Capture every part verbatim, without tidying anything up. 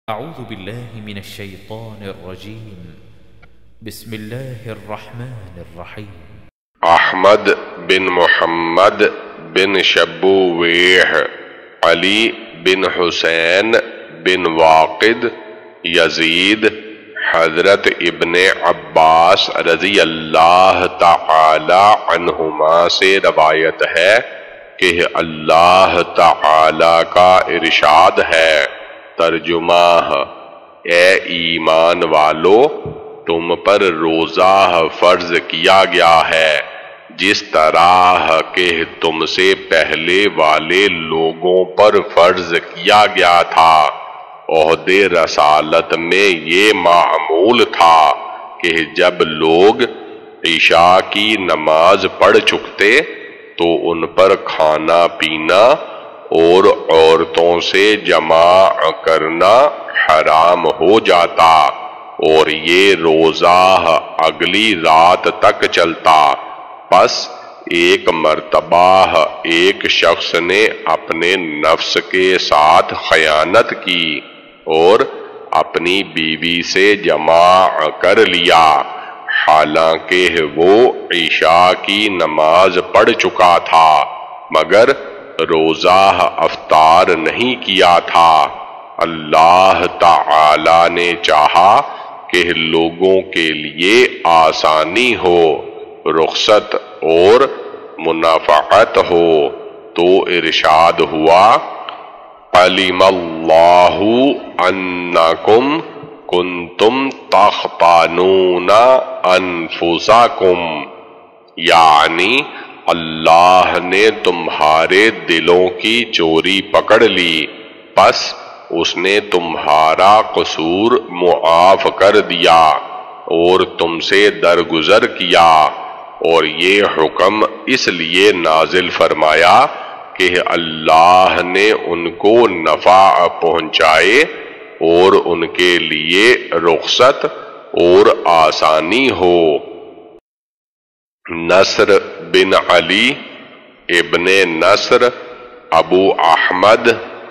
أعوذ بالله من الشيطان الرجيم بسم الله الرحمن الرحيم احمد بن محمد بن شبویح، علی بن حسین بن واقد، یزید، حضرت ابن عباس رضی اللہ تعالی عنہما سے روایت ہے کہ اللہ تعالی کا ارشاد ہے، ترجمہ: اے ایمان والو، تم پر روزہ فرض کیا گیا ہے جس طرح کہ تم سے پہلے والے لوگوں پر فرض کیا گیا تھا۔ عہد رسالت میں یہ معمول تھا کہ جب لوگ عشاء کی نماز پڑھ چکتے تو ان پر کھانا پینا اور عورتوں سے جماع کرنا حرام ہو جاتا، اور یہ روزہ اگلی رات تک چلتا۔ پس ایک مرتبہ ایک شخص نے اپنے نفس کے ساتھ خیانت کی اور اپنی بیوی سے جماع کر لیا، حالانکہ وہ عشاء کی نماز پڑھ چکا تھا مگر روزہ افطار نہیں کیا تھا۔ اللہ تعالی نے چاہا کہ لوگوں کے لیے آسانی ہو، رخصت اور منافعت ہو، تو ارشاد ہوا: علم اللہ انکم کنتم تختانون انفسکم، یعنی اللہ نے تمہارے دلوں کی چوری پکڑ لی، پس اس نے تمہارا قصور معاف کر دیا اور تم سے درگزر کیا، اور یہ حکم اس لیے نازل فرمایا کہ اللہ نے ان کو نفع پہنچائے اور ان کے لیے رخصت اور آسانی ہو۔ نصر بن علی ابن نصر ابو احمد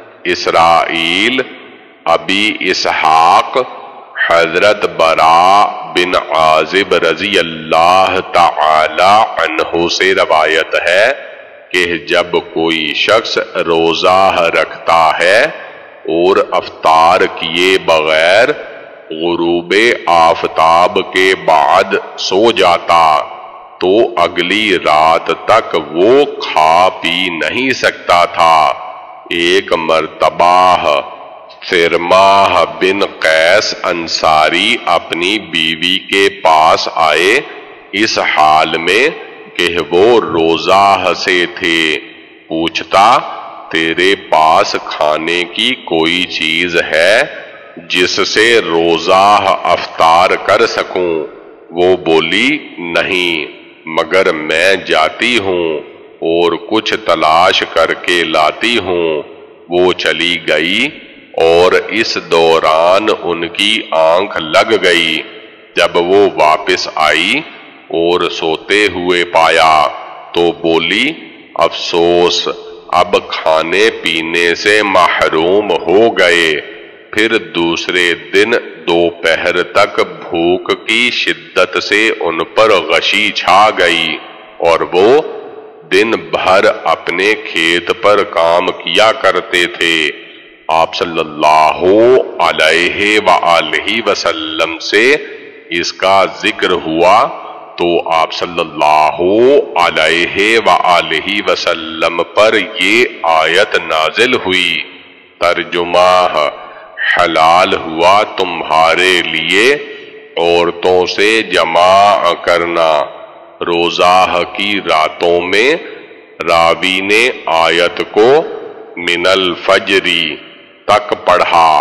اسرائیل ابی اسحاق حضرت براء بن عازب رضی اللہ تعالی عنہ سے روایت ہے کہ جب کوئی شخص روزہ رکھتا ہے اور افطار کیے بغیر غروب آفتاب کے بعد سو جاتا تو اگلی رات تک وہ کھا پی نہیں سکتا تھا۔ ایک مرتبہ فرماح بن قیس انصاری اپنی بیوی کے پاس آئے اس حال میں کہ وہ روزہ سے تھے۔ پوچھتا: تیرے پاس کھانے کی کوئی چیز ہے جس سے روزہ افطار کر سکوں؟ وہ بولی: نہیں، مگر میں جاتی ہوں اور کچھ تلاش کر کے لاتی ہوں۔ وہ چلی گئی اور اس دوران ان کی آنکھ لگ گئی۔ جب وہ واپس آئی اور سوتے ہوئے پایا تو بولی: افسوس، اب کھانے پینے سے محروم ہو گئے۔ پھر دوسرے دن دوپہر تک بھوک کی شدت سے ان پر غشی چھا گئی اور وہ دن بھر اپنے کھیت پر کام کیا کرتے تھے۔ آپ صلی اللہ علیہ وآلہ وسلم سے اس کا ذکر ہوا تو آپ صلی اللہ علیہ وآلہ وسلم پر یہ آیت نازل ہوئی، ترجمہ: حلال ہوا تمہارے لیے عورتوں سے جماع کرنا روزہ کی راتوں میں۔ راوی نے آیت کو من الفجری تک پڑھا۔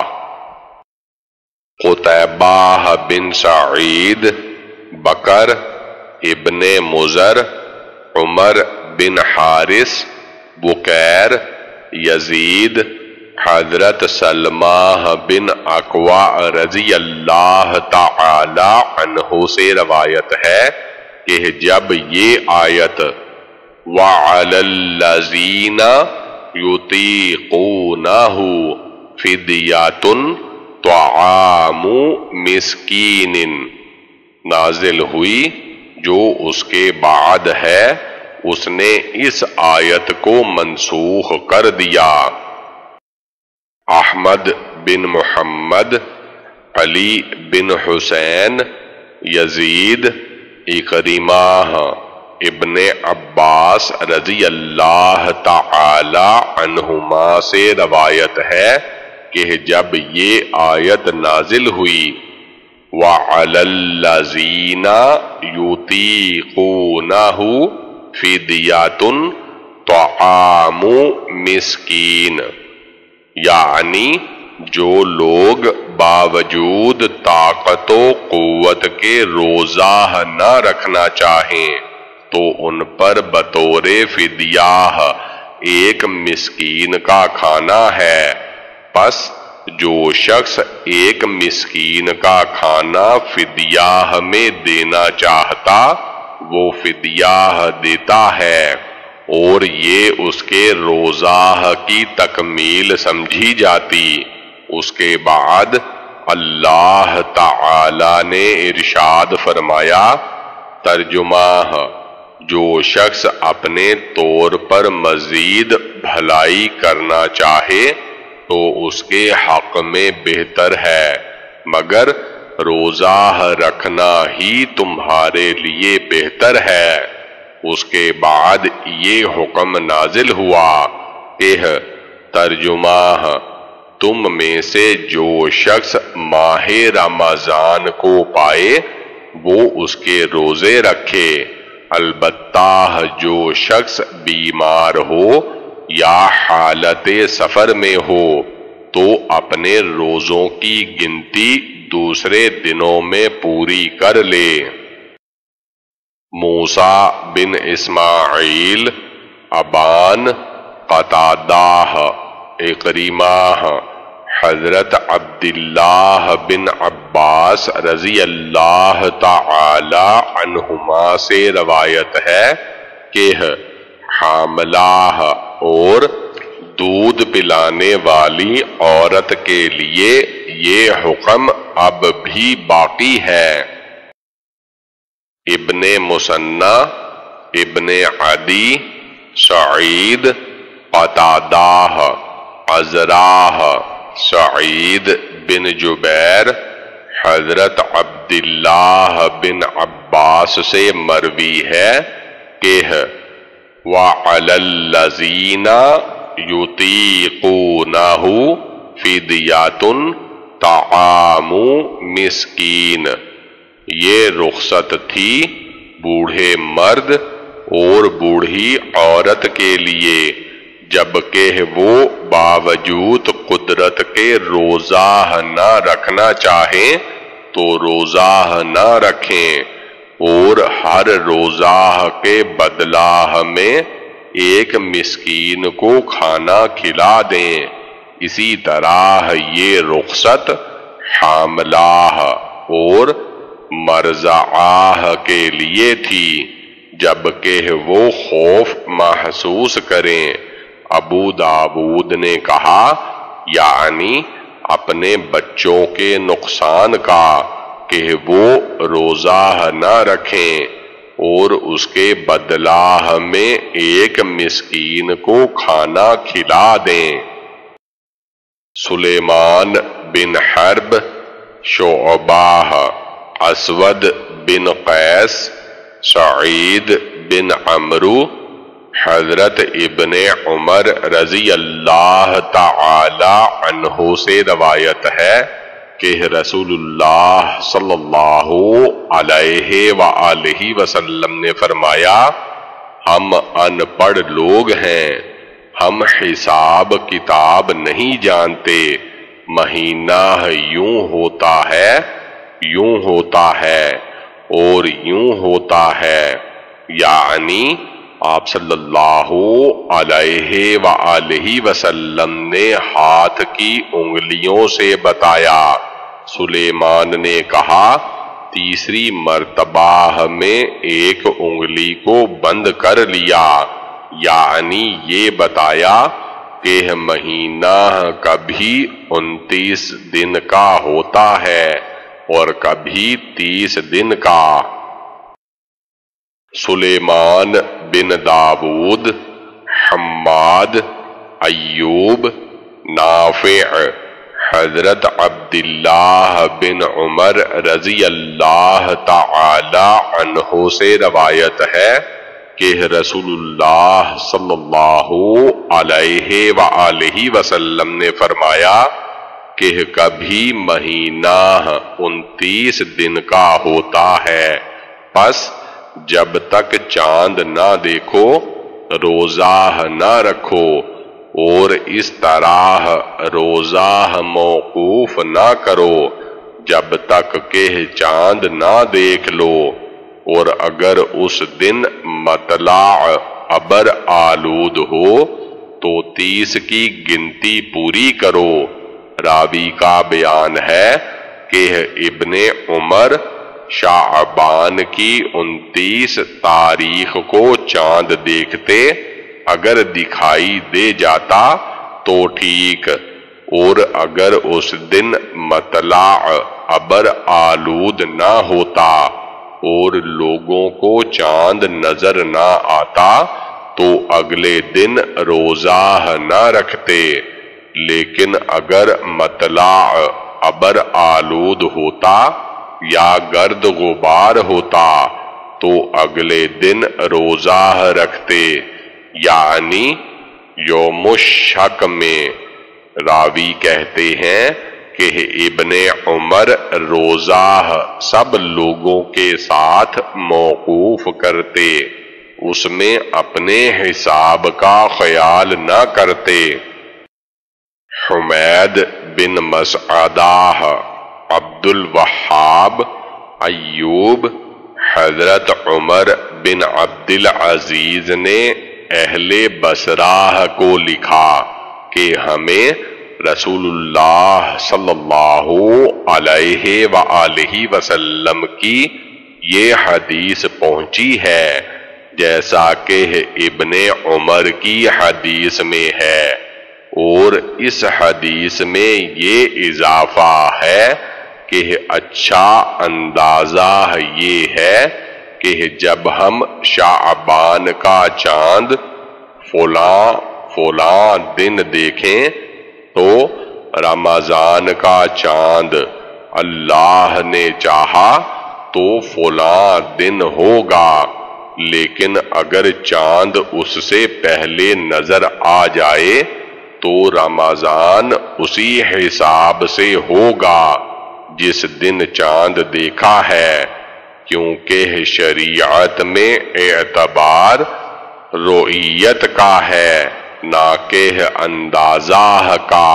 قتیبہ بن سعید، بکر ابن مضر، عمر بن حارث، بکیر، یزید، حضرت سلمہ بن اکوع رضی اللہ تعالی عنہ سے روایت ہے کہ جب یہ آیت وَعَلَى الَّذِينَ يُطِيقُونَهُ فِدْيَةٌ طعام مسکین نازل ہوئی، جو اس کے بعد ہے اس نے اس آیت کو منسوخ کر دیا۔ احمد بن محمد، علی بن حسین، یزید، اکرمہ، ابن عباس رضی اللہ تعالی عنہما سے روایت ہے کہ جب یہ آیت نازل ہوئی وَعَلَى الَّذِينَ يُطِيقُونَهُ فِدْيَةٌ طَعَامُ مِسْكِينٍ، یعنی جو لوگ باوجود طاقت و قوت کے روزہ نہ رکھنا چاہیں تو ان پر بطور فدیہ ایک مسکین کا کھانا ہے۔ پس جو شخص ایک مسکین کا کھانا فدیہ میں دینا چاہتا وہ فدیہ دیتا ہے، اور یہ اس کے روزہ کی تکمیل سمجھی جاتی۔ اس کے بعد اللہ تعالی نے ارشاد فرمایا، ترجمہ: جو شخص اپنے طور پر مزید بھلائی کرنا چاہے تو اس کے حق میں بہتر ہے، مگر روزہ رکھنا ہی تمہارے لیے بہتر ہے۔ اس کے بعد یہ حکم نازل ہوا کہ ترجمہ: تم میں سے جو شخص ماہ رمضان کو پائے وہ اس کے روزے رکھے، البتہ جو شخص بیمار ہو یا حالت سفر میں ہو تو اپنے روزوں کی گنتی دوسرے دنوں میں پوری کر لے۔ موسیٰ بن اسماعیل، ابان، قتادہ، اکرمہ، حضرت عبداللہ بن عباس رضی اللہ تعالی عنہما سے روایت ہے کہ حاملہ اور دودھ پلانے والی عورت کے لیے یہ حکم اب بھی باقی ہے۔ ابن مسنہ، ابن عدی، سعید، قتادہ، عزراہ، سعید بن جبیر، حضرت عبداللہ بن عباس سے مروی ہے کہ وَعَلَى الَّذِينَ يُطِيقُونَهُ فِدْيَةٌ طَعَامُ مِسْكِينٍ، یہ رخصت تھی بوڑھے مرد اور بوڑھی عورت کے لیے جبکہ وہ باوجود قدرت کے روزہ نہ رکھنا چاہیں تو روزہ نہ رکھیں، اور ہر روزہ کے بدلہ میں ایک مسکین کو کھانا کھلا دیں۔ اسی طرح یہ رخصت حاملہ اور مرضعہ کے لیے تھی جبکہ وہ خوف محسوس کریں۔ ابو داود نے کہا، یعنی اپنے بچوں کے نقصان کا، کہ وہ روزہ نہ رکھیں اور اس کے بدلہ میں ایک مسکین کو کھانا کھلا دیں۔ سلیمان بن حرب، شعبہ، اسود بن قیس، سعید بن عمرو، حضرت ابن عمر رضی اللہ تعالی عنہ سے روایت ہے کہ رسول اللہ صلی اللہ علیہ وآلہ وسلم نے فرمایا، ہم ان پڑھ لوگ ہیں، ہم حساب کتاب نہیں جانتے، مہینہ یوں ہوتا ہے یوں ہوتا ہے اور یوں ہوتا ہے، یعنی آپ صلی اللہ علیہ وآلہ وسلم نے ہاتھ کی انگلیوں سے بتایا۔ سلیمان نے کہا، تیسری مرتبہ میں ایک انگلی کو بند کر لیا، یعنی یہ بتایا کہ مہینہ کبھی انتیس دن کا ہوتا ہے اور کبھی تیس دن کا۔ سلیمان بن داود، حماد، ایوب، نافع، حضرت عبداللہ بن عمر رضی اللہ تعالی عنہ سے روایت ہے کہ رسول اللہ صلی اللہ علیہ وآلہ وسلم نے فرمایا کہ کبھی مہینہ انتیس دن کا ہوتا ہے، پس جب تک چاند نہ دیکھو روزہ نہ رکھو، اور اس طرح روزہ موقوف نہ کرو جب تک کہ چاند نہ دیکھ لو، اور اگر اس دن مطلع ابر آلود ہو تو تیس کی گنتی پوری کرو۔ راوی کا بیان ہے کہ ابن عمر شعبان کی انتیس تاریخ کو چاند دیکھتے، اگر دکھائی دے جاتا تو ٹھیک، اور اگر اس دن مطلع ابر آلود نہ ہوتا اور لوگوں کو چاند نظر نہ آتا تو اگلے دن روزہ نہ رکھتے، لیکن اگر مطلع ابر آلود ہوتا یا گرد غبار ہوتا تو اگلے دن روزہ رکھتے، یعنی یوم الشک میں۔ راوی کہتے ہیں کہ ابن عمر روزہ سب لوگوں کے ساتھ موقوف کرتے، اس میں اپنے حساب کا خیال نہ کرتے۔ حمید بن مسعدہ، عبد الوہاب، ایوب، حضرت عمر بن عبد العزیز نے اہل بصرہ کو لکھا کہ ہمیں رسول اللہ صلی اللہ علیہ وآلہ وسلم کی یہ حدیث پہنچی ہے جیسا کہ ابن عمر کی حدیث میں ہے، اور اس حدیث میں یہ اضافہ ہے کہ اچھا اندازہ یہ ہے کہ جب ہم شعبان کا چاند فلاں فلاں دن دیکھیں تو رمضان کا چاند اللہ نے چاہا تو فلاں دن ہوگا، لیکن اگر چاند اس سے پہلے نظر آ جائے تو رمضان اسی حساب سے ہوگا جس دن چاند دیکھا ہے، کیونکہ شریعت میں اعتبار رؤیت کا ہے نہ کہ اندازہ کا۔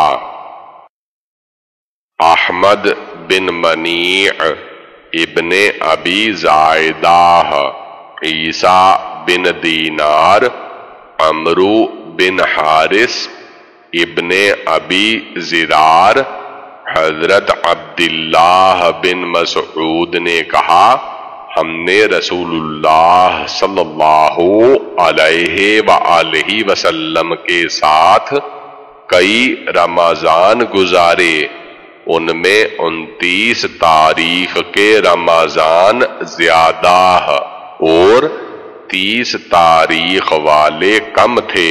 احمد بن منیع، ابن ابی زائدہ، عیسیٰ بن دینار، عمرو بن حارث، ابن ابی زرار، حضرت عبداللہ بن مسعود نے کہا ہم نے رسول اللہ صلی اللہ علیہ وآلہ وسلم کے ساتھ کئی رمضان گزارے، ان میں انتیس تاریخ کے رمضان زیادہ اور تیس تاریخ والے کم تھے۔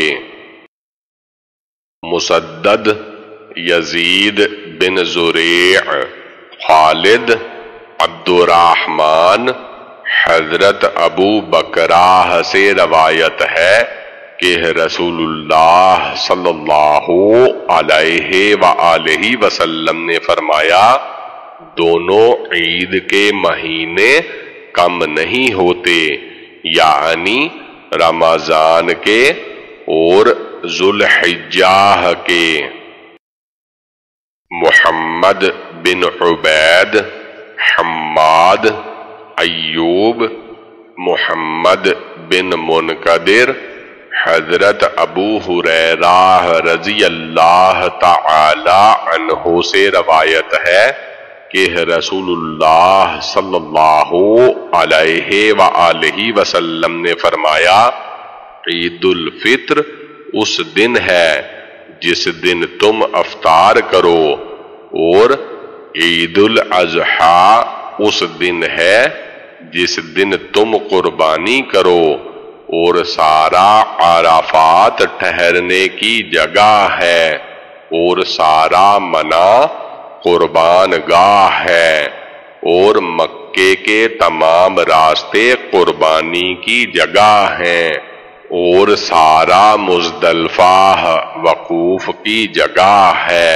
مسدد، یزید بن زریع، خالد، عبد الرحمن، حضرت ابو بکرہ سے روایت ہے کہ رسول اللہ صلی اللہ علیہ وآلہ وسلم نے فرمایا دونوں عید کے مہینے کم نہیں ہوتے، یعنی رمضان کے اور ذوالحجہ کے۔ محمد بن عبید، حماد، ایوب، محمد بن منقدر، حضرت ابو ہریرہ رضی اللہ تعالی عنہ سے روایت ہے کہ رسول اللہ صلی اللہ علیہ وآلہ وسلم نے فرمایا عید الفطر اس دن ہے جس دن تم افطار کرو، اور عید الاضحیٰ اس دن ہے جس دن تم قربانی کرو، اور سارا عرفات ٹھہرنے کی جگہ ہے، اور سارا منی قربان گاہ ہے، اور مکے کے تمام راستے قربانی کی جگہ ہیں، اور سارا مزدلفہ وقوف کی جگہ ہے۔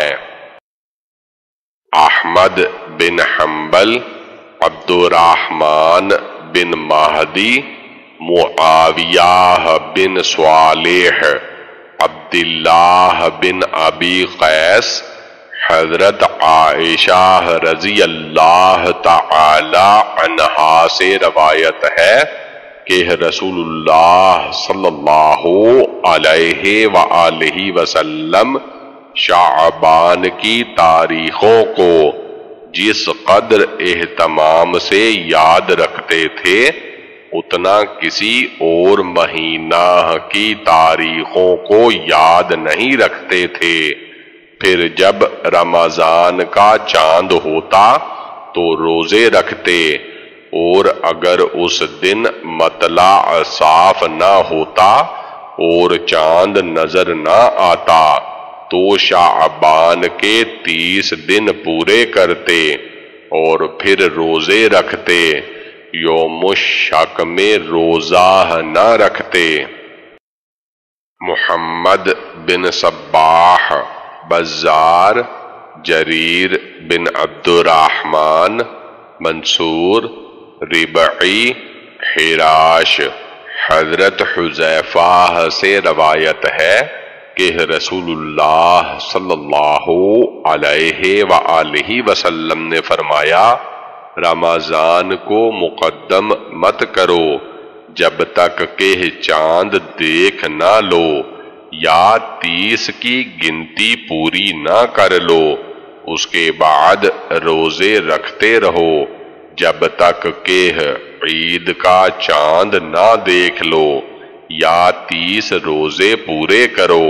احمد بن حنبل، عبد الرحمن بن مہدی، معاویہ بن صالح، عبداللہ بن ابی قیس، حضرت عائشہ رضی اللہ تعالی عنہا سے روایت ہے کہ رسول اللہ صلی اللہ علیہ وآلہ وسلم شعبان کی تاریخوں کو جس قدر اہتمام سے یاد رکھتے تھے اتنا کسی اور مہینہ کی تاریخوں کو یاد نہیں رکھتے تھے۔ پھر جب رمضان کا چاند ہوتا تو روزے رکھتے، اور اگر اس دن مطلع صاف نہ ہوتا اور چاند نظر نہ آتا تو شعبان کے تیس دن پورے کرتے اور پھر روزے رکھتے، یوم الشک میں روزہ نہ رکھتے۔ محمد بن صباح، بزار، جریر بن عبد الرحمن، منصور، ربعی، حراش، حضرت حذیفہ سے روایت ہے کہ رسول اللہ صلی اللہ علیہ وآلہ وسلم نے فرمایا، رمضان کو مقدم مت کرو جب تک کہ چاند دیکھ نہ لو یا تیس کی گنتی پوری نہ کر لو، اس کے بعد روزے رکھتے رہو جب تک کہ عید کا چاند نہ دیکھ لو یا تیس روزے پورے کرو۔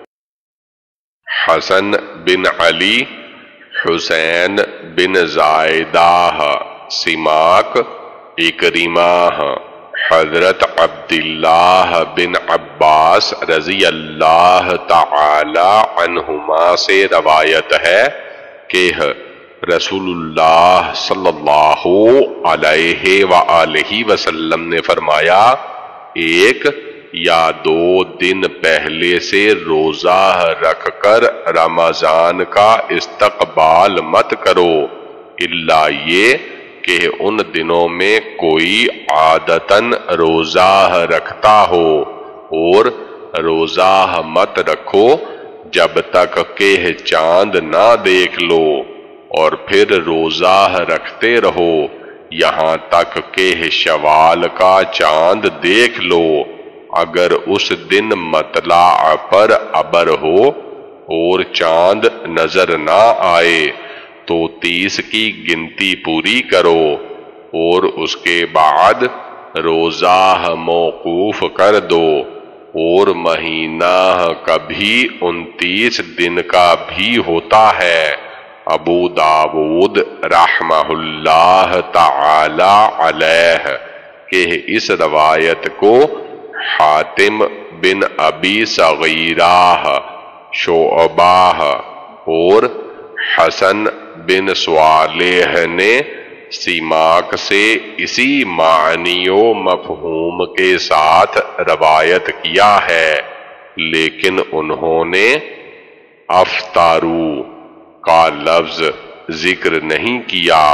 حسن بن علی، حسین بن زائدہ، سماک، اکرمہ، حضرت عبداللہ بن عباس رضی اللہ تعالی عنہما سے روایت ہے کہ رسول اللہ صلی اللہ علیہ وآلہ وسلم نے فرمایا، ایک یا دو دن پہلے سے روزہ رکھ کر رمضان کا استقبال مت کرو، الا یہ کہ ان دنوں میں کوئی عادتاً روزہ رکھتا ہو، اور روزہ مت رکھو جب تک کہ چاند نہ دیکھ لو، اور پھر روزہ رکھتے رہو یہاں تک کہ شوال کا چاند دیکھ لو۔ اگر اس دن مطلع پر ابر ہو اور چاند نظر نہ آئے تو تیس کی گنتی پوری کرو، اور اس کے بعد روزہ موقوف کر دو، اور مہینہ کبھی انتیس دن کا بھی ہوتا ہے۔ ابو داود رحمہ اللہ تعالی علیہ کہ اس روایت کو حاتم بن ابی صغیرہ، شعبہ اور حسن بن صالح نے سیماک سے اسی معنی و مفہوم کے ساتھ روایت کیا ہے، لیکن انہوں نے افطارو کا لفظ ذکر نہیں کیا۔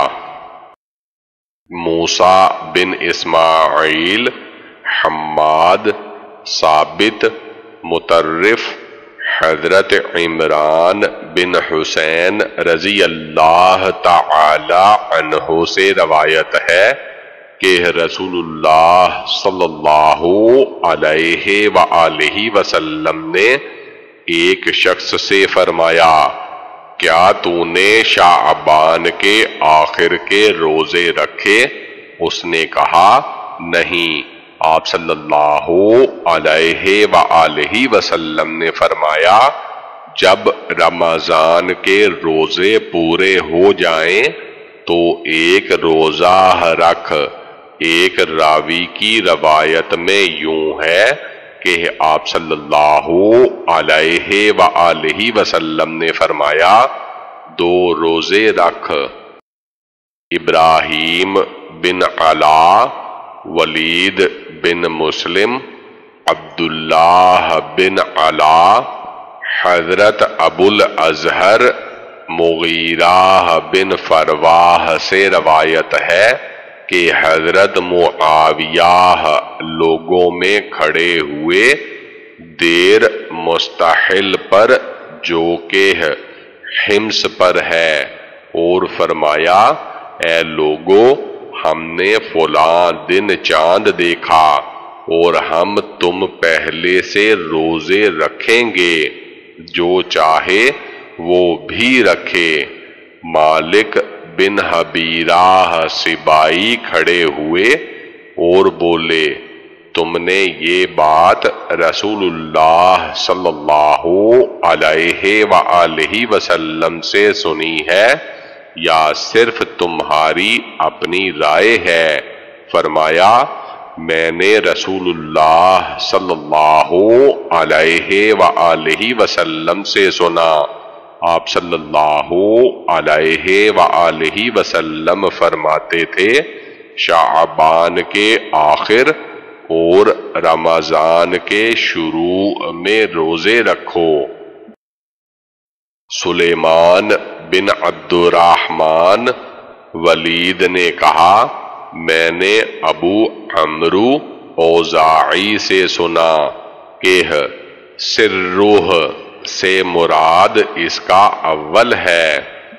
موسیٰ بن اسماعیل، حماد، ثابت، مطرف، حضرت عمران بن حسین رضی اللہ تعالی عنہ سے روایت ہے کہ رسول اللہ صلی اللہ علیہ وآلہ وسلم نے ایک شخص سے فرمایا، کیا تو نے شعبان کے آخر کے روزے رکھے؟ اس نے کہا، نہیں۔ آپ صلی اللہ علیہ وآلہ وسلم نے فرمایا، جب رمضان کے روزے پورے ہو جائیں تو ایک روزہ رکھ۔ ایک راوی کی روایت میں یوں ہے کہ آپ صلی اللہ علیہ وآلہ وسلم نے فرمایا دو روزے رکھ۔ ابراہیم بن علا، ولید بن مسلم، عبداللہ بن علا، حضرت ابو الازہر مغیرہ بن فرواہ سے روایت ہے کہ حضرت معاویہ لوگوں میں کھڑے ہوئے دیر مستحل پر جو کہ حمص پر ہے، اور فرمایا اے لوگو ہم نے فلاں دن چاند دیکھا اور ہم تم پہلے سے روزے رکھیں گے، جو چاہے وہ بھی رکھے۔ مالک بن حبیرہ سبائی کھڑے ہوئے اور بولے تم نے یہ بات رسول اللہ صلی اللہ علیہ وآلہ وسلم سے سنی ہے یا صرف تمہاری اپنی رائے ہے؟ فرمایا میں نے رسول اللہ صلی اللہ علیہ وآلہ وسلم سے سنا۔ آپ صلی اللہ علیہ وآلہ وسلم فرماتے تھے شعبان کے آخر اور رمضان کے شروع میں روزے رکھو۔ سلیمان بن عبد الرحمن ولید نے کہا میں نے ابو عمرو اوزاعی سے سنا کہ سروح سے مراد اس کا اول ہے۔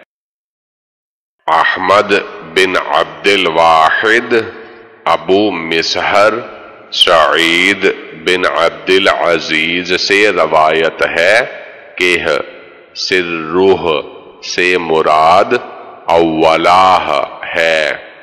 احمد بن عبد الواحد، ابو مسہر، سعید بن عبد العزیز سے روایت ہے کہ سروح سے مراد اولاہ ہے۔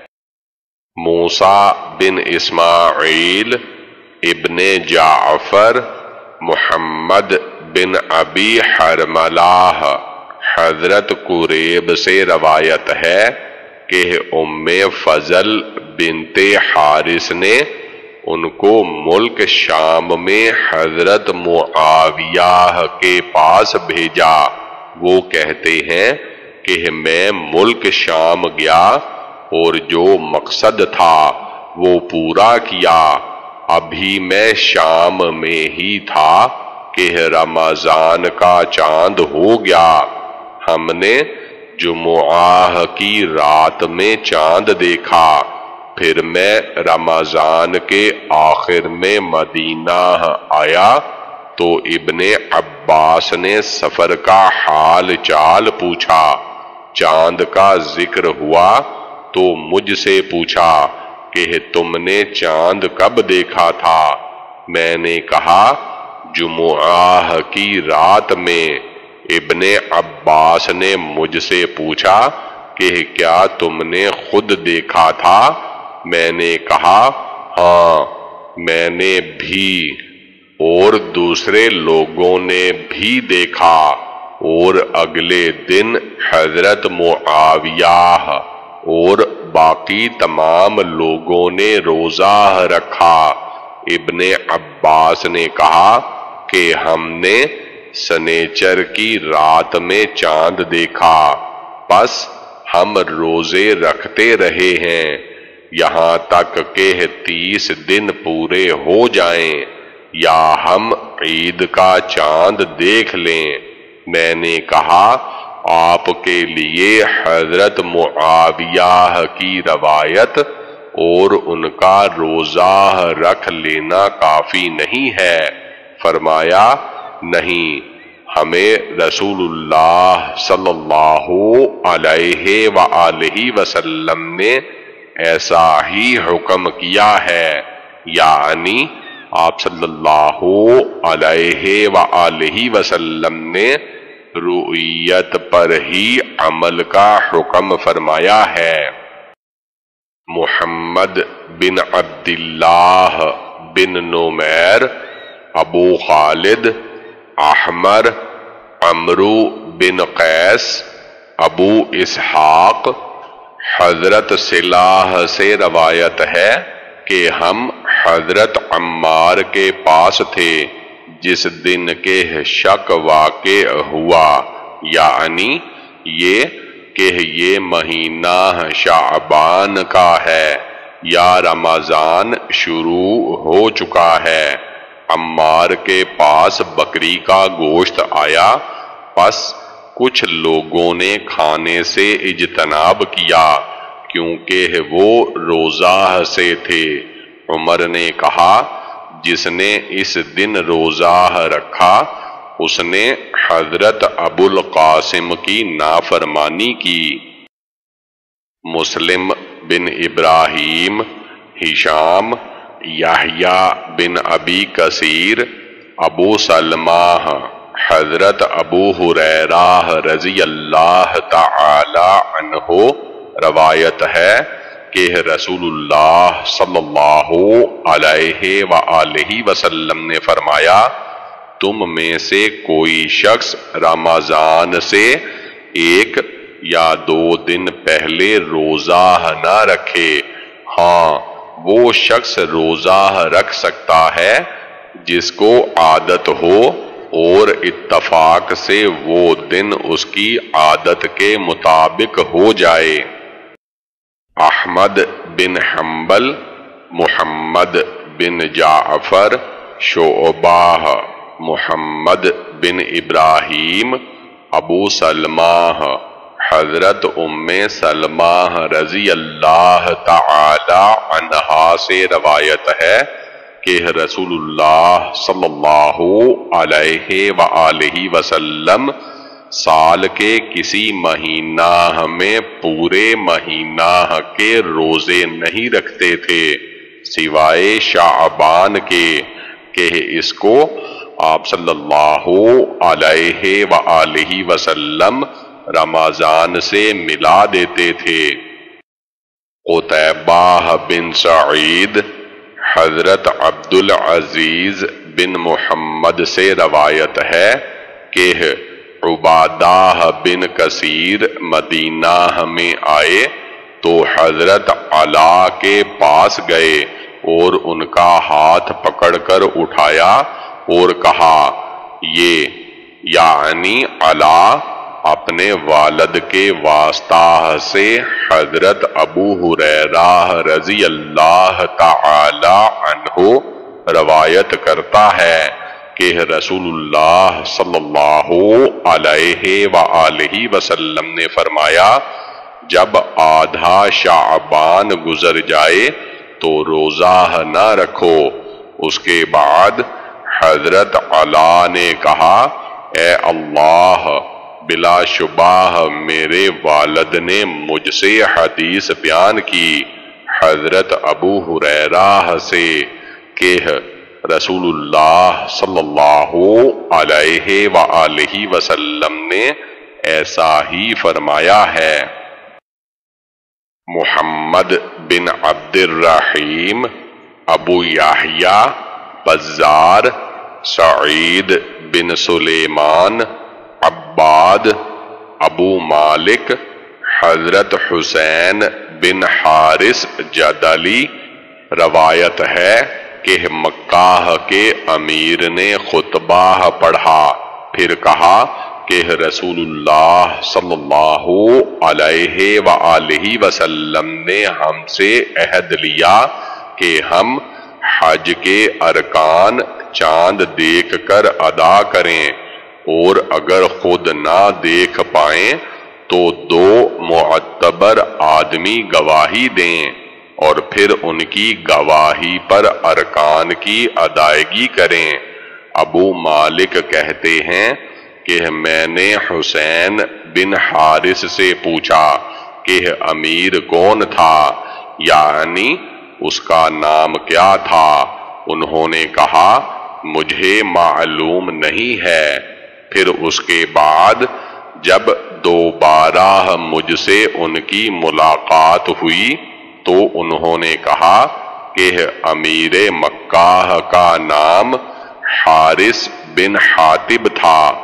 موسیٰ بن اسماعیل ابن جعفر، محمد بن ابی حرملہ حضرت قریب سے روایت ہے کہ ام فضل بنت حارث نے ان کو ملک شام میں حضرت معاویہ کے پاس بھیجا۔ وہ کہتے ہیں کہ میں ملک شام گیا اور جو مقصد تھا وہ پورا کیا۔ ابھی میں شام میں ہی تھا کہ رمضان کا چاند ہو گیا۔ ہم نے جمعہ کی رات میں چاند دیکھا، پھر میں رمضان کے آخر میں مدینہ آیا تو ابن عباس نے سفر کا حال چال پوچھا۔ چاند کا ذکر ہوا تو مجھ سے پوچھا کہ تم نے چاند کب دیکھا تھا؟ میں نے کہا جمعہ کی رات میں۔ ابن عباس نے مجھ سے پوچھا کہ کیا تم نے خود دیکھا تھا؟ میں نے کہا ہاں میں نے بھی، اور دوسرے لوگوں نے بھی دیکھا، اور اگلے دن حضرت معاویہ اور باقی تمام لوگوں نے روزہ رکھا۔ ابن عباس نے کہا کہ ہم نے سنیچر کی رات میں چاند دیکھا، پس ہم روزے رکھتے رہے ہیں یہاں تک کہ تیس دن پورے ہو جائیں یا ہم عید کا چاند دیکھ لیں۔ میں نے کہا آپ کے لیے حضرت معاویہ کی روایت اور ان کا روزہ رکھ لینا کافی نہیں ہے؟ فرمایا نہیں، ہمیں رسول اللہ صلی اللہ علیہ وآلہ وسلم نے ایسا ہی حکم کیا ہے، یعنی آپ صلی اللہ علیہ وآلہ وسلم نے رؤیت پر ہی عمل کا حکم فرمایا ہے۔ محمد بن عبداللہ بن نمیر، ابو خالد، احمر، عمرو بن قیس ابو اسحاق حضرت صلاح سے روایت ہے کہ ہم حضرت عمار کے پاس تھے جس دن کے شک واقع ہوا، یعنی یہ کہ یہ مہینہ شعبان کا ہے یا رمضان شروع ہو چکا ہے۔ عمار کے پاس بکری کا گوشت آیا، پس کچھ لوگوں نے کھانے سے اجتناب کیا کیونکہ وہ روزہ سے تھے۔ عمر نے کہا، جس نے اس دن روزہ رکھا اس نے حضرت ابو القاسم کی نافرمانی کی۔ مسلم بن ابراہیم، ہشام، یحییٰ بن ابی کثیر، ابو سلمہ، حضرت ابو ہریرہ رضی اللہ تعالی عنہ روایت ہے کہ رسول اللہ صلی اللہ علیہ وآلہ وسلم نے فرمایا، تم میں سے کوئی شخص رمضان سے ایک یا دو دن پہلے روزہ نہ رکھے، ہاں وہ شخص روزہ رکھ سکتا ہے جس کو عادت ہو اور اتفاق سے وہ دن اس کی عادت کے مطابق ہو جائے۔ احمد بن حنبل، محمد بن جعفر، شعبہ، محمد بن ابراہیم، ابو سلمہ، حضرت ام سلمہ رضی اللہ تعالی عنہا سے روایت ہے کہ رسول اللہ صلی اللہ علیہ وآلہ وسلم سال کے کسی مہینہ میں پورے مہینہ کے روزے نہیں رکھتے تھے سوائے شعبان کے کہ اس کو آپ صلی اللہ علیہ وآلہ وسلم رمضان سے ملا دیتے تھے۔ قتیبہ بن سعید، حضرت عبد العزیز بن محمد سے روایت ہے کہ عبادہ بن کثیر مدینہ میں آئے تو حضرت علا کے پاس گئے اور ان کا ہاتھ پکڑ کر اٹھایا اور کہا، یہ یعنی علا اپنے والد کے واسطہ سے حضرت ابو ہریرہ رضی اللہ تعالی عنہ روایت کرتا ہے کہ رسول اللہ صلی اللہ علیہ وآلہ وسلم نے فرمایا، جب آدھا شعبان گزر جائے تو روزہ نہ رکھو۔ اس کے بعد حضرت علا نے کہا، اے اللہ، بلا شبہ میرے والد نے مجھ سے حدیث بیان کی حضرت ابو ہریرہ سے کہ رسول اللہ صلی اللہ علیہ وآلہ وسلم نے ایسا ہی فرمایا ہے۔ محمد بن عبد الرحیم، ابو یحییٰ، بزار، سعید بن سلیمان، عباد، ابو مالک، حضرت حسین بن حارث جدلی روایت ہے کہ مکہ کے امیر نے خطبہ پڑھا، پھر کہا کہ رسول اللہ صلی اللہ علیہ وآلہ وسلم نے ہم سے عہد لیا کہ ہم حج کے ارکان چاند دیکھ کر ادا کریں، اور اگر خود نہ دیکھ پائیں تو دو معتبر آدمی گواہی دیں اور پھر ان کی گواہی پر ارکان کی ادائیگی کریں۔ ابو مالک کہتے ہیں کہ میں نے حسین بن حارث سے پوچھا کہ امیر کون تھا، یعنی اس کا نام کیا تھا؟ انہوں نے کہا، مجھے معلوم نہیں ہے۔ پھر اس کے بعد جب دوبارہ مجھ سے ان کی ملاقات ہوئی تو انہوں نے کہا کہ امیر مکہ کا نام حارث بن حاتب تھا،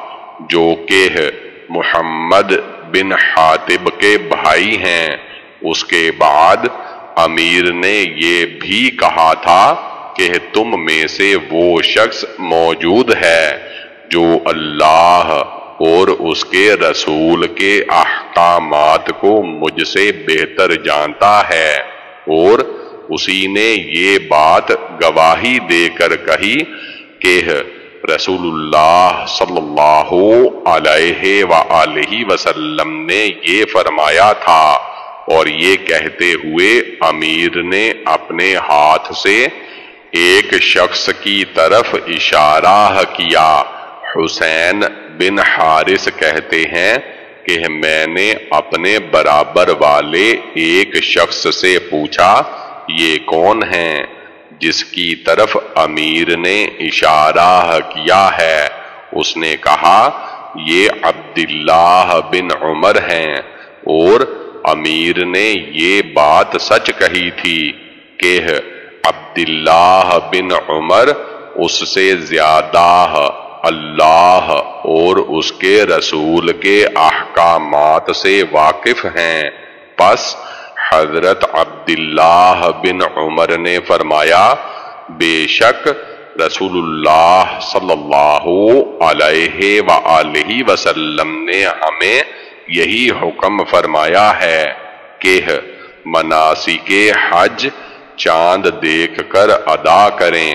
جو کہ محمد بن حاتب کے بھائی ہیں۔ اس کے بعد امیر نے یہ بھی کہا تھا کہ تم میں سے وہ شخص موجود ہے جو اللہ اور اس کے رسول کے احکامات کو مجھ سے بہتر جانتا ہے، اور اسی نے یہ بات گواہی دے کر کہی کہ رسول اللہ صلی اللہ علیہ وآلہ وسلم نے یہ فرمایا تھا، اور یہ کہتے ہوئے امیر نے اپنے ہاتھ سے ایک شخص کی طرف اشارہ کیا۔ حسین بن حارث کہتے ہیں کہ میں نے اپنے برابر والے ایک شخص سے پوچھا یہ کون ہیں جس کی طرف امیر نے اشارہ کیا ہے؟ اس نے کہا یہ عبداللہ بن عمر ہیں، اور امیر نے یہ بات سچ کہی تھی کہ عبداللہ بن عمر اس سے زیادہ اللہ اور اس کے رسول کے احکامات سے واقف ہیں۔ پس حضرت عبداللہ بن عمر نے فرمایا بے شک رسول اللہ صلی اللہ علیہ وآلہ وسلم نے ہمیں یہی حکم فرمایا ہے کہ مناسک حج چاند دیکھ کر ادا کریں۔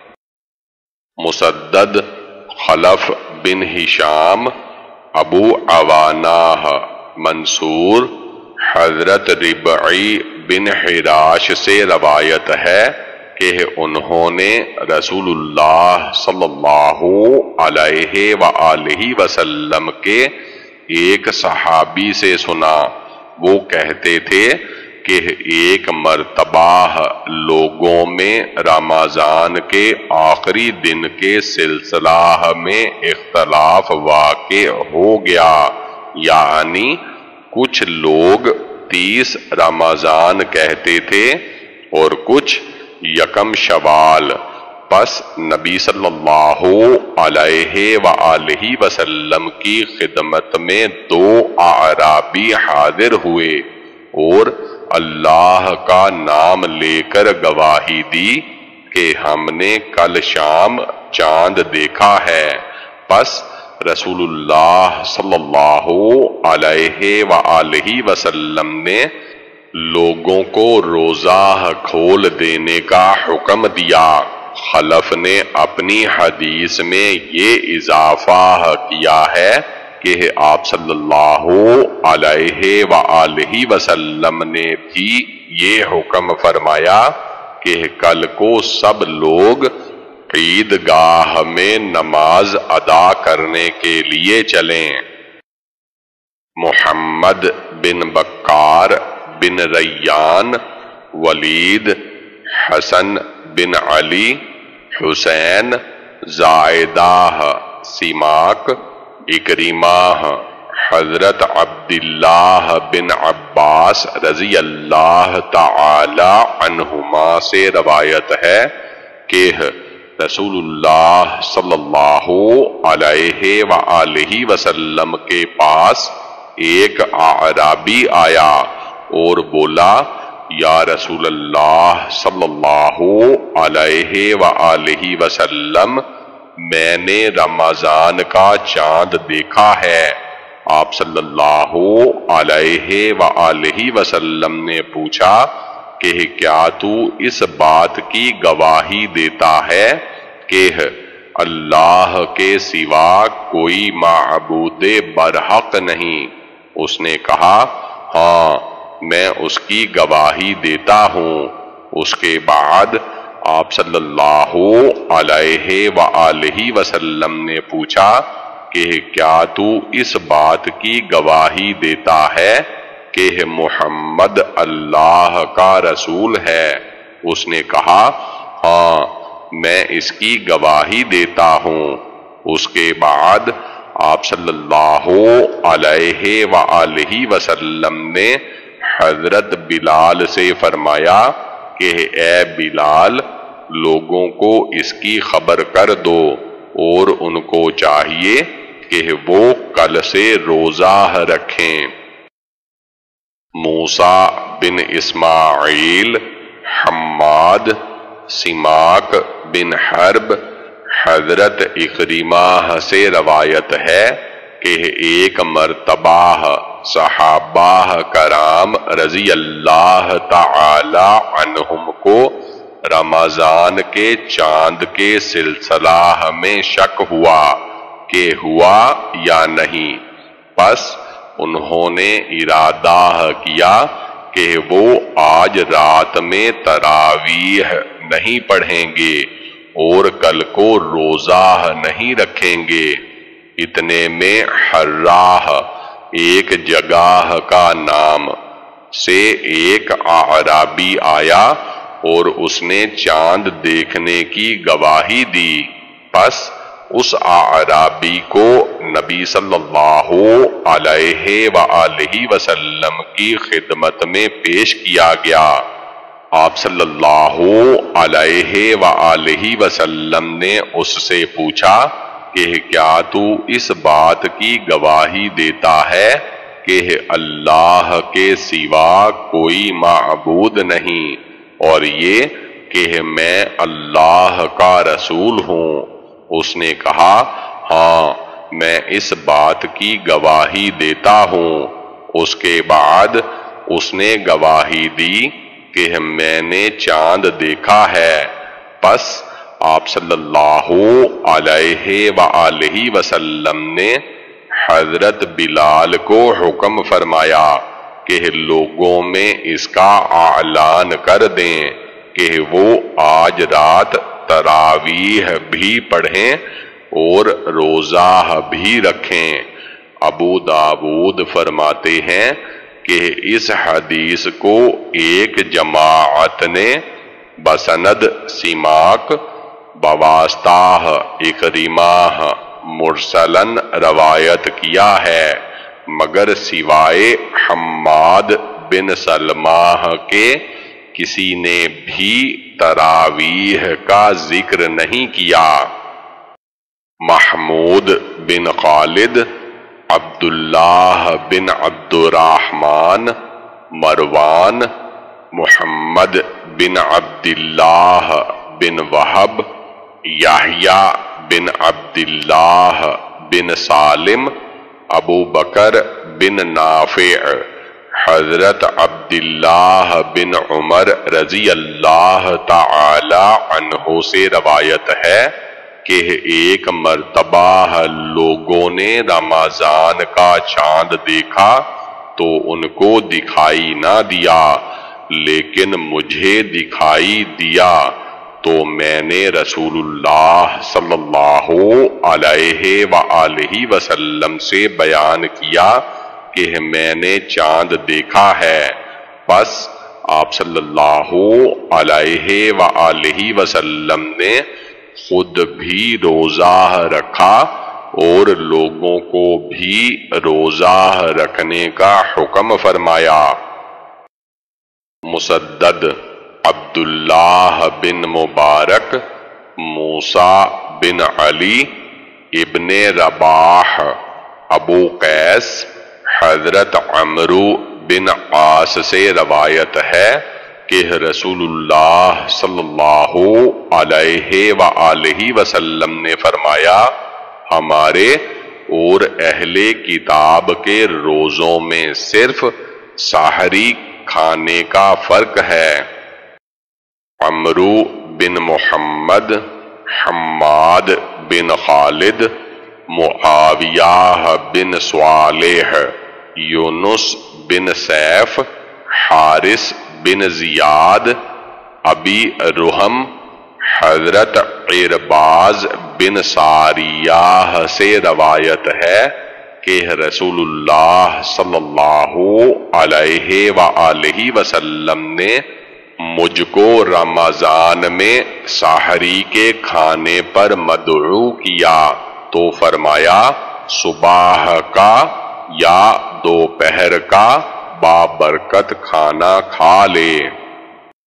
مسدد خلف بن ہشام ابو عوانہ منصور حضرت ربعی بن حراش سے روایت ہے کہ انہوں نے رسول اللہ صلی اللہ علیہ وآلہ وسلم کے ایک صحابی سے سنا، وہ کہتے تھے کہ ایک مرتبہ لوگوں میں رمضان کے آخری دن کے سلسلہ میں اختلاف واقع ہو گیا، یعنی کچھ لوگ تیس رمضان کہتے تھے اور کچھ یکم شوال۔ پس نبی صلی اللہ علیہ وآلہ وسلم کی خدمت میں دو اعرابی حاضر ہوئے اور اللہ کا نام لے کر گواہی دی کہ ہم نے کل شام چاند دیکھا ہے۔ پس رسول اللہ صلی اللہ علیہ وآلہ وسلم نے لوگوں کو روزہ کھول دینے کا حکم دیا۔ خلف نے اپنی حدیث میں یہ اضافہ کیا ہے کہ آپ صلی اللہ علیہ وآلہ وسلم نے بھی یہ حکم فرمایا کہ کل کو سب لوگ عیدگاہ میں نماز ادا کرنے کے لیے چلیں۔ محمد بن بکار بن ریان، ولید، حسن بن علی، حسین، زائدہ، سماک، اکرمہ، حضرت عبداللہ بن عباس رضی اللہ تعالی عنہما سے روایت ہے کہ رسول اللہ صلی اللہ علیہ وآلہ وسلم کے پاس ایک اعرابی آیا اور بولا یا رسول اللہ صلی اللہ علیہ وآلہ وسلم، میں نے رمضان کا چاند دیکھا ہے۔ آپ صلی اللہ علیہ وآلہ وسلم نے پوچھا کہ کیا تو اس بات کی گواہی دیتا ہے کہ اللہ کے سوا کوئی معبود برحق نہیں؟ اس نے کہا ہاں میں اس کی گواہی دیتا ہوں۔ اس کے بعد آپ صلی اللہ علیہ وآلہ وسلم نے پوچھا کہ کیا تو اس بات کی گواہی دیتا ہے کہ محمد اللہ کا رسول ہے؟ اس نے کہا ہاں میں اس کی گواہی دیتا ہوں۔ اس کے بعد آپ صلی اللہ علیہ وآلہ وسلم نے حضرت بلال سے فرمایا کہ اے بلال، لوگوں کو اس کی خبر کر دو اور ان کو چاہیے کہ وہ کل سے روزہ رکھیں۔ موسیٰ بن اسماعیل، حماد، سماک بن حرب، حضرت اکرمہ سے روایت ہے کہ ایک مرتبہ صحابہ کرام رضی اللہ تعالی عنہم کو رمضان کے چاند کے سلسلہ میں شک ہوا کہ ہوا یا نہیں، پس انہوں نے ارادہ کیا کہ وہ آج رات میں تراویح نہیں پڑھیں گے اور کل کو روزہ نہیں رکھیں گے۔ اتنے میں حراہ ایک جگہ کا نام سے ایک اعرابی آیا اور اس نے چاند دیکھنے کی گواہی دی، پس اس اعرابی کو نبی صلی اللہ علیہ وآلہ وسلم کی خدمت میں پیش کیا گیا۔ آپ صلی اللہ علیہ وآلہ وسلم نے اس سے پوچھا کہ کیا تو اس بات کی گواہی دیتا ہے کہ اللہ کے سوا کوئی معبود نہیں، اور یہ کہ میں اللہ کا رسول ہوں؟ اس نے کہا، ہاں میں اس بات کی گواہی دیتا ہوں۔ اس کے بعد اس نے گواہی دی کہ میں نے چاند دیکھا ہے، پس آپ صلی اللہ علیہ وآلہ وسلم نے حضرت بلال کو حکم فرمایا کہ لوگوں میں اس کا اعلان کر دیں کہ وہ آج رات تراویح بھی پڑھیں اور روزہ بھی رکھیں۔ ابو داود فرماتے ہیں کہ اس حدیث کو ایک جماعت نے بسند سماک بواسطہ اکرمہ مرسلن روایت کیا ہے، مگر سوائے حماد بن سلمہ کے کسی نے بھی تراویح کا ذکر نہیں کیا۔ محمود بن خالد، عبداللہ بن عبد الرحمن، مروان، محمد بن عبداللہ بن وہب، یحییٰ بن عبداللہ بن سالم، ابو بکر بن نافع، حضرت عبداللہ بن عمر رضی اللہ تعالی عنہ سے روایت ہے کہ ایک مرتبہ لوگوں نے رمضان کا چاند دیکھا تو ان کو دکھائی نہ دیا، لیکن مجھے دکھائی دیا تو میں نے رسول اللہ صلی اللہ علیہ وآلہ وسلم سے بیان کیا کہ میں نے چاند دیکھا ہے، پس آپ صلی اللہ علیہ وآلہ وسلم نے خود بھی روزہ رکھا اور لوگوں کو بھی روزہ رکھنے کا حکم فرمایا۔ مسدد، عبداللہ بن مبارک، موسیٰ بن علی ابن رباح، ابو قیس، حضرت عمرو بن عاص سے روایت ہے کہ رسول اللہ صلی اللہ علیہ وآلہ وسلم نے فرمایا، ہمارے اور اہل کتاب کے روزوں میں صرف سحری کھانے کا فرق ہے۔ عمرو بن محمد، حماد بن خالد، معاویہ بن صالح، یونس بن سیف، حارث بن زیاد، ابی رحم، حضرت عرباز بن ساریہ سے روایت ہے کہ رسول اللہ صلی اللہ علیہ وآلہ وسلم نے مجھ کو رمضان میں سحری کے کھانے پر مدعو کیا تو فرمایا، صبح کا یا دوپہر کا بابرکت کھانا کھا لے۔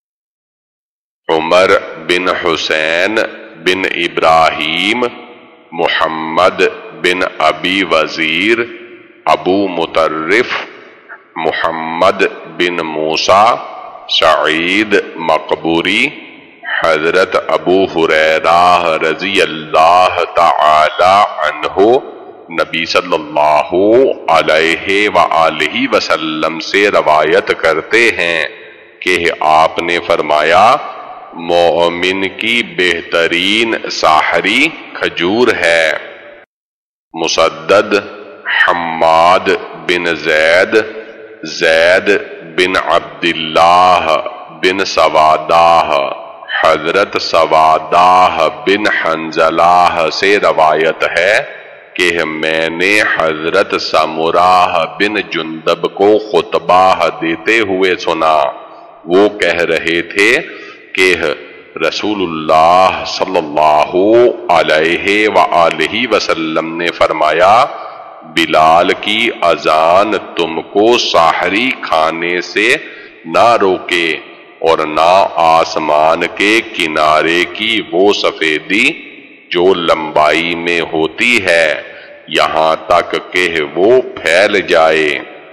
عمر بن حسین بن ابراہیم، محمد بن ابی وزیر، ابو مطرف محمد بن موسیٰ، سعید مقبوری، حضرت ابو ہریرہ رضی اللہ تعالی عنہ نبی صلی اللہ علیہ وآلہ وسلم سے روایت کرتے ہیں کہ آپ نے فرمایا، مومن کی بہترین ساحری کھجور ہے۔ مسدد حماد بن زید، زید بن عبداللہ بن سوادہ، حضرت سوادہ بن حنزلہ سے روایت ہے کہ میں نے حضرت سمرہ بن جندب کو خطبہ دیتے ہوئے سنا۔ وہ کہہ رہے تھے کہ رسول اللہ صلی اللہ علیہ وآلہ وسلم نے فرمایا، بلال کی اذان تم کو ساحری کھانے سے نہ روکے اور نہ آسمان کے کنارے کی وہ سفیدی جو لمبائی میں ہوتی ہے یہاں تک کہ وہ پھیل جائے۔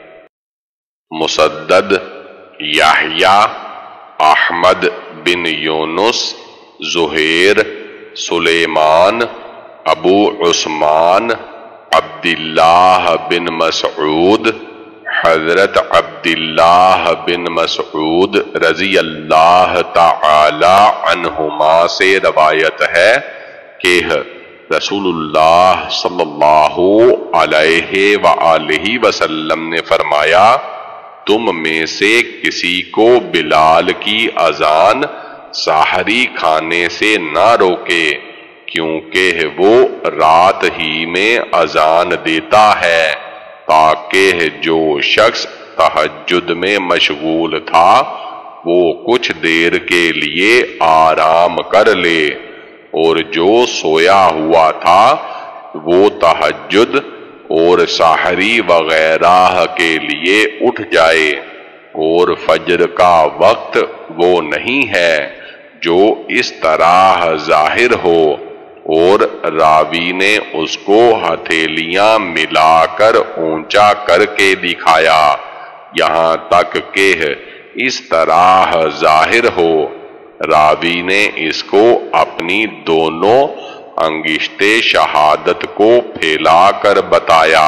مسدد یحییٰ، احمد بن یونس، زہیر، سلیمان، ابو عثمان، عبداللہ بن مسعود، حضرت عبداللہ بن مسعود رضی اللہ تعالی عنہما سے روایت ہے کہ رسول اللہ صلی اللہ علیہ وآلہ وسلم نے فرمایا، تم میں سے کسی کو بلال کی اذان ساحری کھانے سے نہ روکے، کیونکہ وہ رات ہی میں اذان دیتا ہے تاکہ جو شخص تہجد میں مشغول تھا وہ کچھ دیر کے لیے آرام کر لے، اور جو سویا ہوا تھا وہ تہجد اور سحری وغیرہ کے لیے اٹھ جائے، اور فجر کا وقت وہ نہیں ہے جو اس طرح ظاہر ہو۔ اور راوی نے اس کو ہتھیلیاں ملا کر اونچا کر کے دکھایا یہاں تک کہ اس طرح ظاہر ہو۔ راوی نے اس کو اپنی دونوں انگشتے شہادت کو پھیلا کر بتایا۔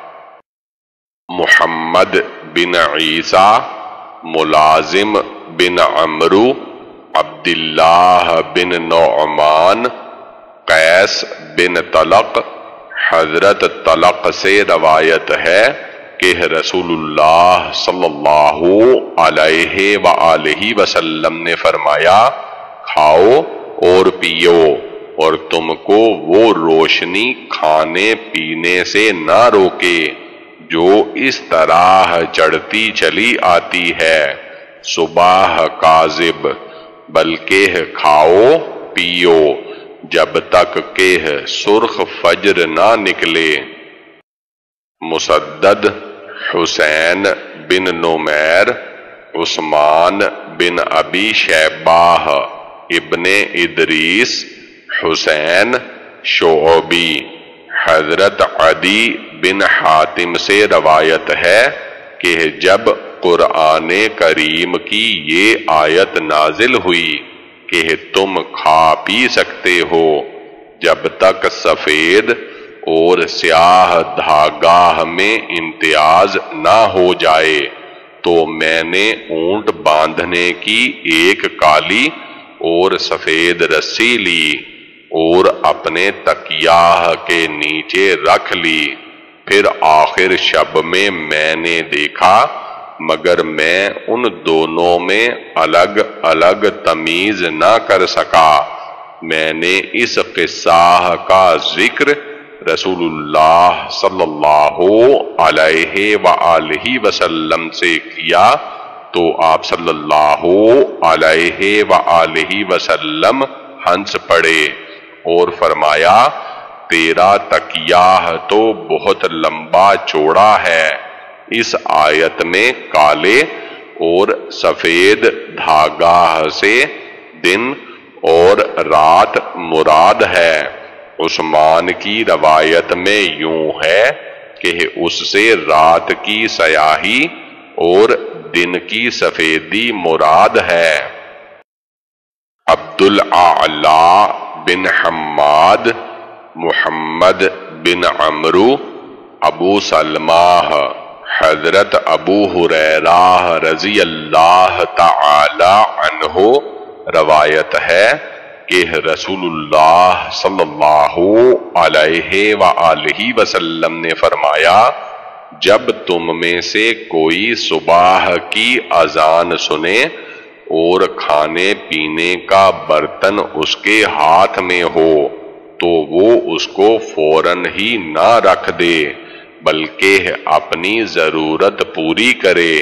محمد بن عیسیٰ، ملازم بن عمرو، عبداللہ بن نعمان، قیس بن طلق، حضرت طلق سے روایت ہے کہ رسول اللہ صلی اللہ علیہ وآلہ وسلم نے فرمایا، کھاؤ اور پیو اور تم کو وہ روشنی کھانے پینے سے نہ روکے جو اس طرح چڑھتی چلی آتی ہے، صبح کاذب، بلکہ کھاؤ پیو جب تک کہ سرخ فجر نہ نکلے۔ مسدد حسین بن نمیر، عثمان بن ابی شیبہ ابن ادریس، حسین شعبی، حضرت عدی بن حاتم سے روایت ہے کہ جب قرآن کریم کی یہ آیت نازل ہوئی کہ تم کھا پی سکتے ہو جب تک سفید اور سیاہ دھاگہ میں امتیاز نہ ہو جائے، تو میں نے اونٹ باندھنے کی ایک کالی اور سفید رسی لی اور اپنے تکیہ کے نیچے رکھ لی۔ پھر آخر شب میں میں نے دیکھا، مگر میں ان دونوں میں الگ الگ تمیز نہ کر سکا۔ میں نے اس قصہ کا ذکر رسول اللہ صلی اللہ علیہ وآلہ وسلم سے کیا تو آپ صلی اللہ علیہ وآلہ وسلم ہنس پڑے اور فرمایا، تیرا تکیہ تو بہت لمبا چوڑا ہے۔ اس آیت میں کالے اور سفید دھاگہ سے دن اور رات مراد ہے، عثمان کی روایت میں یوں ہے کہ اس سے رات کی سیاہی اور دن کی سفیدی مراد ہے۔ عبد الاعلی بن حماد، محمد بن عمرو، ابو سلمہ، حضرت ابو ہریرہ رضی اللہ تعالی عنہ روایت ہے کہ رسول اللہ صلی اللہ علیہ وآلہ وسلم نے فرمایا، جب تم میں سے کوئی صبح کی اذان سنے اور کھانے پینے کا برتن اس کے ہاتھ میں ہو تو وہ اس کو فوراً ہی نہ رکھ دے بلکہ اپنی ضرورت پوری کرے۔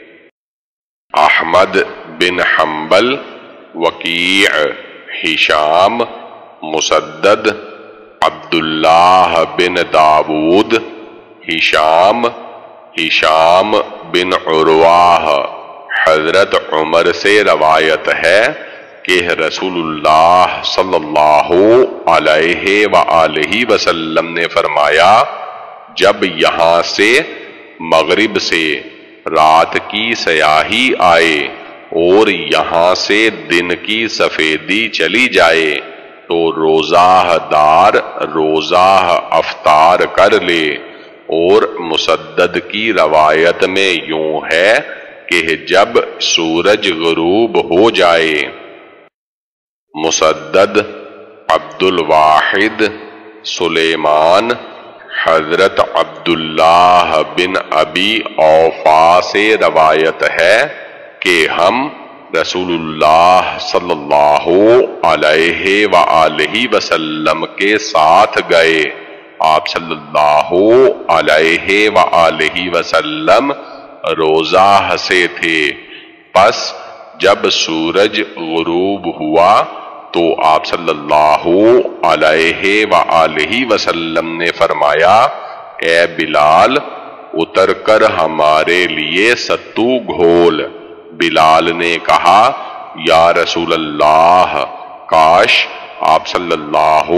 احمد بن حنبل، وکیع، ہشام، مسدد، عبداللہ بن داود، ہشام، ہشام بن عروہ، حضرت عمر سے روایت ہے کہ رسول اللہ صلی اللہ علیہ وآلہ وسلم نے فرمایا، جب یہاں سے مغرب سے رات کی سیاہی آئے اور یہاں سے دن کی سفیدی چلی جائے تو روزہ دار روزہ افطار کر لے۔ اور مسدد کی روایت میں یوں ہے کہ جب سورج غروب ہو جائے۔ مسدد، عبد الواحد، سلیمان، حضرت عبداللہ بن ابی اوفا سے روایت ہے کہ ہم رسول اللہ صلی اللہ علیہ وآلہ وسلم کے ساتھ گئے۔ آپ صلی اللہ علیہ وآلہ وسلم روزہ سے تھے، پس جب سورج غروب ہوا تو آپ صلی اللہ علیہ وآلہ وسلم نے فرمایا، اے بلال، اتر کر ہمارے لیے ستو گھول۔ بلال نے کہا، یا رسول اللہ، کاش آپ صلی اللہ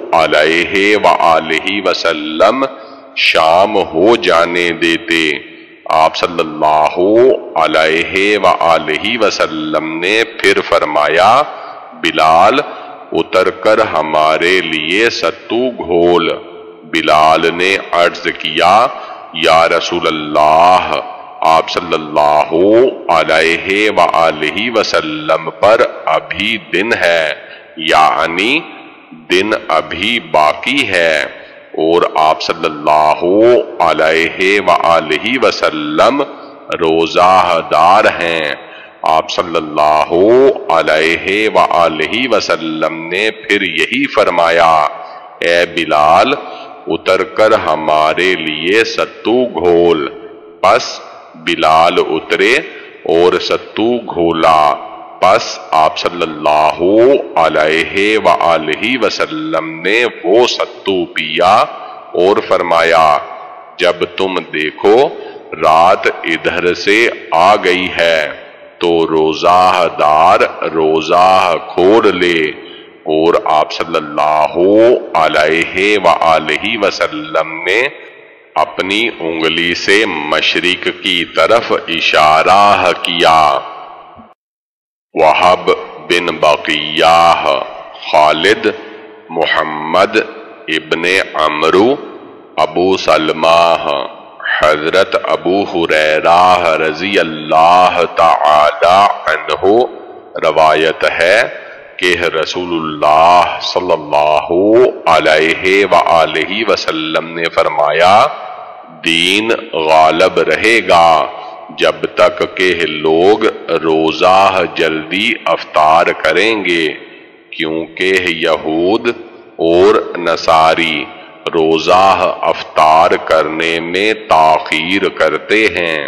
علیہ وآلہ وسلم شام ہو جانے دیتے۔ آپ صلی اللہ علیہ وآلہ وسلم نے پھر فرمایا، بلال، اتر کر ہمارے لیے ستو گھول۔ بلال نے عرض کیا، یا رسول اللہ، آپ صلی اللہ علیہ وآلہ وسلم پر ابھی دن ہے، یعنی دن ابھی باقی ہے، اور آپ صلی اللہ علیہ وآلہ وسلم روزہ دار ہیں۔ آپ صلی اللہ علیہ وآلہ وسلم نے پھر یہی فرمایا، اے بلال، اتر کر ہمارے لیے ستو گھول۔ پس بلال اترے اور ستو گھولا، پس آپ صلی اللہ علیہ وآلہ وسلم نے وہ ستو پیا اور فرمایا، جب تم دیکھو رات ادھر سے آ گئی ہے تو روزہ دار روزہ کھول لے۔ اور آپ صلی اللہ علیہ وآلہ وسلم نے اپنی انگلی سے مشرق کی طرف اشارہ کیا۔ وہب بن بقیہ، خالد، محمد ابن عمرو، ابو سلمہ، حضرت ابو ہریرہ رضی اللہ تعالی عنہ روایت ہے کہ رسول اللہ صلی اللہ علیہ وآلہ وسلم نے فرمایا، دین غالب رہے گا جب تک کہ لوگ روزہ جلدی افطار کریں گے، کیونکہ یہود اور نصاری روزہ افطار کرنے میں تاخیر کرتے ہیں۔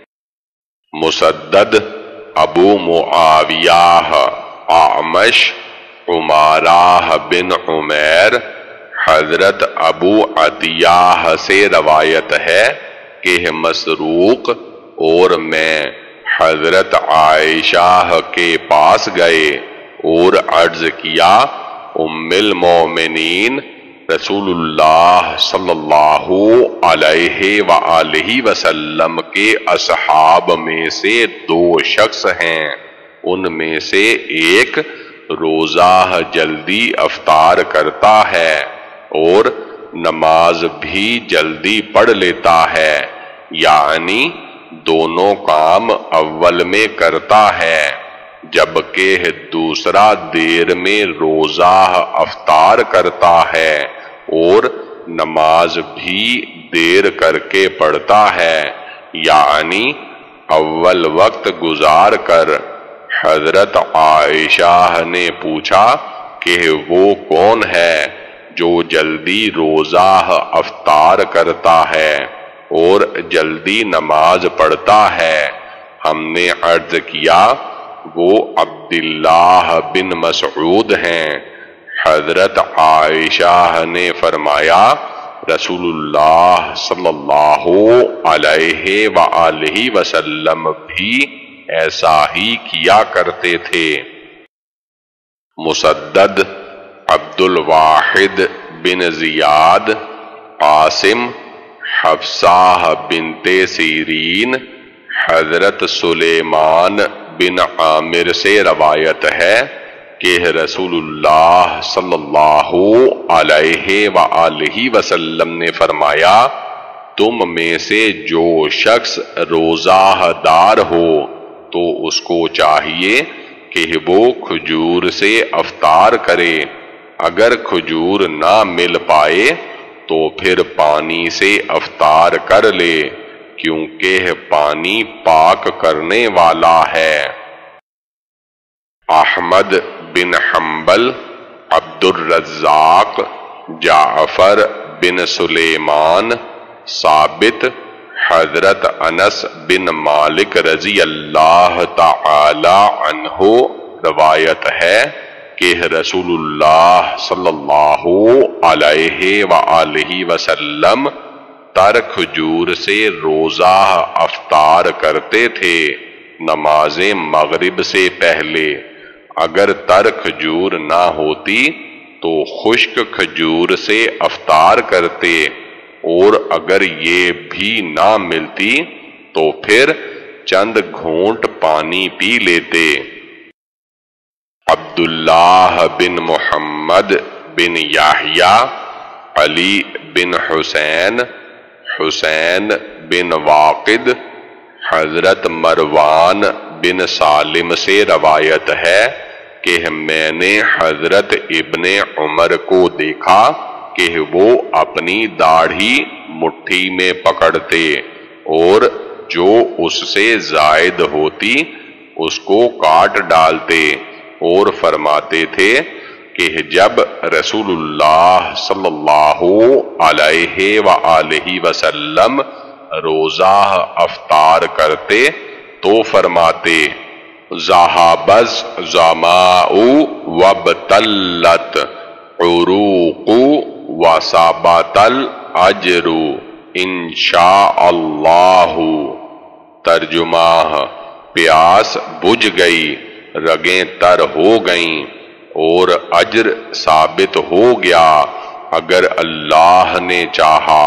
مسدد، ابو معاویہ، اعمش، عمارہ بن عمیر، حضرت ابو عطیہ سے روایت ہے کہ مسروق اور میں حضرت عائشہ کے پاس گئے اور عرض کیا، ام المومنین، رسول اللہ صلی اللہ علیہ وآلہ وسلم کے اصحاب میں سے دو شخص ہیں، ان میں سے ایک روزہ جلدی افطار کرتا ہے اور نماز بھی جلدی پڑھ لیتا ہے، یعنی دونوں کام اول میں کرتا ہے، جبکہ دوسرا دیر میں روزہ افطار کرتا ہے اور نماز بھی دیر کر کے پڑھتا ہے، یعنی اول وقت گزار کر۔ حضرت عائشہ نے پوچھا کہ وہ کون ہے جو جلدی روزہ افطار کرتا ہے اور جلدی نماز پڑھتا ہے؟ ہم نے عرض کیا وہ عبداللہ بن مسعود ہیں۔ حضرت عائشہ نے فرمایا رسول اللہ صلی اللہ علیہ وآلہ وسلم بھی ایسا ہی کیا کرتے تھے۔ مسدد، عبد الواحد بن زیاد، قاسم، حفصہ بنت سیرین، حضرت سلیمان بن عامر سے روایت ہے کہ رسول اللہ صلی اللہ علیہ وآلہ وسلم نے فرمایا تم میں سے جو شخص روزہ دار ہو تو اس کو چاہیے کہ وہ کھجور سے افطار کرے، اگر کھجور نہ مل پائے تو پھر پانی سے افطار کر لے، کیونکہ پانی پاک کرنے والا ہے۔ احمد بن حنبل، عبد الرزاق، جعفر بن سلیمان، ثابت، حضرت انس بن مالک رضی اللہ تعالی عنہ روایت ہے کہ رسول اللہ صلی اللہ علیہ وآلہ وسلم تر کھجور سے روزہ افطار کرتے تھے نماز مغرب سے پہلے، اگر تر کھجور نہ ہوتی تو خشک کھجور سے افطار کرتے، اور اگر یہ بھی نہ ملتی تو پھر چند گھونٹ پانی پی لیتے۔ عبداللہ بن محمد بن یحییٰ، علی بن حسین، حسین بن واقد، حضرت مروان بن سالم سے روایت ہے کہ میں نے حضرت ابن عمر کو دیکھا کہ وہ اپنی داڑھی مٹھی میں پکڑتے اور جو اس سے زائد ہوتی اس کو کاٹ ڈالتے، اور فرماتے تھے کہ جب رسول اللہ صلی اللہ علیہ وآلہ وسلم روزہ افطار کرتے تو فرماتے ذَهَبَ الظَّمَأُ وَابْتَلَّتِ الْعُرُوقُ وَثَبَتَ الْأَجْرُ انشاء اللہ۔ ترجمہ، پیاس بجھ گئی، رگیں تر ہو گئیں اور اجر ثابت ہو گیا اگر اللہ نے چاہا۔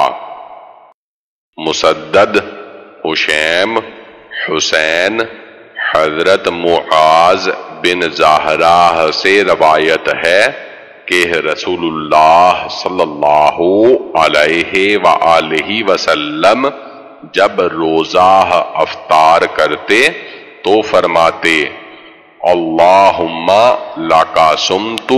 مسدد، حشیم، حسین، حضرت معاذ بن زہرہ سے روایت ہے کہ رسول اللہ صلی اللہ علیہ وآلہ وسلم جب روزہ افطار کرتے تو فرماتے اللہم لکا صمت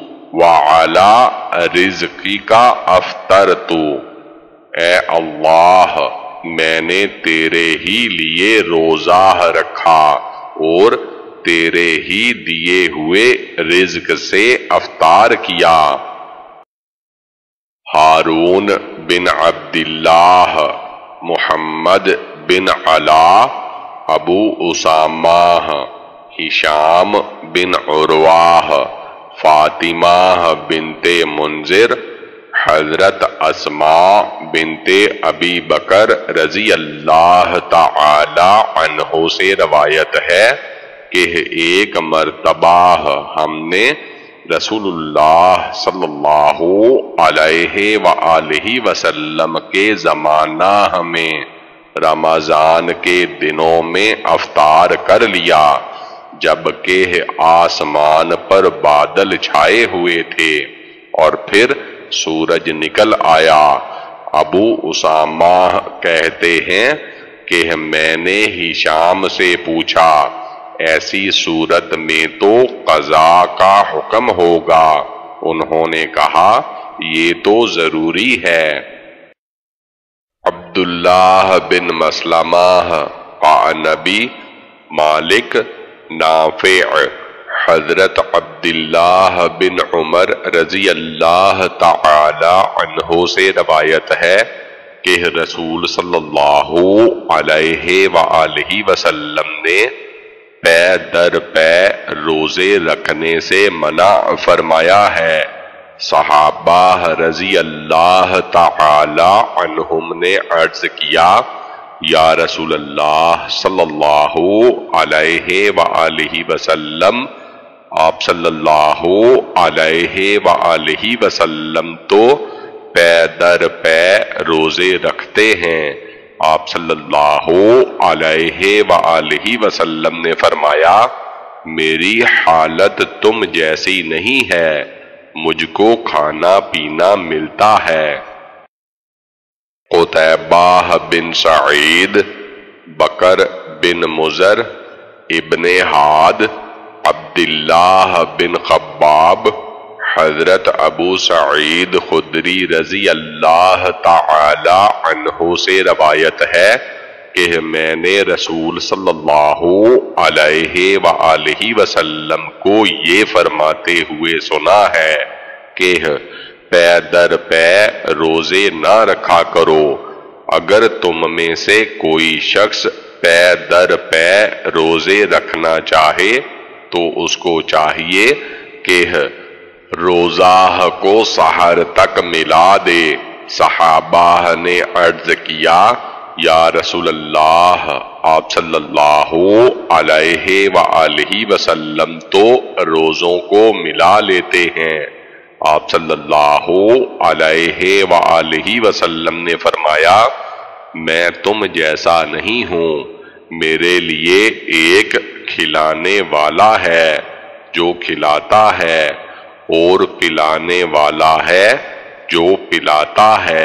وعلی رزقک افطرت، اے اللہ میں نے تیرے ہی لیے روزہ رکھا اور تیرے ہی دیے ہوئے رزق سے افطار کیا۔ ہارون بن عبداللہ، محمد بن علا، ابو اسامہ، ہشام بن عروہ، فاطمہ بنت منذر، حضرت اسماء بنت ابی بکر رضی اللہ تعالی عنہ سے روایت ہے کہ ایک مرتبہ ہم نے رسول اللہ صلی اللہ علیہ وآلہ وسلم کے زمانہ میں رمضان کے دنوں میں افطار کر لیا جبکہ آسمان پر بادل چھائے ہوئے تھے اور پھر سورج نکل آیا۔ ابو اسامہ کہتے ہیں کہ میں نے ہشام سے پوچھا ایسی صورت میں تو قضا کا حکم ہوگا؟ انہوں نے کہا یہ تو ضروری ہے۔ عبداللہ بن مسلمہ قعنبی، مالک، نافع، حضرت عبداللہ بن عمر رضی اللہ تعالی عنہ سے روایت ہے کہ رسول صلی اللہ علیہ وآلہ وسلم نے پے در پے روزے رکھنے سے منع فرمایا ہے۔ صحابہ رضی اللہ تعالی عنہم نے عرض کیا یا رسول اللہ صلی اللہ علیہ وآلہ وسلم، آپ صلی اللہ علیہ وآلہ وسلم تو پے در پے روزے رکھتے ہیں۔ آپ صلی اللہ علیہ وآلہ وسلم نے فرمایا میری حالت تم جیسی نہیں ہے، مجھ کو کھانا پینا ملتا ہے۔ قتیبہ بن سعید، بکر بن مضر، ابن حاد، عبداللہ بن خباب، حضرت ابو سعید خدری رضی اللہ تعالی عنہ سے روایت ہے کہ میں نے رسول صلی اللہ علیہ وآلہ وسلم کو یہ فرماتے ہوئے سنا ہے کہ پے در پے روزے نہ رکھا کرو، اگر تم میں سے کوئی شخص پے در پے روزے رکھنا چاہے تو اس کو چاہیے کہ روزہ کو سحر تک ملا دے۔ صحابہ نے عرض کیا یا رسول اللہ، آپ صلی اللہ علیہ وآلہ وسلم تو روزوں کو ملا لیتے ہیں۔ آپ صلی اللہ علیہ وآلہ وسلم نے فرمایا میں تم جیسا نہیں ہوں، میرے لیے ایک کھلانے والا ہے جو کھلاتا ہے اور پلانے والا ہے جو پلاتا ہے۔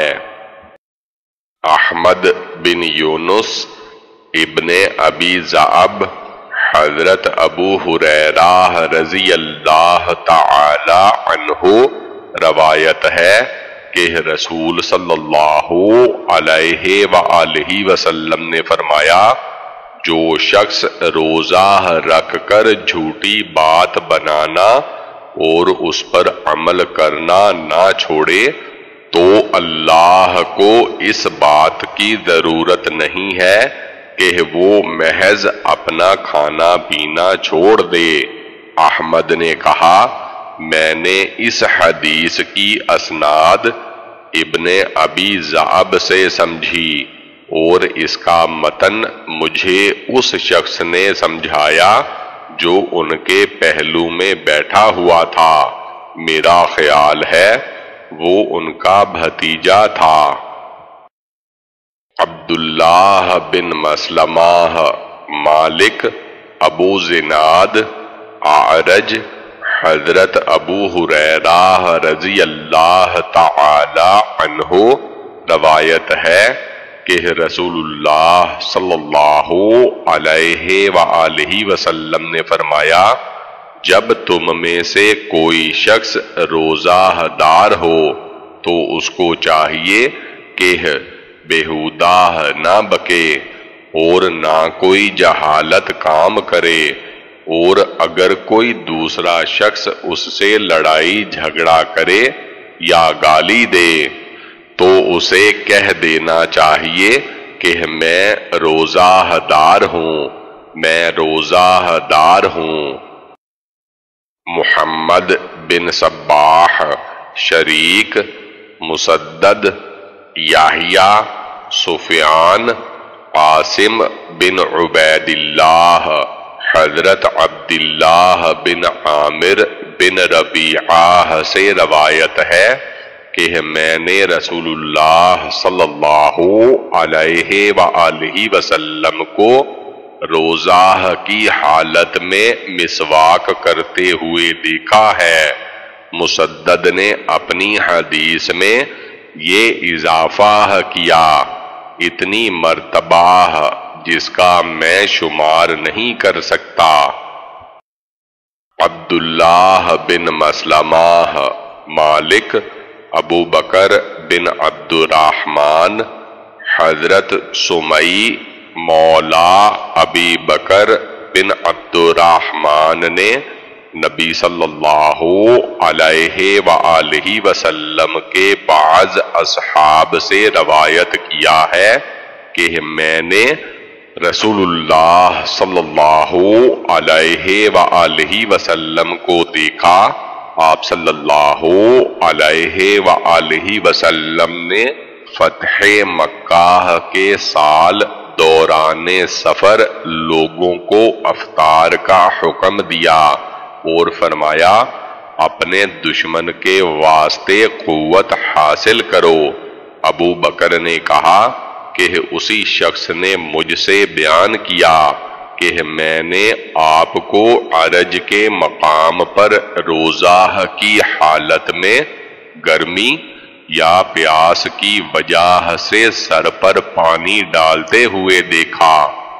احمد بن یونس ابن ابی ذئب، حضرت ابو ہریرہ رضی اللہ تعالی عنہ روایت ہے کہ رسول صلی اللہ علیہ وآلہ وسلم نے فرمایا جو شخص روزہ رکھ کر جھوٹی بات بنانا اور اس پر عمل کرنا نہ چھوڑے تو اللہ کو اس بات کی ضرورت نہیں ہے کہ وہ محض اپنا کھانا پینا چھوڑ دے۔ احمد نے کہا میں نے اس حدیث کی اسناد ابن ابی ذئب سے سمجھی اور اس کا متن مجھے اس شخص نے سمجھایا جو ان کے پہلو میں بیٹھا ہوا تھا، میرا خیال ہے وہ ان کا بھتیجا تھا۔ عبداللہ بن مسلمہ، مالک، ابو زناد، اعرج، حضرت ابو ہریرہ رضی اللہ تعالی عنہ روایت ہے کہ رسول اللہ صلی اللہ علیہ وآلہ وسلم نے فرمایا جب تم میں سے کوئی شخص روزہ دار ہو تو اس کو چاہیے کہ بیہودہ نہ بکے اور نہ کوئی جہالت کام کرے، اور اگر کوئی دوسرا شخص اس سے لڑائی جھگڑا کرے یا گالی دے تو اسے کہہ دینا چاہیے کہ میں روزہ دار ہوں، میں روزہ دار ہوں۔ محمد بن صباح، شریک، مسدد، یحییٰ، سفیان، قاسم بن عبید اللہ، حضرت عبداللہ بن عامر بن ربیعہ سے روایت ہے کہ میں نے رسول اللہ صلی اللہ علیہ وآلہ وسلم کو روزہ کی حالت میں مسواک کرتے ہوئے دیکھا ہے۔ مسدد نے اپنی حدیث میں یہ اضافہ کیا، اتنی مرتبہ جس کا میں شمار نہیں کر سکتا۔ عبداللہ بن مسلمہ، مالک، ابو بکر بن عبد الرحمن، حضرت سمئی مولا ابی بکر بن عبد الرحمن نے نبی صلی اللہ علیہ وآلہ وسلم کے بعض اصحاب سے روایت کیا ہے کہ میں نے رسول اللہ صلی اللہ علیہ وآلہ وسلم کو دیکھا۔ آپ صلی اللہ علیہ وآلہ وسلم نے فتح مکہ کے سال دوران سفر لوگوں کو افطار کا حکم دیا اور فرمایا اپنے دشمن کے واسطے قوت حاصل کرو۔ ابو بکر نے کہا کہ اسی شخص نے مجھ سے بیان کیا کہ میں نے آپ کو عرج کے مقام پر روزہ کی حالت میں گرمی یا پیاس کی وجہ سے سر پر پانی ڈالتے ہوئے دیکھا۔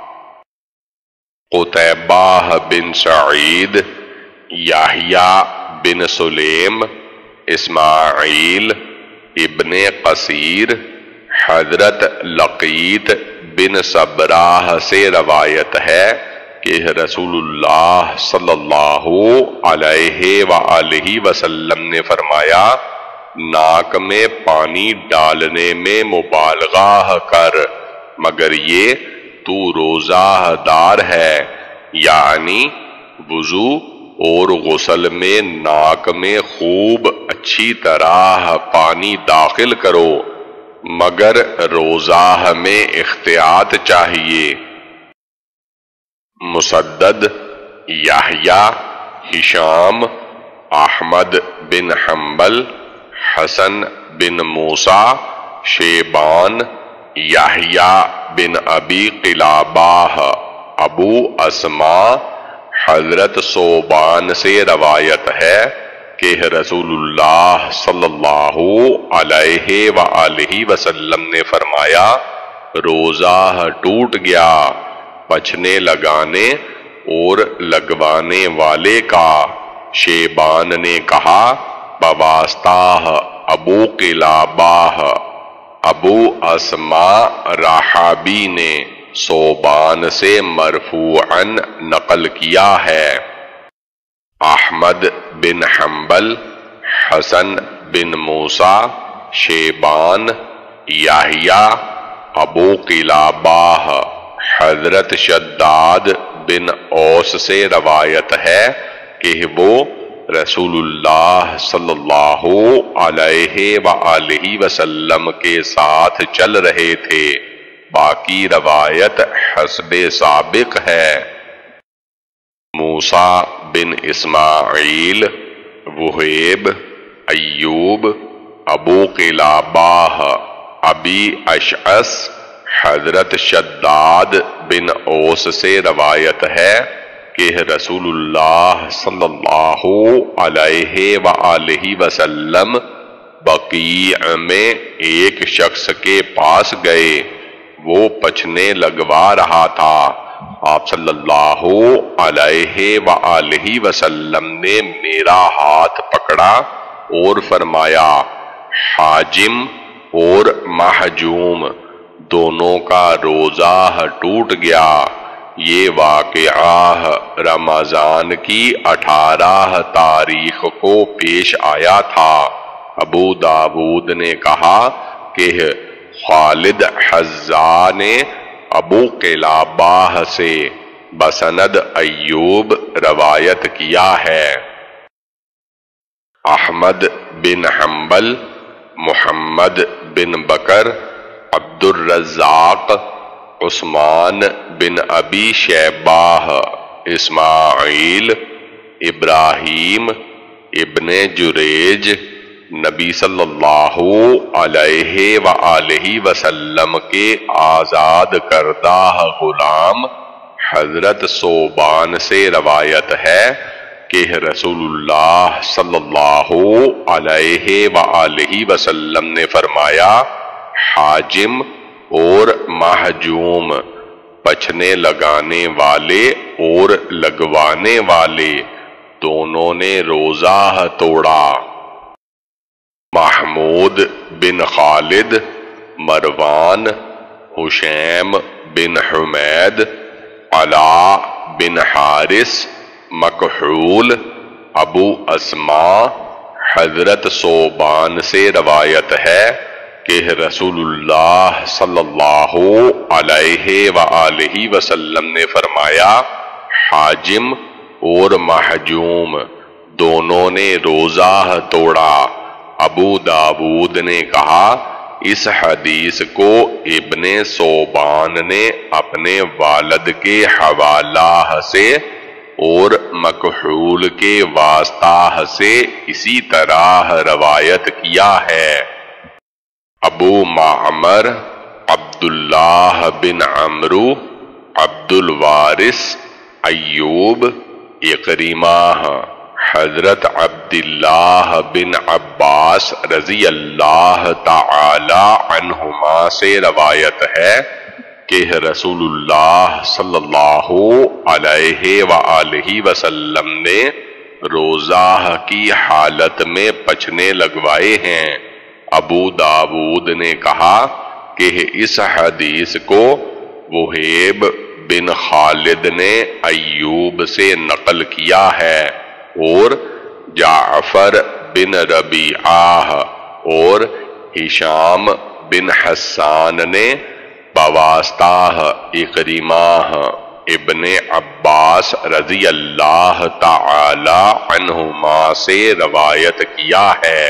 قتیبہ بن سعید، یحییٰ بن سلیم، اسماعیل ابن قصیر، حضرت لقیت بن صبرہ سے روایت ہے کہ رسول اللہ صلی اللہ علیہ وآلہ وسلم نے فرمایا ناک میں پانی ڈالنے میں مبالغہ کر مگر یہ تو روزہ دار ہے، یعنی وضو اور غسل میں ناک میں خوب اچھی طرح پانی داخل کرو، مگر روزہ میں احتیاط چاہیے۔ مسدد، یحییٰ، ہشام، احمد بن حنبل، حسن بن موسیٰ، شیبان، یحییٰ بن ابی قلابہ، ابو اسماء، حضرت صوبان سے روایت ہے کہ رسول اللہ صلی اللہ علیہ وآلہ وسلم نے فرمایا روزہ ٹوٹ گیا پچھنے لگانے اور لگوانے والے کا۔ شیبان نے کہا بواسطہ ابو قلابہ، ابو اسماء رحابی نے صوبان سے مرفوعاً نقل کیا ہے۔ احمد بن حنبل، حسن بن موسیٰ، شیبان، یحییٰ، ابو قلابہ، حضرت شداد بن اوس سے روایت ہے کہ وہ رسول اللہ صلی اللہ علیہ وآلہ وسلم کے ساتھ چل رہے تھے۔ باقی روایت حسب سابق ہے۔ موسیٰ بن اسماعیل، وہیب، ایوب، ابو قلابہ، ابی اشعث، حضرت شداد بن اوس سے روایت ہے کہ رسول اللہ صلی اللہ علیہ وآلہ وسلم بقیع میں ایک شخص کے پاس گئے، وہ پچھنے لگوا رہا تھا۔ آپ صلی اللہ علیہ وآلہ وسلم نے میرا ہاتھ پکڑا اور فرمایا حاجم اور محجوم دونوں کا روزہ ٹوٹ گیا۔ یہ واقعہ رمضان کی اٹھارہ تاریخ کو پیش آیا تھا۔ ابو داود نے کہا کہ خالد حذا نے ابو قلابہ سے بسند ایوب روایت کیا ہے۔ احمد بن حنبل، محمد بن بکر، عبد الرزاق، عثمان بن ابی شیبہ، اسماعیل، ابراہیم، ابن جریج نبی صلی اللہ علیہ وآلہ وسلم کے آزاد کردہ غلام حضرت ثوبان سے روایت ہے کہ رسول اللہ صلی اللہ علیہ وآلہ وسلم نے فرمایا، حاجم اور محجوم، پچھنے لگانے والے اور لگوانے والے، دونوں نے روزہ توڑا۔ محمود بن خالد، مروان، حشیم بن حمید، علاء بن حارث، مکحول، ابو اسماء، حضرت ثوبان سے روایت ہے کہ رسول اللہ صلی اللہ علیہ وآلہ وسلم نے فرمایا، حاجم اور محجوم دونوں نے روزہ توڑا۔ ابو داود نے کہا، اس حدیث کو ابن ثوبان نے اپنے والد کے حوالہ سے اور مکحول کے واسطہ سے اسی طرح روایت کیا ہے۔ ابو معمر عبداللہ بن عمرو، عبد الوارث، ایوب، اکرمہ، حضرت عبداللہ بن عباس رضی اللہ تعالی عنہما سے روایت ہے کہ رسول اللہ صلی اللہ علیہ وآلہ وسلم نے روزہ کی حالت میں پچھنے لگوائے ہیں۔ ابو داود نے کہا کہ اس حدیث کو وہیب بن خالد نے ایوب سے نقل کیا ہے اور جعفر بن ربیعہ اور ہشام بن حسان نے بواسطہ اکرمہ ابن عباس رضی اللہ تعالی عنہما سے روایت کیا ہے۔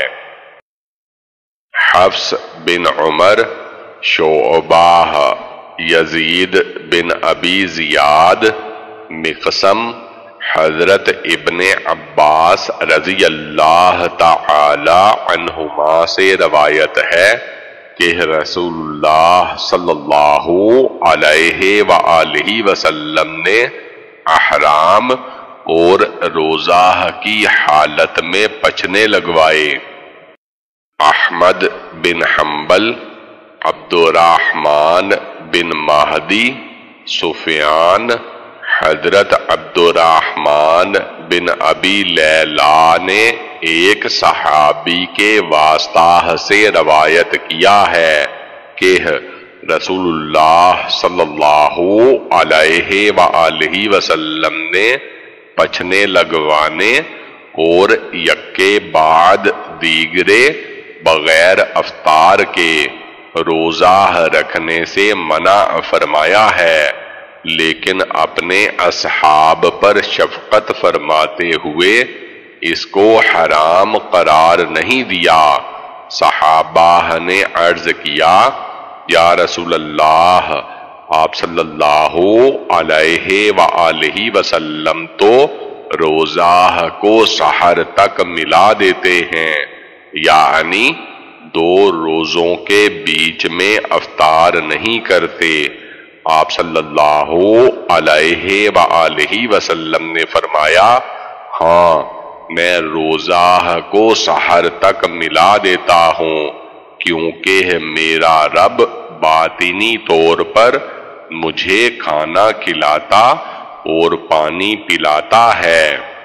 حفص بن عمر، شعبہ، یزید بن ابی زیاد، مقسم، حضرت ابن عباس رضی اللہ تعالی عنہما سے روایت ہے کہ رسول اللہ صلی اللہ علیہ وآلہ وسلم نے احرام اور روزہ کی حالت میں پچھنے لگوائے۔ احمد بن حنبل، عبد الرحمن بن مہدی، سفیان، حضرت عبد الرحمن بن ابی لیلہ نے ایک صحابی کے واسطہ سے روایت کیا ہے کہ رسول اللہ صلی اللہ علیہ وآلہ وسلم نے پچھنے لگوانے اور یکے بعد دیگرے بغیر افطار کے روزہ رکھنے سے منع فرمایا ہے، لیکن اپنے اصحاب پر شفقت فرماتے ہوئے اس کو حرام قرار نہیں دیا۔ صحابہ نے عرض کیا، یا رسول اللہ، آپ صلی اللہ علیہ وآلہ وسلم تو روزہ کو سحر تک ملا دیتے ہیں، یعنی دو روزوں کے بیچ میں افطار نہیں کرتے۔ آپ صلی اللہ علیہ وآلہ وسلم نے فرمایا، ہاں میں روزہ کو سحر تک ملا دیتا ہوں، کیونکہ میرا رب باطنی طور پر مجھے کھانا کھلاتا اور پانی پلاتا ہے۔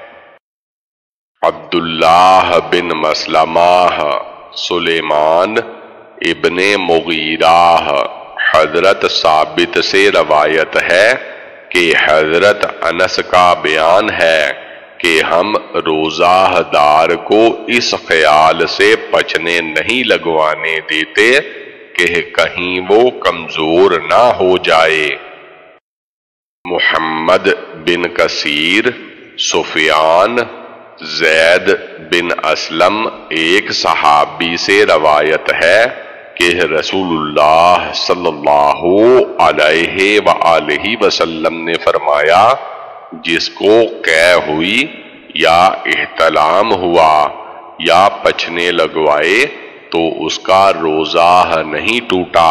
عبداللہ بن مسلمہ، سلیمان ابن مغیرہ، حضرت ثابت سے روایت ہے کہ حضرت انس کا بیان ہے کہ ہم روزہ دار کو اس خیال سے پچھنے نہیں لگوانے دیتے کہ کہیں وہ کمزور نہ ہو جائے۔ محمد بن کثیر، سفیان، زید بن اسلم ایک صحابی سے روایت ہے کہ رسول اللہ صلی اللہ علیہ وآلہ وسلم نے فرمایا، جس کو قے ہوئی یا احتلام ہوا یا پچھنے لگوائے تو اس کا روزہ نہیں ٹوٹا۔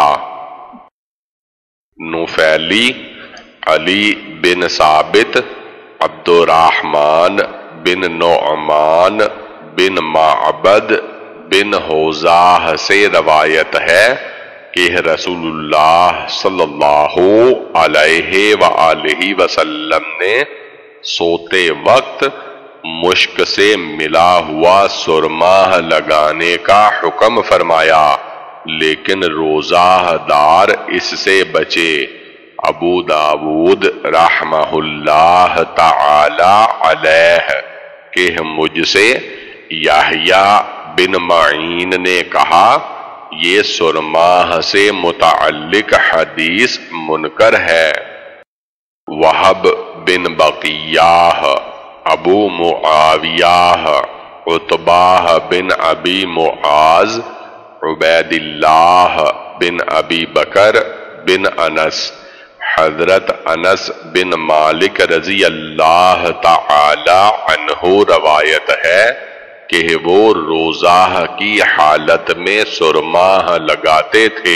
نفیلی علی بن ثابت عبد الرحمن بن نعمان بن معبد بن حوزہ سے روایت ہے کہ رسول اللہ صلی اللہ علیہ وآلہ وسلم نے سوتے وقت مشک سے ملا ہوا سرما لگانے کا حکم فرمایا، لیکن روزہ دار اس سے بچے۔ ابو داود رحمہ اللہ تعالی علیہ کہ مجھ سے یحییٰ بن معین نے کہا یہ سرما سے متعلق حدیث منکر ہے۔ وہب بن بقیہ ابو معاویہ عتبہ بن ابی معاذ عبید اللہ بن ابی بکر بن انس حضرت انس بن مالک رضی اللہ تعالی عنہ روایت ہے کہ وہ روزہ کی حالت میں سرما لگاتے تھے۔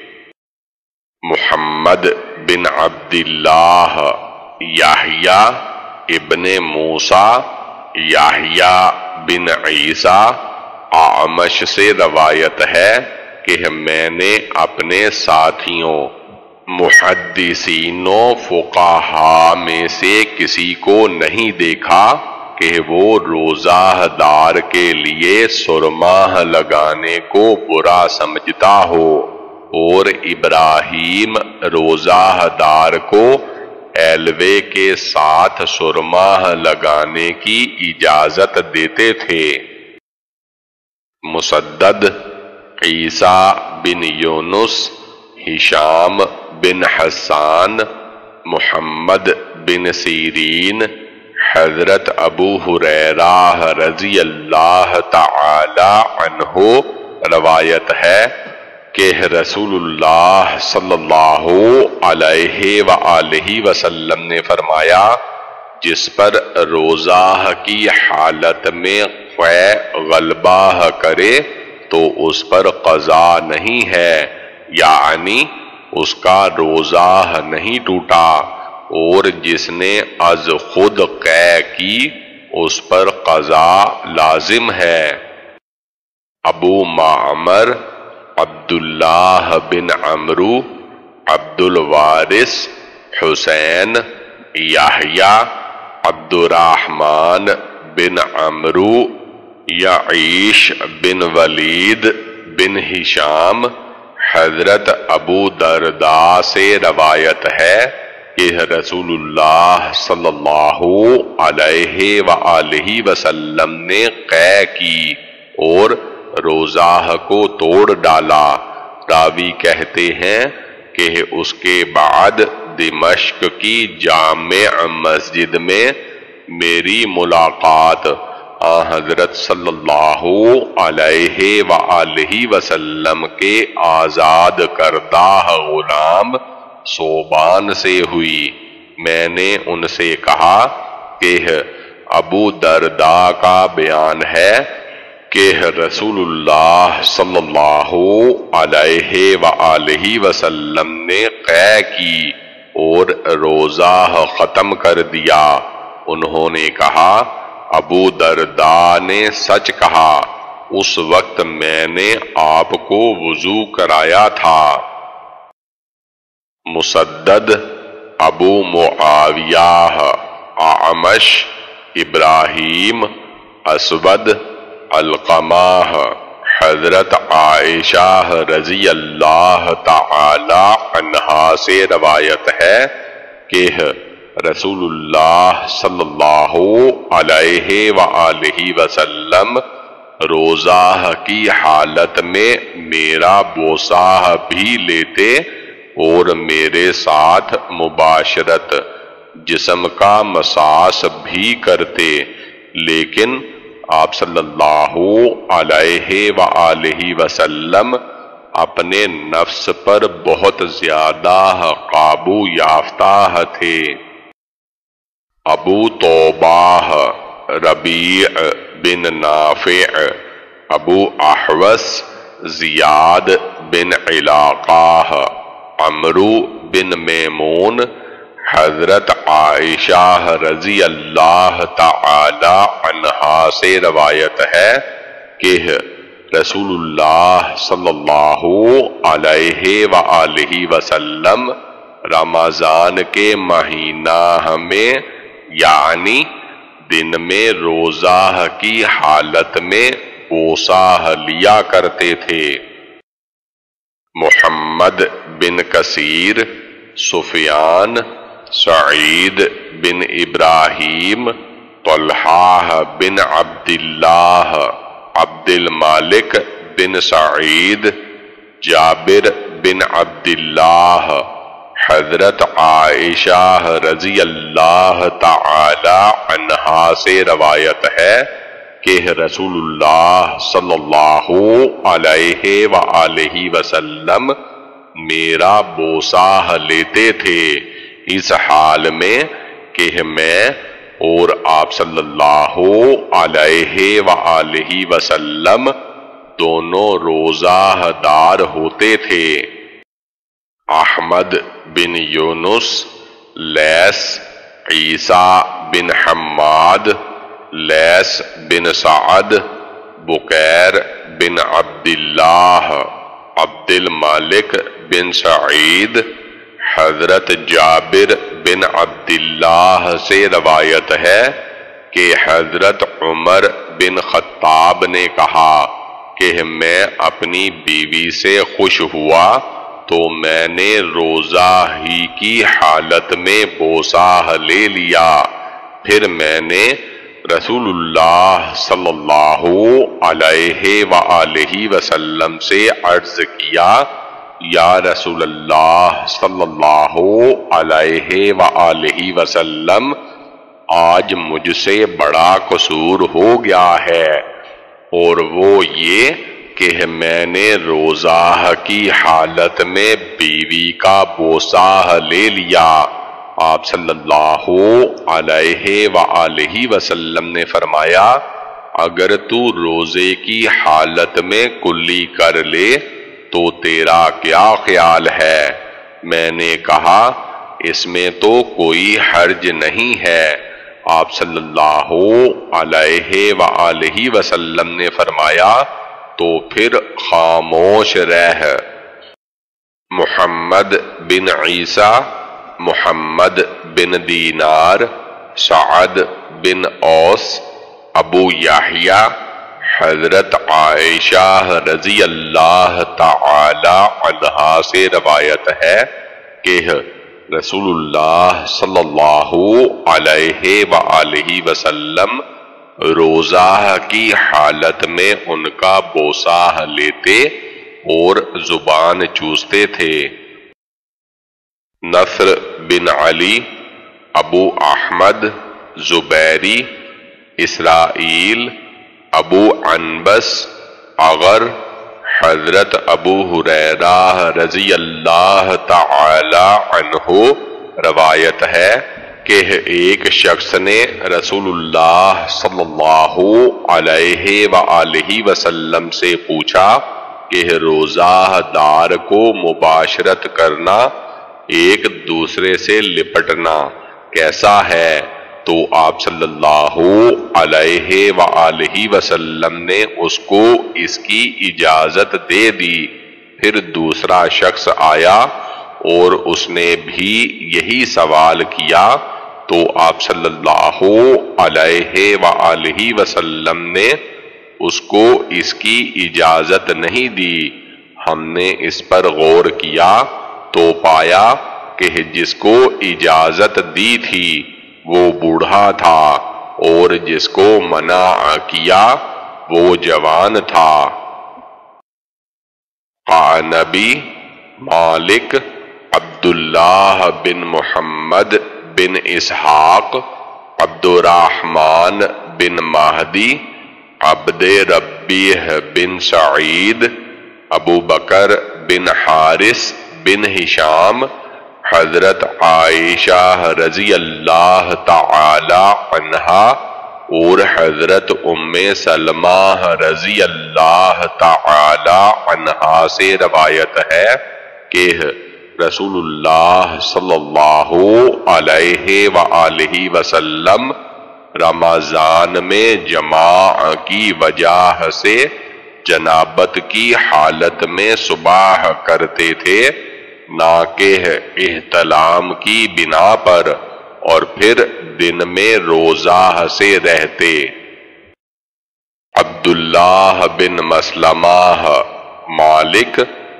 محمد بن عبداللہ یحییٰ ابن موسیٰ یحییٰ بن عیسیٰ اعمش سے روایت ہے کہ میں نے اپنے ساتھیوں محدثین و فقہاء میں سے کسی کو نہیں دیکھا کہ وہ روزہ دار کے لیے سرما لگانے کو برا سمجھتا ہو، اور ابراہیم روزہ دار کو ایلوے کے ساتھ سرما لگانے کی اجازت دیتے تھے۔ مسدد عیسیٰ بن یونس ہشام بن حسان محمد بن سیرین حضرت ابو ہریرہ رضی اللہ تعالی عنہ روایت ہے کہ رسول اللہ صلی اللہ علیہ وآلہ وسلم نے فرمایا جس پر روزہ کی حالت میں قے غلبہ کرے تو اس پر قضا نہیں ہے، یعنی اس کا روزہ نہیں ٹوٹا، اور جس نے از خود قے کی اس پر قضا لازم ہے۔ ابو معمر عبداللہ بن عمرو عبد الوارث حسین یحییٰ عبد الرحمن بن عمرو یعیش بن ولید بن ہشام حضرت ابو درداء سے روایت ہے کہ رسول اللہ صلی اللہ علیہ وآلہ وسلم نے قے کی اور روزہ کو توڑ ڈالا۔ راوی کہتے ہیں کہ اس کے بعد دمشق کی جامع مسجد میں میری ملاقات آن حضرت صلی اللہ علیہ وآلہ وسلم کے آزاد کردہ غلام صوبان سے ہوئی۔ میں نے ان سے کہا کہ ابو درداء کا بیان ہے کہ رسول اللہ صلی اللہ علیہ وآلہ وسلم نے قے کی اور روزہ ختم کر دیا۔ انہوں نے کہا ابو درداء نے سچ کہا، اس وقت میں نے آپ کو وضو کرایا تھا۔ مسدد ابو معاویہ اعمش ابراہیم اسود علقمہ حضرت عائشہ رضی اللہ تعالی عنہا سے روایت ہے کہ رسول اللہ صلی اللہ علیہ وآلہ وسلم روزہ کی حالت میں میرا بوسہ بھی لیتے اور میرے ساتھ مباشرت جسم کا مساس بھی کرتے، لیکن آپ صلی اللہ علیہ وآلہ وسلم اپنے نفس پر بہت زیادہ قابو یافتہ تھے۔ ابو توبہ ربیع بن نافع، ابو احوص زیاد بن علاقہ، عمرو بن میمون، حضرت عائشہ رضی اللہ تعالی عنہا سے روایت ہے کہ رسول اللہ صلی اللہ علیہ وآلہ وسلم رمضان کے مہینہ میں یعنی دن میں روزہ کی حالت میں بوسہ لیا کرتے تھے۔ محمد بن کثیر، سفیان، سعید بن ابراہیم، طلحہ بن عبداللہ، عبد المالک بن سعید، جابر بن عبداللہ، حضرت عائشہ رضی اللہ تعالی عنہا سے روایت ہے کہ رسول اللہ صلی اللہ علیہ وآلہ وسلم میرا بوسہ لیتے تھے اس حال میں کہ میں اور آپ صلی اللہ علیہ وآلہ وسلم دونوں روزہ دار ہوتے تھے۔ احمد بن یونس، لیث، عیسیٰ بن حماد، لیث بن سعد، بکیر بن عبداللہ، عبد المالک بن سعید، حضرت جابر بن عبداللہ سے روایت ہے کہ حضرت عمر بن خطاب نے کہا کہ میں اپنی بیوی سے خوش ہوا تو میں نے روزہ ہی کی حالت میں بوسہ لے لیا، پھر میں نے رسول اللہ صلی اللہ علیہ وآلہ وسلم سے عرض کیا، یا رسول اللہ صلی اللہ علیہ وآلہ وسلم، آج مجھ سے بڑا قصور ہو گیا ہے، اور وہ یہ کہ میں نے روزہ کی حالت میں بیوی کا بوسہ لے لیا۔ آپ صلی اللہ علیہ وآلہ وسلم نے فرمایا، اگر تو روزے کی حالت میں کلی کر لے تو تیرا کیا خیال ہے؟ میں نے کہا اس میں تو کوئی حرج نہیں ہے۔ آپ صلی اللہ علیہ وآلہ وسلم نے فرمایا تو پھر خاموش رہ۔ محمد بن عیسیٰ، محمد بن دینار، سعد بن اوس، ابو یحییٰ، حضرت عائشہ رضی اللہ تعالی عنہا سے روایت ہے کہ رسول اللہ صلی اللہ علیہ وآلہ وسلم روزہ کی حالت میں ان کا بوسہ لیتے اور زبان چوستے تھے۔ نصر بن علی، ابو احمد، زبیری، اسرائیل، ابو عنبس، اغر، حضرت ابو ہریرہ رضی اللہ تعالی عنہ روایت ہے کہ ایک شخص نے رسول اللہ صلی اللہ علیہ وآلہ وسلم سے پوچھا کہ روزہ دار کو مباشرت کرنا، ایک دوسرے سے لپٹنا کیسا ہے؟ تو آپ صلی اللہ علیہ وآلہ وسلم نے اس کو اس کی اجازت دے دی۔ پھر دوسرا شخص آیا اور اس نے بھی یہی سوال کیا تو آپ صلی اللہ علیہ وآلہ وسلم نے اس کو اس کی اجازت نہیں دی۔ ہم نے اس پر غور کیا تو پایا کہ جس کو اجازت دی تھی وہ بوڑھا تھا اور جس کو منع کیا وہ جوان تھا۔ قعنبی، مالک، عبداللہ بن محمد بن اسحاق، عبد الرحمن بن مہدی، عبد ربیہ بن سعید، ابو بکر بن حارث بن ہشام، حضرت عائشہ رضی اللہ تعالی عنہا، اور حضرت ام سلمہ رضی اللہ تعالی عنہا سے روایت ہے کہ رسول اللہ صلی اللہ علیہ وآلہ وسلم رمضان میں جماع کی وجہ سے جنابت کی حالت میں صبح کرتے تھے، نہ کہ احتلام کی بنا پر، اور پھر دن میں روزہ سے رہتے۔ عبداللہ بن مسلمہ، مالک،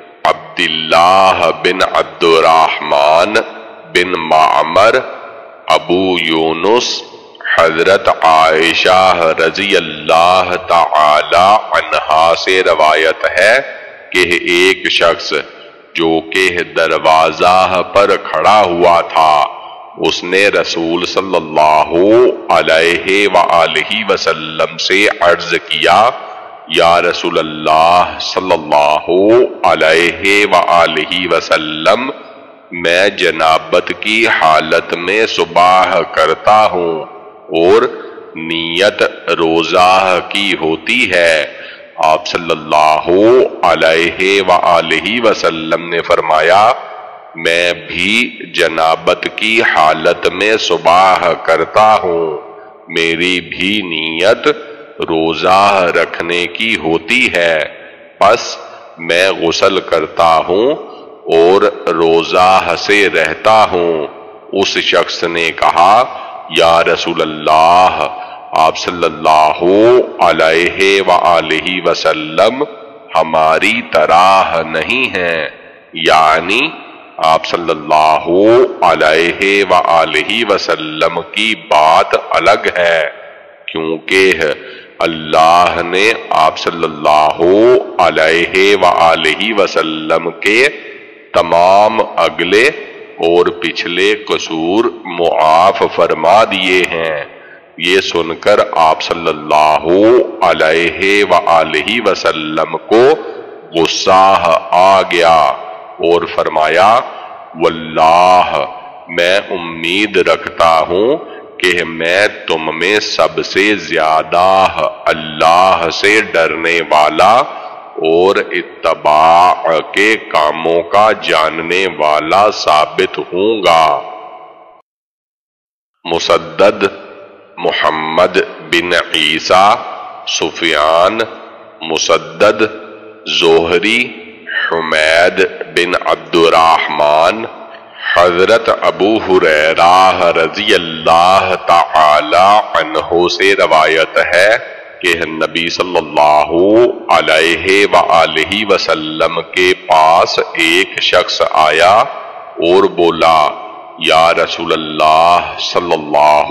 عبداللہ بن عبد الرحمن بن معمر، ابو یونس، حضرت عائشہ رضی اللہ تعالی عنہا سے روایت ہے کہ ایک شخص جو کہ دروازہ پر کھڑا ہوا تھا، اس نے رسول صلی اللہ علیہ وآلہ وسلم سے عرض کیا، یا رسول اللہ صلی اللہ علیہ وآلہ وسلم، میں جنابت کی حالت میں صبح کرتا ہوں اور نیت روزہ کی ہوتی ہے۔ آپ صلی اللہ علیہ وآلہ وسلم نے فرمایا، میں بھی جنابت کی حالت میں صبح کرتا ہوں، میری بھی نیت روزہ رکھنے کی ہوتی ہے، پس میں غسل کرتا ہوں اور روزہ سے رہتا ہوں۔ اس شخص نے کہا، یا رسول اللہ، آپ صلی اللہ علیہ وآلہ وسلم ہماری طرح نہیں ہیں، یعنی آپ صلی اللہ علیہ وآلہ وسلم کی بات الگ ہے، کیونکہ اللہ نے آپ صلی اللہ علیہ وآلہ وسلم کے تمام اگلے اور پچھلے قصور معاف فرما دیے ہیں۔ یہ سن کر آپ صلی اللہ علیہ وآلہ وسلم کو غصہ آ گیا اور فرمایا، واللہ، میں امید رکھتا ہوں کہ میں تم میں سب سے زیادہ اللہ سے ڈرنے والا اور اتباع کے کاموں کا جاننے والا ثابت ہوں گا۔ مسدد، محمد بن عیسیٰ، سفیان، مسدد، زہری، حمید بن عبد الرحمن، حضرت ابو ہریرہ رضی اللہ تعالی عنہ سے روایت ہے کہ نبی صلی اللہ علیہ وآلہ وسلم کے پاس ایک شخص آیا اور بولا، یا رسول اللہ صلی اللہ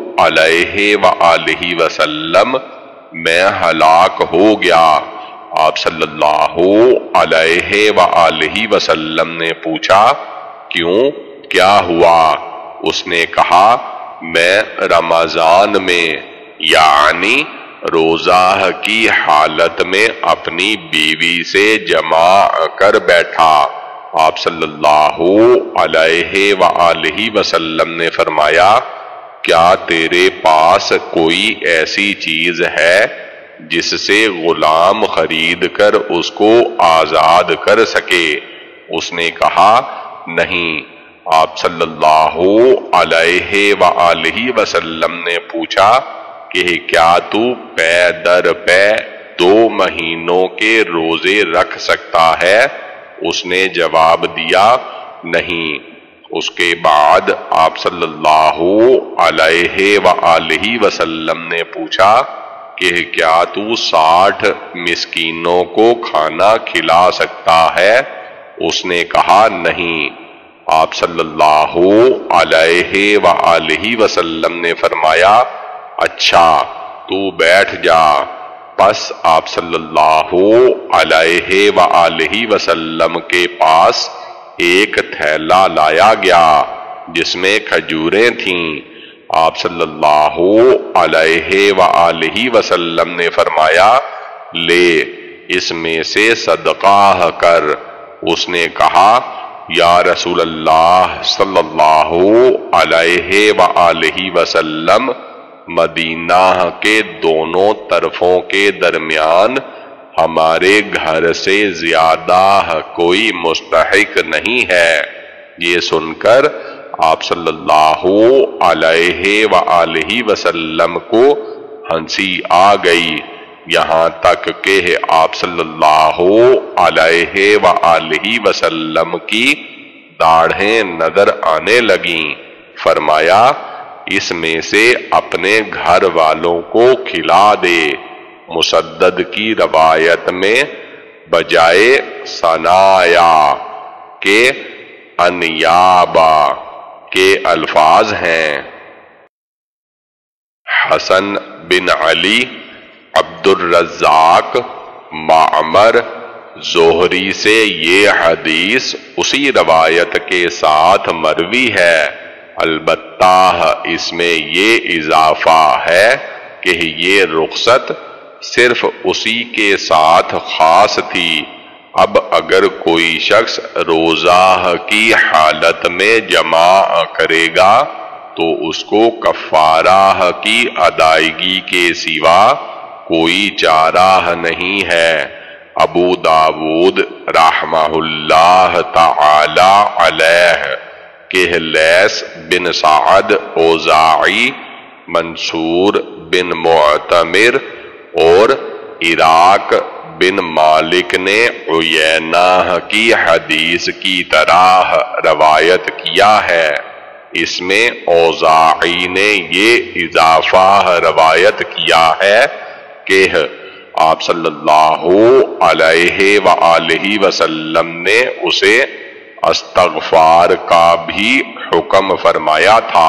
علیہ وآلہ وسلم، میں ہلاک ہو گیا۔ آپ صلی اللہ علیہ وآلہ وسلم نے پوچھا، کیوں، کیا ہوا؟ اس نے کہا، میں رمضان میں یعنی روزہ کی حالت میں اپنی بیوی سے جماع کر بیٹھا۔ آپ صلی اللہ علیہ وآلہ وسلم نے فرمایا، کیا تیرے پاس کوئی ایسی چیز ہے جس سے غلام خرید کر اس کو آزاد کر سکے؟ اس نے کہا، نہیں۔ آپ صلی اللہ علیہ وآلہ وسلم نے پوچھا کہ کیا تو پے در پے دو مہینوں کے روزے رکھ سکتا ہے؟ اس نے جواب دیا، نہیں۔ اس کے بعد آپ صلی اللہ علیہ وآلہ وسلم نے پوچھا کہ کیا تو ساٹھ مسکینوں کو کھانا کھلا سکتا ہے؟ اس نے کہا، نہیں۔ آپ صلی اللہ علیہ وآلہ وسلم نے فرمایا، اچھا، تو بیٹھ جا۔ پس آپ صلی اللہ علیہ وآلہ وسلم کے پاس ایک تھیلا لایا گیا جس میں کھجوریں تھیں۔ آپ صلی اللہ علیہ وآلہ وسلم نے فرمایا، لے، اس میں سے صدقہ کر۔ اس نے کہا، یا رسول اللہ صلی اللہ علیہ وآلہ وسلم، مدینہ کے دونوں طرفوں کے درمیان ہمارے گھر سے زیادہ کوئی مستحق نہیں ہے۔ یہ سن کر آپ صلی اللہ علیہ وآلہ وسلم کو ہنسی آ گئی، یہاں تک کہ آپ صلی اللہ علیہ وآلہ وسلم کی داڑھیں نظر آنے لگیں۔ فرمایا اس میں سے اپنے گھر والوں کو کھلا دے۔ مسدد کی روایت میں بجائے ثنایا کے انیابا کے الفاظ ہیں۔ حسن بن علی، عبد الرزاق، معمر، زہری سے یہ حدیث اسی روایت کے ساتھ مروی ہے، البتہ اس میں یہ اضافہ ہے کہ یہ رخصت صرف اسی کے ساتھ خاص تھی۔ اب اگر کوئی شخص روزہ کی حالت میں جمع کرے گا تو اس کو کفارہ کی ادائیگی کے سوا کوئی چارہ نہیں ہے۔ ابو داود رحمہ اللہ تعالی علیہ کہ لیث بن سعد اوزاعی، منصور بن معتمر اور عراق بن مالک نے عیینہ کی حدیث کی طرح روایت کیا ہے۔ اس میں اوزاعی نے یہ اضافہ روایت کیا ہے کہ آپ صلی اللہ علیہ وآلہ وسلم نے اسے استغفار کا بھی حکم فرمایا تھا۔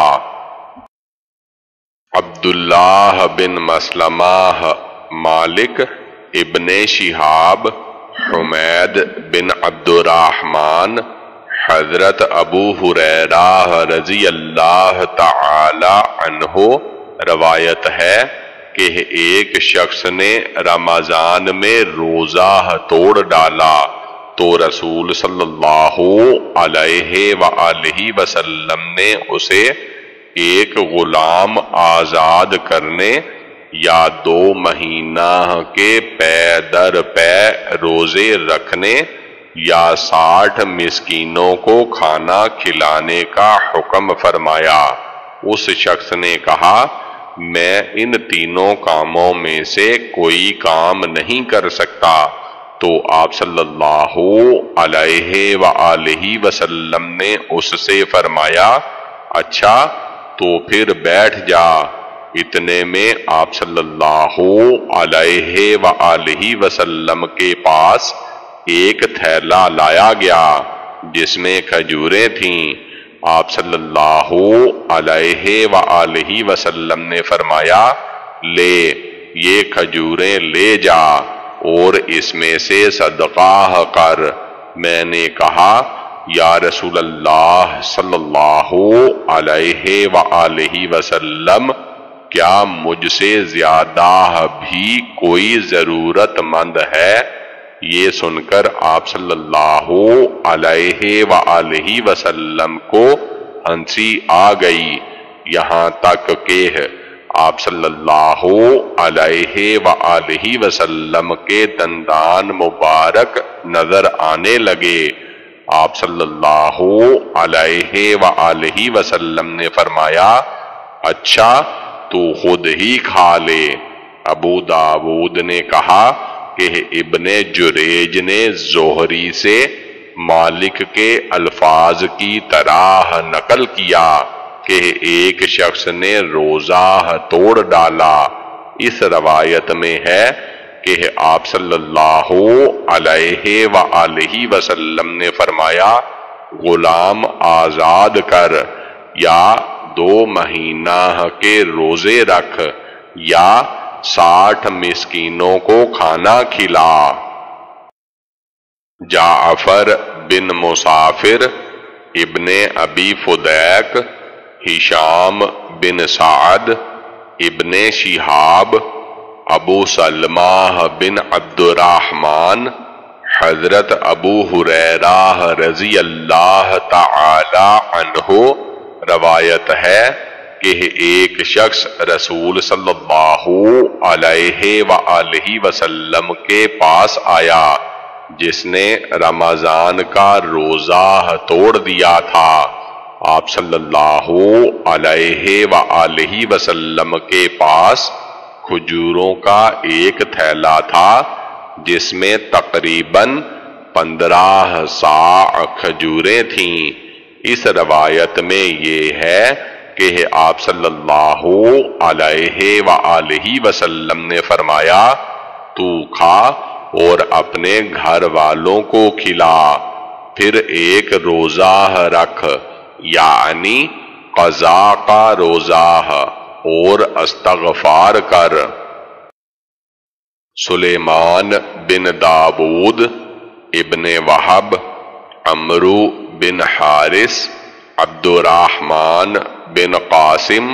عبداللہ بن مسلمہ، مالک ابن شہاب، حمید بن عبد الرحمن، حضرت ابو ہریرہ رضی اللہ تعالی عنہ روایت ہے کہ ایک شخص نے رمضان میں روزہ توڑ ڈالا تو رسول صلی اللہ علیہ وآلہ وسلم نے اسے ایک غلام آزاد کرنے یا دو مہینہ کے پے در پے روزے رکھنے یا ساٹھ مسکینوں کو کھانا کھلانے کا حکم فرمایا۔ اس شخص نے کہا میں ان تینوں کاموں میں سے کوئی کام نہیں کر سکتا، تو آپ صلی اللہ علیہ وآلہ وسلم نے اس سے فرمایا اچھا تو پھر بیٹھ جا۔ اتنے میں آپ صلی اللہ علیہ وآلہ وسلم کے پاس ایک تھیلا لایا گیا جس میں کھجوریں تھیں۔ آپ صلی اللہ علیہ وآلہ وسلم نے فرمایا لے یہ کھجوریں لے جا اور اس میں سے صدقہ کر۔ میں نے کہا یا رسول اللہ صلی اللہ علیہ وآلہ وسلم، کیا مجھ سے زیادہ بھی کوئی ضرورت مند ہے؟ یہ سن کر آپ صلی اللہ علیہ وآلہ وسلم کو ہنسی آ گئی، یہاں تک کہ آپ صلی اللہ علیہ وآلہ وسلم کے دندان مبارک نظر آنے لگے۔ آپ صلی اللہ علیہ وآلہ وسلم نے فرمایا اچھا تو خود ہی کھا لے۔ ابو داود نے کہا کہ ابن جریج نے زہری سے مالک کے الفاظ کی طرح نقل کیا کہ ایک شخص نے روزہ توڑ ڈالا۔ اس روایت میں ہے کہ آپ صلی اللہ علیہ وآلہ وسلم نے فرمایا غلام آزاد کر یا دو مہینہ کے روزے رکھ یا ساٹھ مسکینوں کو کھانا کھلا۔ جعفر بن مسافر، ابن ابی فدیک، ہشام بن سعد، ابن شہاب، ابو سلمہ بن عبد الرحمن، حضرت ابو ہریرہ رضی اللہ تعالی عنہ روایت ہے کہ ایک شخص رسول صلی اللہ علیہ وآلہ وسلم کے پاس آیا جس نے رمضان کا روزہ توڑ دیا تھا۔ آپ صلی اللہ علیہ وآلہ وسلم کے پاس کھجوروں کا ایک تھیلا تھا جس میں تقریباً پندرہ صاع کھجوریں تھیں۔ اس روایت میں یہ ہے کہ آپ صلی اللہ علیہ وآلہ وسلم نے فرمایا تو کھا اور اپنے گھر والوں کو کھلا، پھر ایک روزہ رکھ یعنی قضا کا روزہ اور استغفار کر۔ سلیمان بن داود ابن وہب، عمرو بن حارث، عبد الرحمن بن قاسم،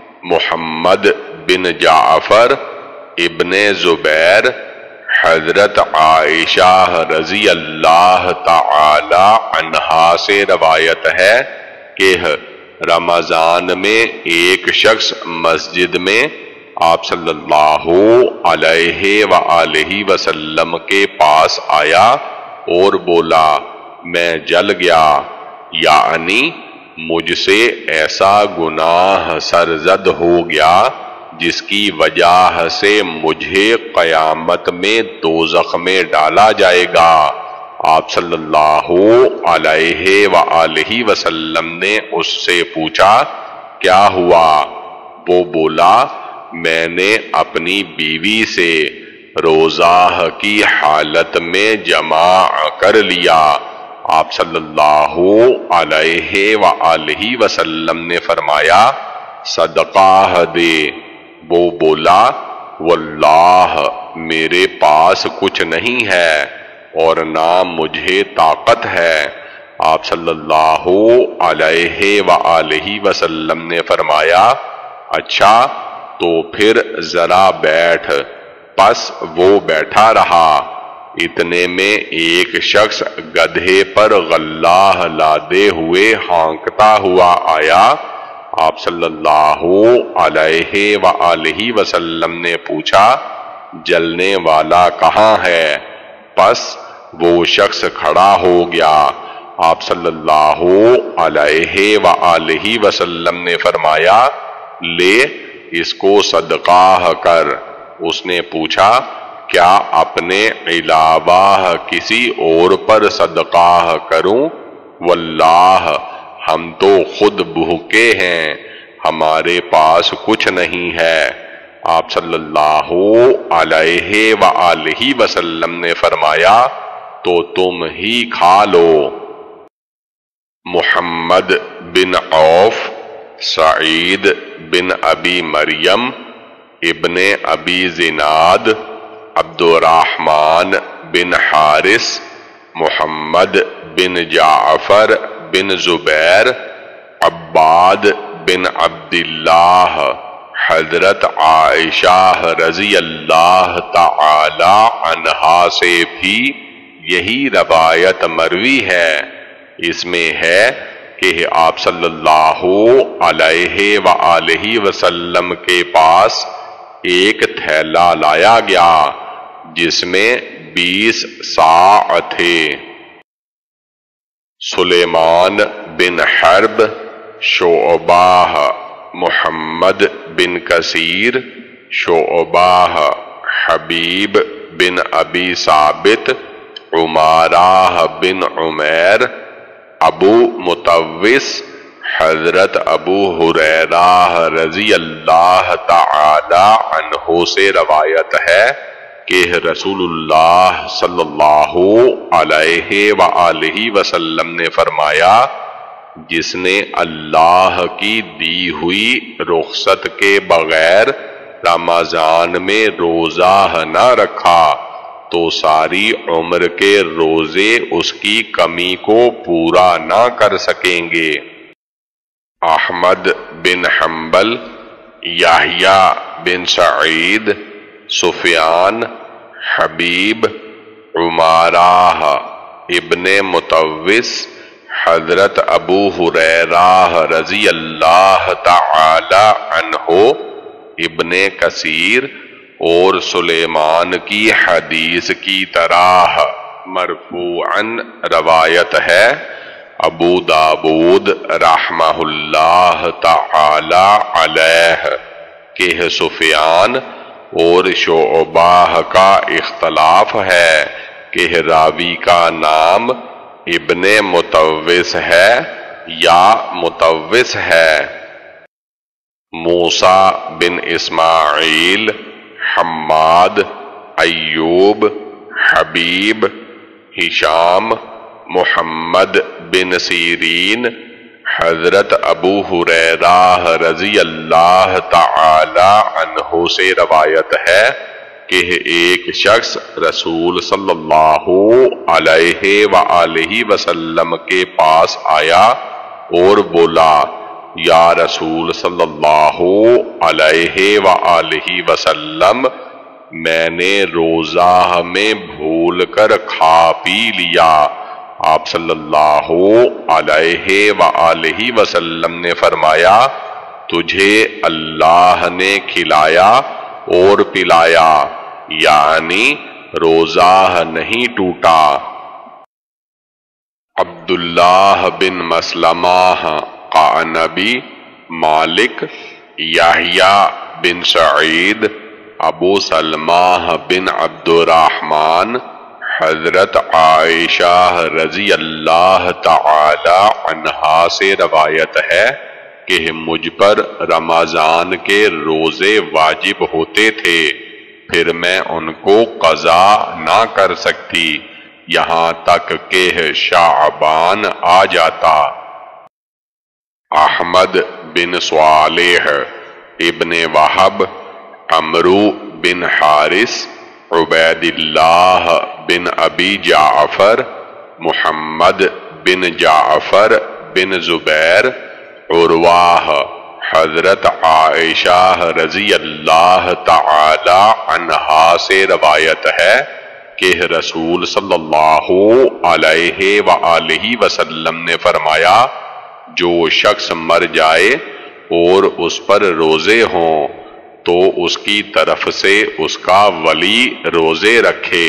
محمد بن جعفر ابن زبیر، حضرت عائشہ رضی اللہ تعالی عنہا سے روایت ہے کہ رمضان میں ایک شخص مسجد میں آپ صلی اللہ علیہ وآلہ وسلم کے پاس آیا اور بولا میں جل گیا، یعنی مجھ سے ایسا گناہ سرزد ہو گیا جس کی وجہ سے مجھے قیامت میں دوزخ میں ڈالا جائے گا۔ آپ صلی اللہ علیہ وآلہ وسلم نے اس سے پوچھا کیا ہوا؟ وہ بولا میں نے اپنی بیوی سے روزہ کی حالت میں جماع کر لیا۔ آپ صلی اللہ علیہ وآلہ وسلم نے فرمایا صدقہ دے۔ وہ بولا واللہ میرے پاس کچھ نہیں ہے اور نہ مجھے طاقت ہے۔ آپ صلی اللہ علیہ وآلہ وسلم نے فرمایا اچھا تو پھر ذرا بیٹھ۔ پس وہ بیٹھا رہا۔ اتنے میں ایک شخص گدھے پر غلہ لادے ہوئے ہانکتا ہوا آیا۔ آپ صلی اللہ علیہ وآلہ وسلم نے پوچھا جلنے والا کہاں ہے؟ پس وہ شخص کھڑا ہو گیا۔ آپ صلی اللہ علیہ وآلہ وسلم نے فرمایا لے اس کو صدقہ کر۔ اس نے پوچھا کیا اپنے علاوہ کسی اور پر صدقہ کروں؟ واللہ ہم تو خود بھوکے ہیں، ہمارے پاس کچھ نہیں ہے۔ آپ صلی اللہ علیہ وآلہ وسلم نے فرمایا تو تم ہی کھا لو۔ محمد بن عوف، سعید بن ابی مریم، ابن ابی زناد، عبد الرحمن بن حارث، محمد بن جعفر بن زبیر، عباد بن عبداللہ، حضرت عائشہ رضی اللہ تعالی عنہا سے بھی یہی روایت مروی ہے۔ اس میں ہے کہ آپ صلی اللہ علیہ وآلہ وسلم کے پاس ایک تھیلا لایا گیا جس میں بیس صاع تھے۔ سلیمان بن حرب، شعبہ، محمد بن کثیر، شعبہ، حبیب بن ابی ثابت، عمارہ بن عمیر، ابو مطوس، حضرت ابو ہریرہ رضی اللہ تعالی عنہ سے روایت ہے کہ رسول اللہ صلی اللہ علیہ وآلہ وسلم نے فرمایا جس نے اللہ کی دی ہوئی رخصت کے بغیر رمضان میں روزہ نہ رکھا تو ساری عمر کے روزے اس کی کمی کو پورا نہ کر سکیں گے۔ احمد بن حنبل، یحییٰ بن سعید، سفیان، حبیب، عمارہ ابن مطوس، حضرت ابو ہریرہ رضی اللہ تعالی عنہ، ابن کثیر اور سلیمان کی حدیث کی طرح مرفوعاً روایت ہے۔ ابو داود رحمہ اللہ تعالی علیہ کہ سفیان اور شعبہ کا اختلاف ہے کہ راوی کا نام ابن متوس ہے یا متوس ہے۔ موسیٰ بن اسماعیل، حماد، ایوب، حبیب، ہشام، محمد بن سیرین، حضرت ابو ہریرہ رضی اللہ تعالی عنہ سے روایت ہے کہ ایک شخص رسول صلی اللہ علیہ وآلہ وسلم کے پاس آیا اور بولا، یا رسول صلی اللہ علیہ وآلہ وسلم، میں نے روزہ میں بھول کر کھا پی لیا۔ آپ صلی اللہ علیہ وآلہ وسلم نے فرمایا، تجھے اللہ نے کھلایا اور پلایا، یعنی روزہ نہیں ٹوٹا۔ عبداللہ بن مسلمہ قعنبی، مالک، یحییٰ بن سعید، ابو سلمہ بن عبد الرحمن، حضرت عائشہ رضی اللہ تعالی عنہا سے روایت ہے کہ مجھ پر رمضان کے روزے واجب ہوتے تھے، پھر میں ان کو قضا نہ کر سکتی یہاں تک کہ شعبان آ جاتا۔ احمد بن صالح، ابن وہب، عمرو بن حارث، عبید اللہ بن ابی جعفر، محمد بن جعفر بن زبیر، عروہ، حضرت عائشہ رضی اللہ تعالی عنہا سے روایت ہے کہ رسول صلی اللہ علیہ وآلہ وسلم نے فرمایا، جو شخص مر جائے اور اس پر روزے ہوں تو اس کی طرف سے اس کا ولی روزے رکھے۔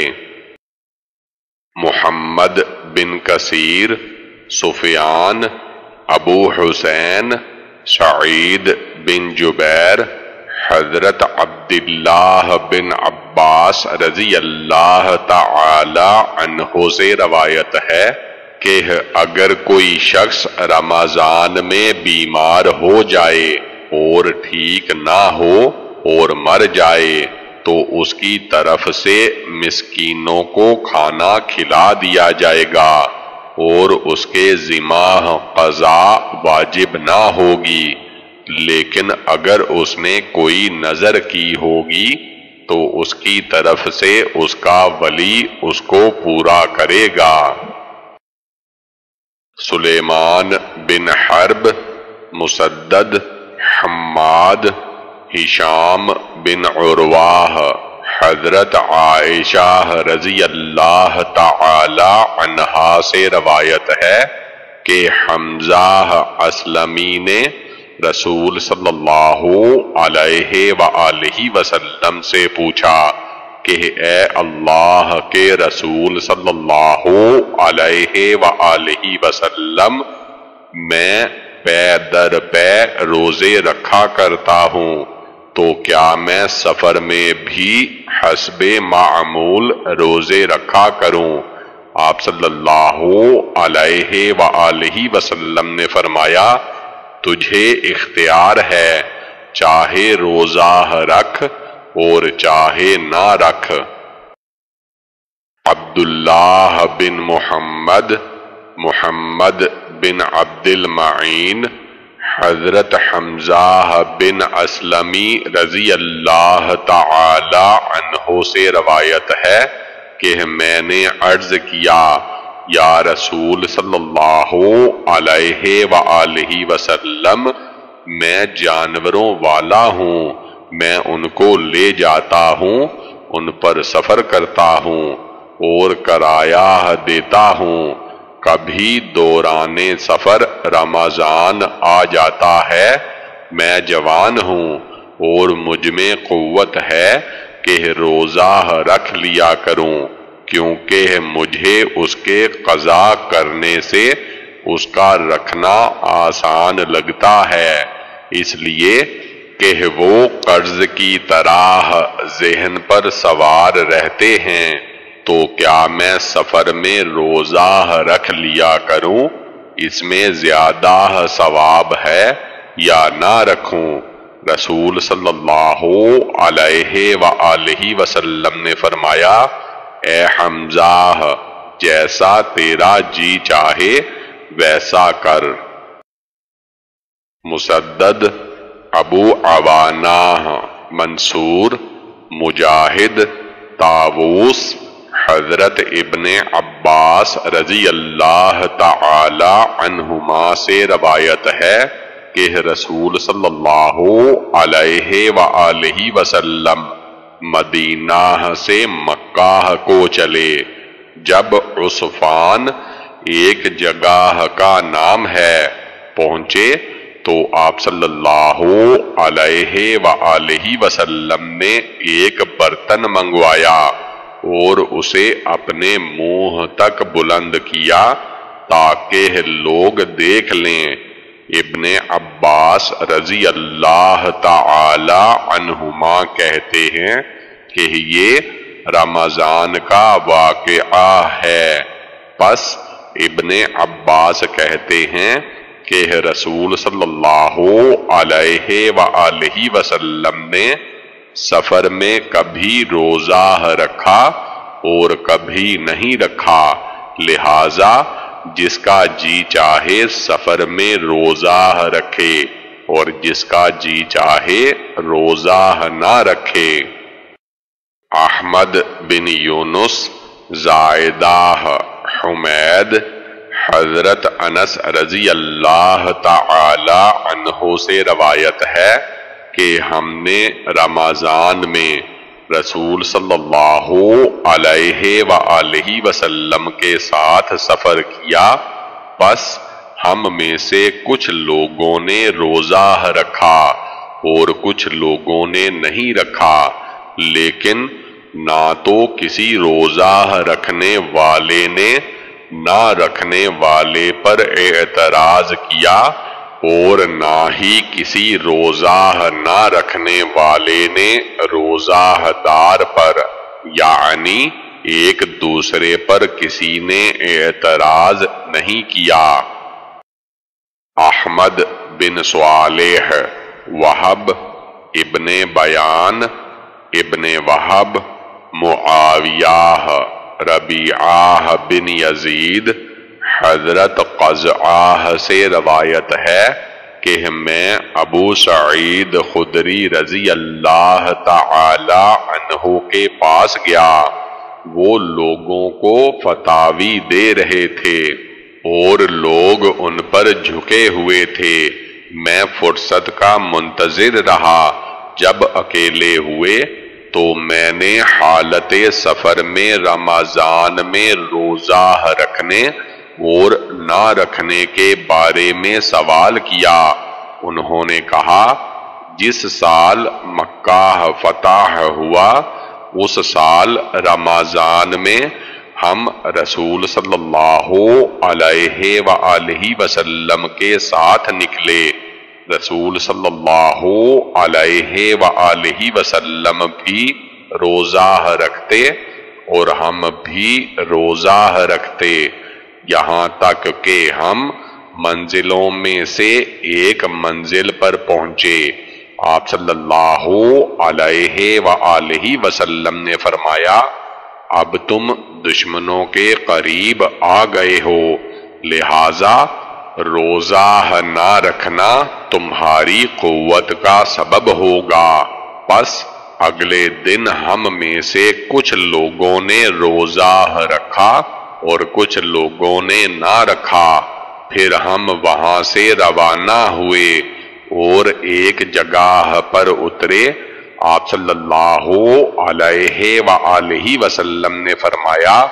محمد بن کثیر، سفیان، ابو حسین، سعید بن جبیر، حضرت عبداللہ بن عباس رضی اللہ تعالی عنہ سے روایت ہے کہ اگر کوئی شخص رمضان میں بیمار ہو جائے اور ٹھیک نہ ہو اور مر جائے تو اس کی طرف سے مسکینوں کو کھانا کھلا دیا جائے گا اور اس کے ذمہ قضا واجب نہ ہوگی، لیکن اگر اس نے کوئی نذر کی ہوگی تو اس کی طرف سے اس کا ولی اس کو پورا کرے گا۔ سلیمان بن حرب، مسدد، حماد، ہشام بن عروہ، حضرت عائشہ رضی اللہ تعالی عنہا سے روایت ہے کہ حمزہ اسلمی نے رسول صلی اللہ علیہ وآلہ وسلم سے پوچھا کہ اے اللہ کے رسول صلی اللہ علیہ وآلہ وسلم، میں پے در پے روزے رکھا کرتا ہوں، تو کیا میں سفر میں بھی حسب معمول روزے رکھا کروں؟ آپ صلی اللہ علیہ وآلہ وسلم نے فرمایا، تجھے اختیار ہے، چاہے روزہ رکھ اور چاہے نہ رکھ۔ عبداللہ بن محمد، محمد بن عبد المعین، حضرت حمزہ بن اسلمی رضی اللہ تعالی عنہ سے روایت ہے کہ میں نے عرض کیا، یا رسول صلی اللہ علیہ وآلہ وسلم، میں جانوروں والا ہوں، میں ان کو لے جاتا ہوں، ان پر سفر کرتا ہوں اور کرایہ دیتا ہوں، کبھی دوران سفر رمضان آ جاتا ہے، میں جوان ہوں اور مجھ میں قوت ہے کہ روزہ رکھ لیا کروں، کیونکہ مجھے اس کے قضا کرنے سے اس کا رکھنا آسان لگتا ہے، اس لیے کہ وہ قرض کی طرح ذہن پر سوار رہتے ہیں۔ تو کیا میں سفر میں روزہ رکھ لیا کروں، اس میں زیادہ ثواب ہے یا نہ رکھوں؟ رسول صلی اللہ علیہ وآلہ وسلم نے فرمایا، اے حمزہ، جیسا تیرا جی چاہے ویسا کر۔ مسدد، ابو عوانہ، منصور، مجاہد، طاووس، حضرت ابن عباس رضی اللہ تعالی عنہما سے روایت ہے کہ رسول صلی اللہ علیہ وآلہ وسلم مدینہ سے مکہ کو چلے۔ جب عصفان ایک جگہ کا نام ہے پہنچے تو آپ صلی اللہ علیہ وآلہ وسلم نے ایک برتن منگوایا اور اسے اپنے منہ تک بلند کیا تاکہ لوگ دیکھ لیں۔ ابن عباس رضی اللہ تعالی عنہما کہتے ہیں کہ یہ رمضان کا واقعہ ہے۔ پس ابن عباس کہتے ہیں کہ رسول صلی اللہ علیہ وآلہ وسلم نے سفر میں کبھی روزہ رکھا اور کبھی نہیں رکھا، لہذا جس کا جی چاہے سفر میں روزہ رکھے اور جس کا جی چاہے روزہ نہ رکھے۔ احمد بن یونس، زائدہ، حمید، حضرت انس رضی اللہ تعالی عنہ سے روایت ہے کہ ہم نے رمضان میں رسول صلی اللہ علیہ وآلہ وسلم کے ساتھ سفر کیا، بس ہم میں سے کچھ لوگوں نے روزہ رکھا اور کچھ لوگوں نے نہیں رکھا، لیکن نہ تو کسی روزہ رکھنے والے نے نہ رکھنے والے پر اعتراض کیا اور نہ ہی کسی روزہ نہ رکھنے والے نے روزہ دار پر، یعنی ایک دوسرے پر کسی نے اعتراض نہیں کیا۔ احمد بن صالح، وہب ابن بیان، ابن وہب، معاویہ، ربیعہ بن یزید، حضرت قزعہ سے روایت ہے کہ میں ابو سعید خدری رضی اللہ تعالی عنہ کے پاس گیا، وہ لوگوں کو فتاوی دے رہے تھے اور لوگ ان پر جھکے ہوئے تھے۔ میں فرصت کا منتظر رہا، جب اکیلے ہوئے تو میں نے حالت سفر میں رمضان میں روزہ رکھنے اور نہ رکھنے کے بارے میں سوال کیا۔ انہوں نے کہا، جس سال مکہ فتح ہوا اس سال رمضان میں ہم رسول صلی اللہ علیہ وآلہ وسلم کے ساتھ نکلے۔ رسول صلی اللہ علیہ وآلہ وسلم بھی روزہ رکھتے اور ہم بھی روزہ رکھتے، یہاں تک کہ ہم منزلوں میں سے ایک منزل پر پہنچے۔ آپ صلی اللہ علیہ وآلہ وسلم نے فرمایا، اب تم دشمنوں کے قریب آ گئے ہو، لہذا روزہ نہ رکھنا تمہاری قوت کا سبب ہوگا۔ پس اگلے دن ہم میں سے کچھ لوگوں نے روزہ رکھا اور کچھ لوگوں نے نہ رکھا، پھر ہم وہاں سے روانہ ہوئے اور ایک جگہ پر اترے۔ آپ صلی اللہ علیہ وآلہ وسلم نے فرمایا،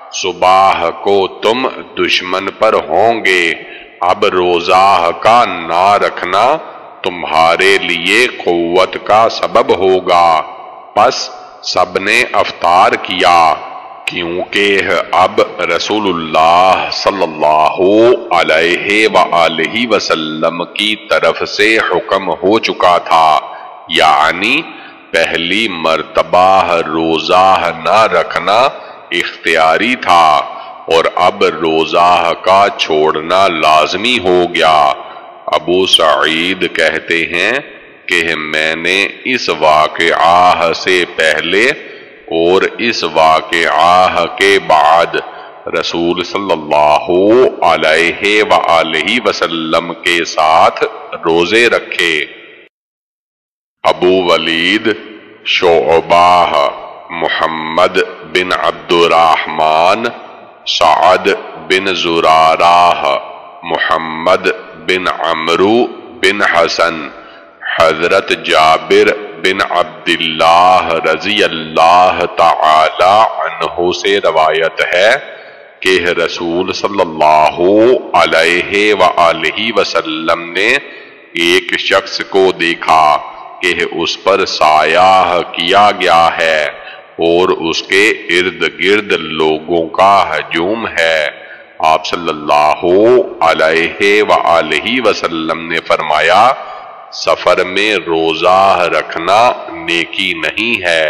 صبح کو تم دشمن پر ہوں گے، اب روزہ کا نہ رکھنا تمہارے لیے قوت کا سبب ہوگا۔ پس سب نے افطار کیا، کیونکہ اب رسول اللہ صلی اللہ علیہ وآلہ وسلم کی طرف سے حکم ہو چکا تھا، یعنی پہلی مرتبہ روزہ نہ رکھنا اختیاری تھا اور اب روزہ کا چھوڑنا لازمی ہو گیا۔ ابو سعید کہتے ہیں کہ میں نے اس واقعہ سے پہلے اور اس واقعہ کے بعد رسول صلی اللہ علیہ وآلہ وسلم کے ساتھ روزے رکھے۔ ابو ولید شعبہ محمد بن عبد الرحمن، سعد بن زرارہ، محمد بن عمرو بن حسن، حضرت جابر بن عبداللہ رضی اللہ تعالی عنہ سے روایت ہے کہ رسول صلی اللہ علیہ وآلہ وسلم نے ایک شخص کو دیکھا کہ اس پر سایہ کیا گیا ہے اور اس کے ارد گرد لوگوں کا ہجوم ہے۔ آپ صلی اللہ علیہ وآلہ وسلم نے فرمایا، سفر میں روزہ رکھنا نیکی نہیں ہے۔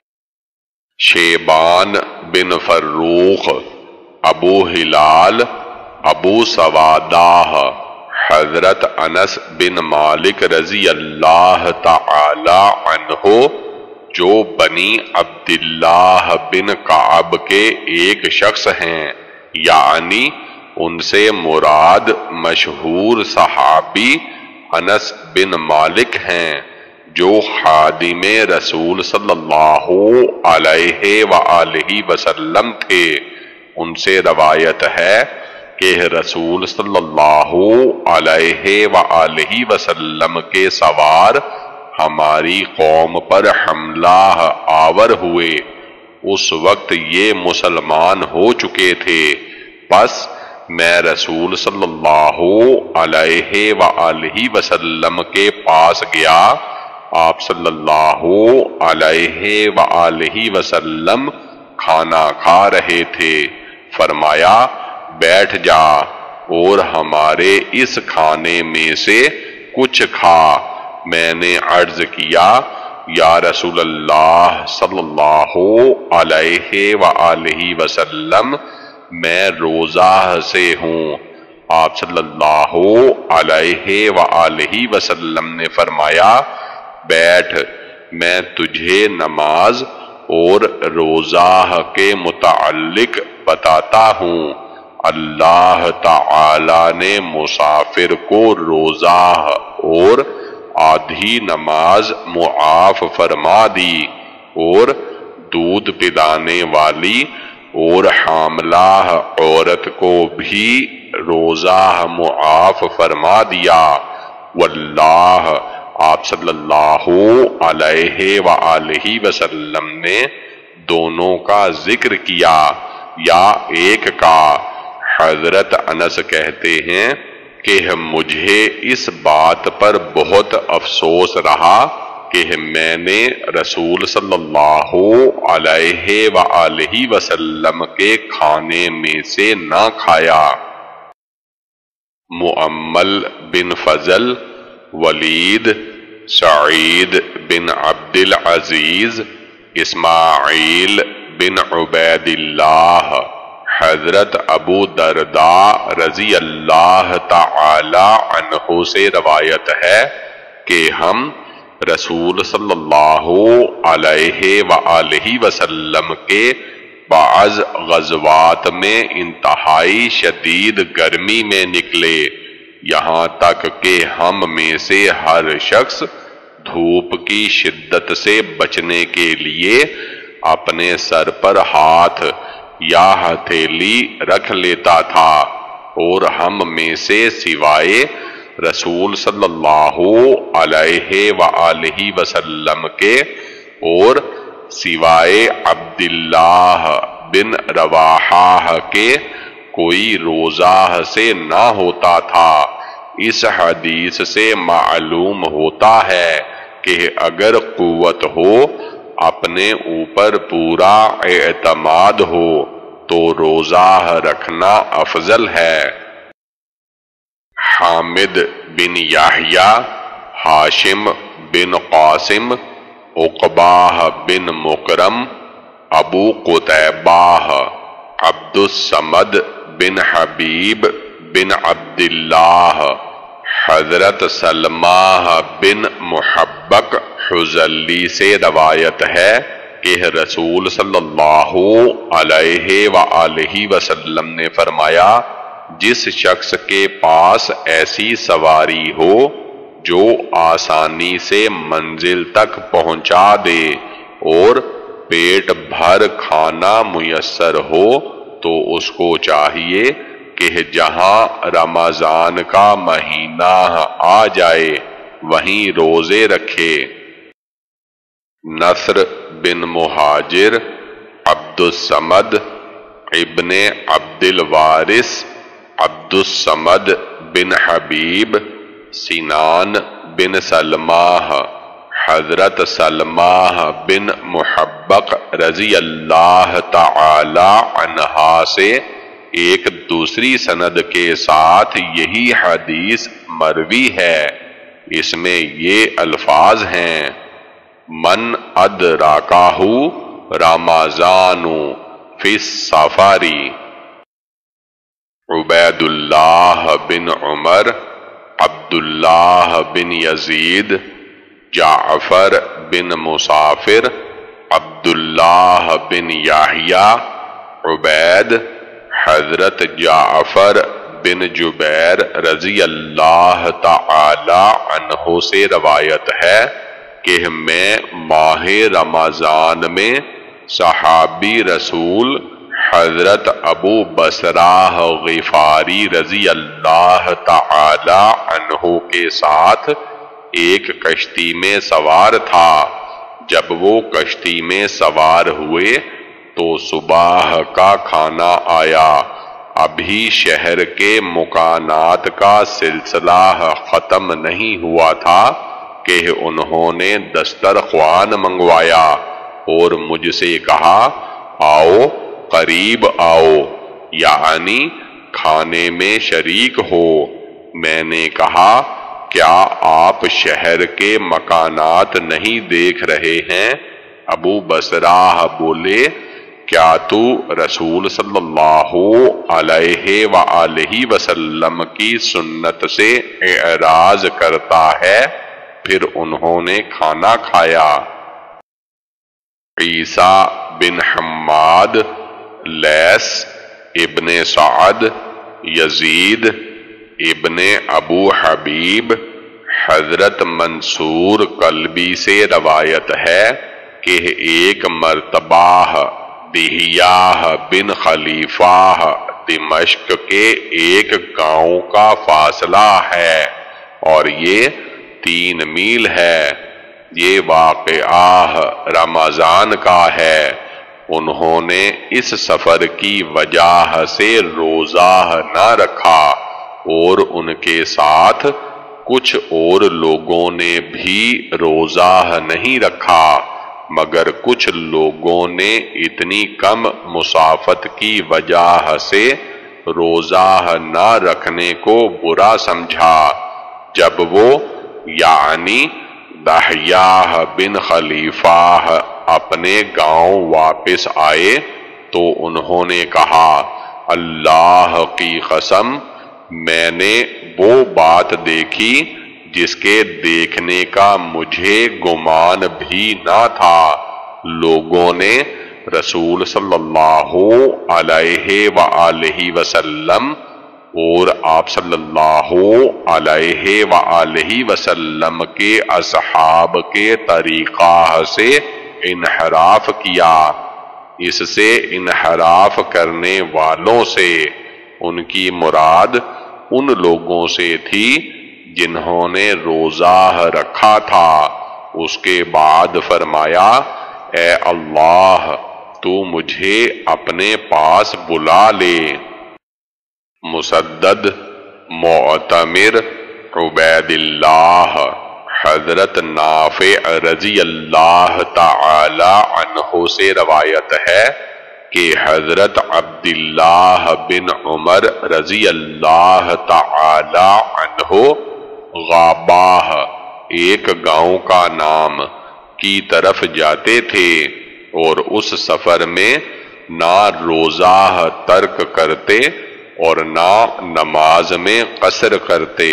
شیبان بن فروخ، ابو ہلال، ابو سوادہ، حضرت انس بن مالک رضی اللہ تعالی عنہ جو بنی عبداللہ بن کعب کے ایک شخص ہیں، یعنی ان سے مراد مشہور صحابی انس بن مالک ہیں جو خادم رسول صلی اللہ علیہ وآلہ وسلم تھے۔ ان سے روایت ہے کہ رسول صلی اللہ علیہ وآلہ وسلم کے سوار ہماری قوم پر حملہ آور ہوئے، اس وقت یہ مسلمان ہو چکے تھے۔ پس میں رسول صلی اللہ علیہ وآلہ وسلم کے پاس گیا، آپ صلی اللہ علیہ وآلہ وسلم کھانا کھا رہے تھے، فرمایا بیٹھ جا اور ہمارے اس کھانے میں سے کچھ کھا۔ میں نے عرض کیا، یا رسول اللہ صلی اللہ علیہ وآلہ وسلم میں روزہ سے ہوں۔ آپ صلی اللہ علیہ وآلہ وسلم نے فرمایا، بیٹھ، میں تجھے نماز اور روزہ کے متعلق بتاتا ہوں۔ اللہ تعالی نے مسافر کو روزہ اور آدھی نماز معاف فرما دی اور دودھ پلانے والی اور حاملہ عورت کو بھی روزہ معاف فرما دیا۔ واللہ، آپ صلی اللہ علیہ وآلہ وسلم نے دونوں کا ذکر کیا یا ایک کا؟ حضرت انس کہتے ہیں کہ مجھے اس بات پر بہت افسوس رہا کہ میں نے رسول صلی اللہ علیہ وآلہ وسلم کے کھانے میں سے نہ کھایا۔ مؤمل بن فضل، ولید، سعید بن عبد العزیز، اسماعیل بن عبید اللہ، حضرت ابو درداء رضی اللہ تعالی عنہ سے روایت ہے کہ ہم رسول صلی اللہ علیہ وآلہ وسلم کے بعض غزوات میں انتہائی شدید گرمی میں نکلے، یہاں تک کہ ہم میں سے ہر شخص دھوپ کی شدت سے بچنے کے لیے اپنے سر پر ہاتھ یا ہتھیلی رکھ لیتا تھا، اور ہم میں سے سوائے رسول صلی اللہ علیہ وآلہ وسلم کے اور سوائے عبداللہ بن رواحہ کے کوئی روزہ سے نہ ہوتا تھا۔ اس حدیث سے معلوم ہوتا ہے کہ اگر قوت ہو، اپنے اوپر پورا اعتماد ہو تو روزہ رکھنا افضل ہے۔ حامد بن یحییٰ، ہاشم بن قاسم، عقبہ بن مکرم، ابو قتیبہ، عبد الصمد بن حبیب بن عبداللہ، حضرت سلمہ بن محبق حزلی سے روایت ہے کہ رسول صلی اللہ علیہ وآلہ وسلم نے فرمایا، جس شخص کے پاس ایسی سواری ہو جو آسانی سے منزل تک پہنچا دے اور پیٹ بھر کھانا میسر ہو، تو اس کو چاہیے کہ جہاں رمضان کا مہینہ آ جائے وہیں روزے رکھے۔ نصر بن مہاجر، عبد الصمد ابن عبد الوارث، عبد الصمد بن حبیب، سنان بن سلمہ، حضرت سلمہ بن محبق رضی اللہ تعالی عنہا سے ایک دوسری سند کے ساتھ یہی حدیث مروی ہے۔ اس میں یہ الفاظ ہیں: من ادراکہ رمضان فی السفر۔ عبید اللہ بن عمر، عبداللہ بن یزید، جعفر بن مسافر، عبداللہ بن یحییٰ، عبید، حضرت جعفر بن جبیر رضی اللہ تعالی عنہ سے روایت ہے کہ میں ماہ رمضان میں صحابی رسول حضرت ابو بصرہ غفاری رضی اللہ تعالی عنہ کے ساتھ ایک کشتی میں سوار تھا۔ جب وہ کشتی میں سوار ہوئے تو صبح کا کھانا آیا۔ ابھی شہر کے مکانات کا سلسلہ ختم نہیں ہوا تھا کہ انہوں نے دسترخوان منگوایا اور مجھ سے کہا، آؤ قریب آؤ، یعنی کھانے میں شریک ہو۔ میں نے کہا، کیا آپ شہر کے مکانات نہیں دیکھ رہے ہیں؟ ابو بصرہ بولے، کیا تو رسول صلی اللہ علیہ وآلہ وسلم کی سنت سے اعراض کرتا ہے؟ پھر انہوں نے کھانا کھایا۔ عیسیٰ بن حماد، لیث ابن سعد، یزید ابن ابو حبیب، حضرت منصور قلبی سے روایت ہے کہ ایک مرتبہ دہیہ بن خلیفہ دمشق کے ایک گاؤں کا فاصلہ ہے اور یہ تین میل ہے۔ یہ واقعہ رمضان کا ہے۔ انہوں نے اس سفر کی وجہ سے روزہ نہ رکھا اور ان کے ساتھ کچھ اور لوگوں نے بھی روزہ نہیں رکھا، مگر کچھ لوگوں نے اتنی کم مسافت کی وجہ سے روزہ نہ رکھنے کو برا سمجھا۔ جب وہ یعنی دہیہ بن خلیفہ اپنے گاؤں واپس آئے تو انہوں نے کہا، اللہ کی قسم، میں نے وہ بات دیکھی جس کے دیکھنے کا مجھے گمان بھی نہ تھا۔ لوگوں نے رسول صلی اللہ علیہ وآلہ وسلم اور آپ صلی اللہ علیہ وآلہ وسلم کے اصحاب کے طریقہ سے انحراف کیا۔ اس سے انحراف کرنے والوں سے ان کی مراد ان لوگوں سے تھی جنہوں نے روزہ رکھا تھا۔ اس کے بعد فرمایا، اے اللہ، تو مجھے اپنے پاس بلا لے۔ مسدد، معتمر، عبید اللہ، حضرت نافع رضی اللہ تعالی عنہ سے روایت ہے کہ حضرت عبداللہ بن عمر رضی اللہ تعالی عنہ غاباہ، ایک گاؤں کا نام، کی طرف جاتے تھے اور اس سفر میں نہ روزہ ترک کرتے اور نہ نماز میں قصر کرتے۔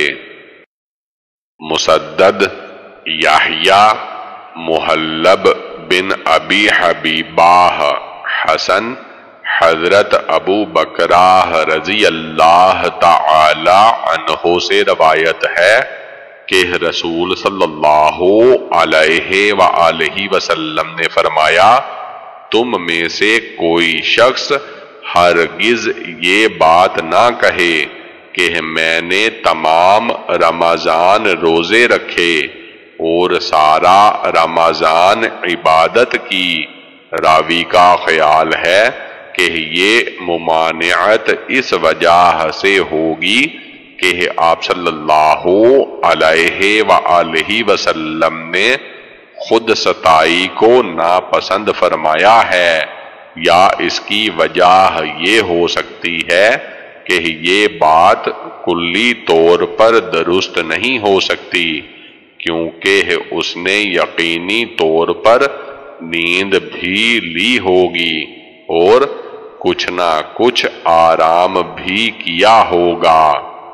مسدد، یحییٰ، محلب بن ابی حبیبہ، حسن، حضرت ابو بکرہ رضی اللہ تعالی عنہ سے روایت ہے کہ رسول صلی اللہ علیہ وآلہ وسلم نے فرمایا، تم میں سے کوئی شخص ہرگز یہ بات نہ کہے کہ میں نے تمام رمضان روزے رکھے اور سارا رمضان عبادت کی۔ راوی کا خیال ہے کہ یہ ممانعت اس وجہ سے ہوگی کہ آپ صلی اللہ علیہ وآلہ وسلم نے خود ستائی کو ناپسند فرمایا ہے، یا اس کی وجہ یہ ہو سکتی ہے کہ یہ بات کلی طور پر درست نہیں ہو سکتی، کیونکہ اس نے یقینی طور پر نیند بھی لی ہوگی اور کچھ نہ کچھ آرام بھی کیا ہوگا۔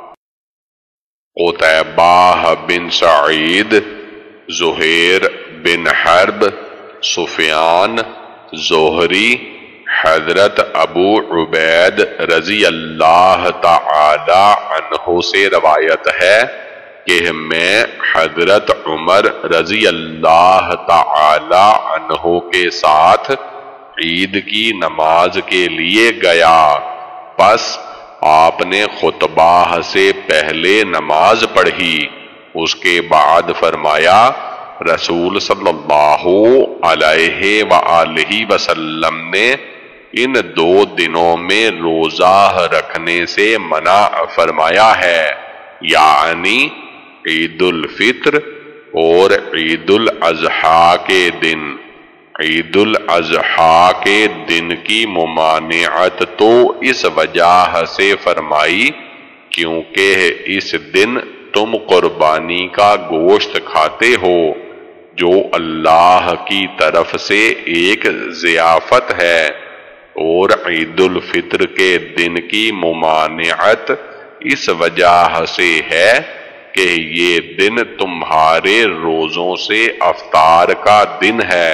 قتیبہ بن سعید، زہیر بن حرب، سفیان، زہری، حضرت ابو عبید رضی اللہ تعالی عنہ سے روایت ہے کہ میں حضرت عمر رضی اللہ تعالی عنہ کے ساتھ عید کی نماز کے لیے گیا، پس آپ نے خطبہ سے پہلے نماز پڑھی، اس کے بعد فرمایا، رسول صلی اللہ علیہ وآلہ وسلم نے ان دو دنوں میں روزہ رکھنے سے منع فرمایا ہے، یعنی عید الفطر اور عید الاضحیٰ کے دن۔ عید الاضحیٰ کے دن کی ممانعت تو اس وجہ سے فرمائی کیونکہ اس دن تم قربانی کا گوشت کھاتے ہو، جو اللہ کی طرف سے ایک ضیافت ہے، اور عید الفطر کے دن کی ممانعت اس وجہ سے ہے کہ یہ دن تمہارے روزوں سے افطار کا دن ہے۔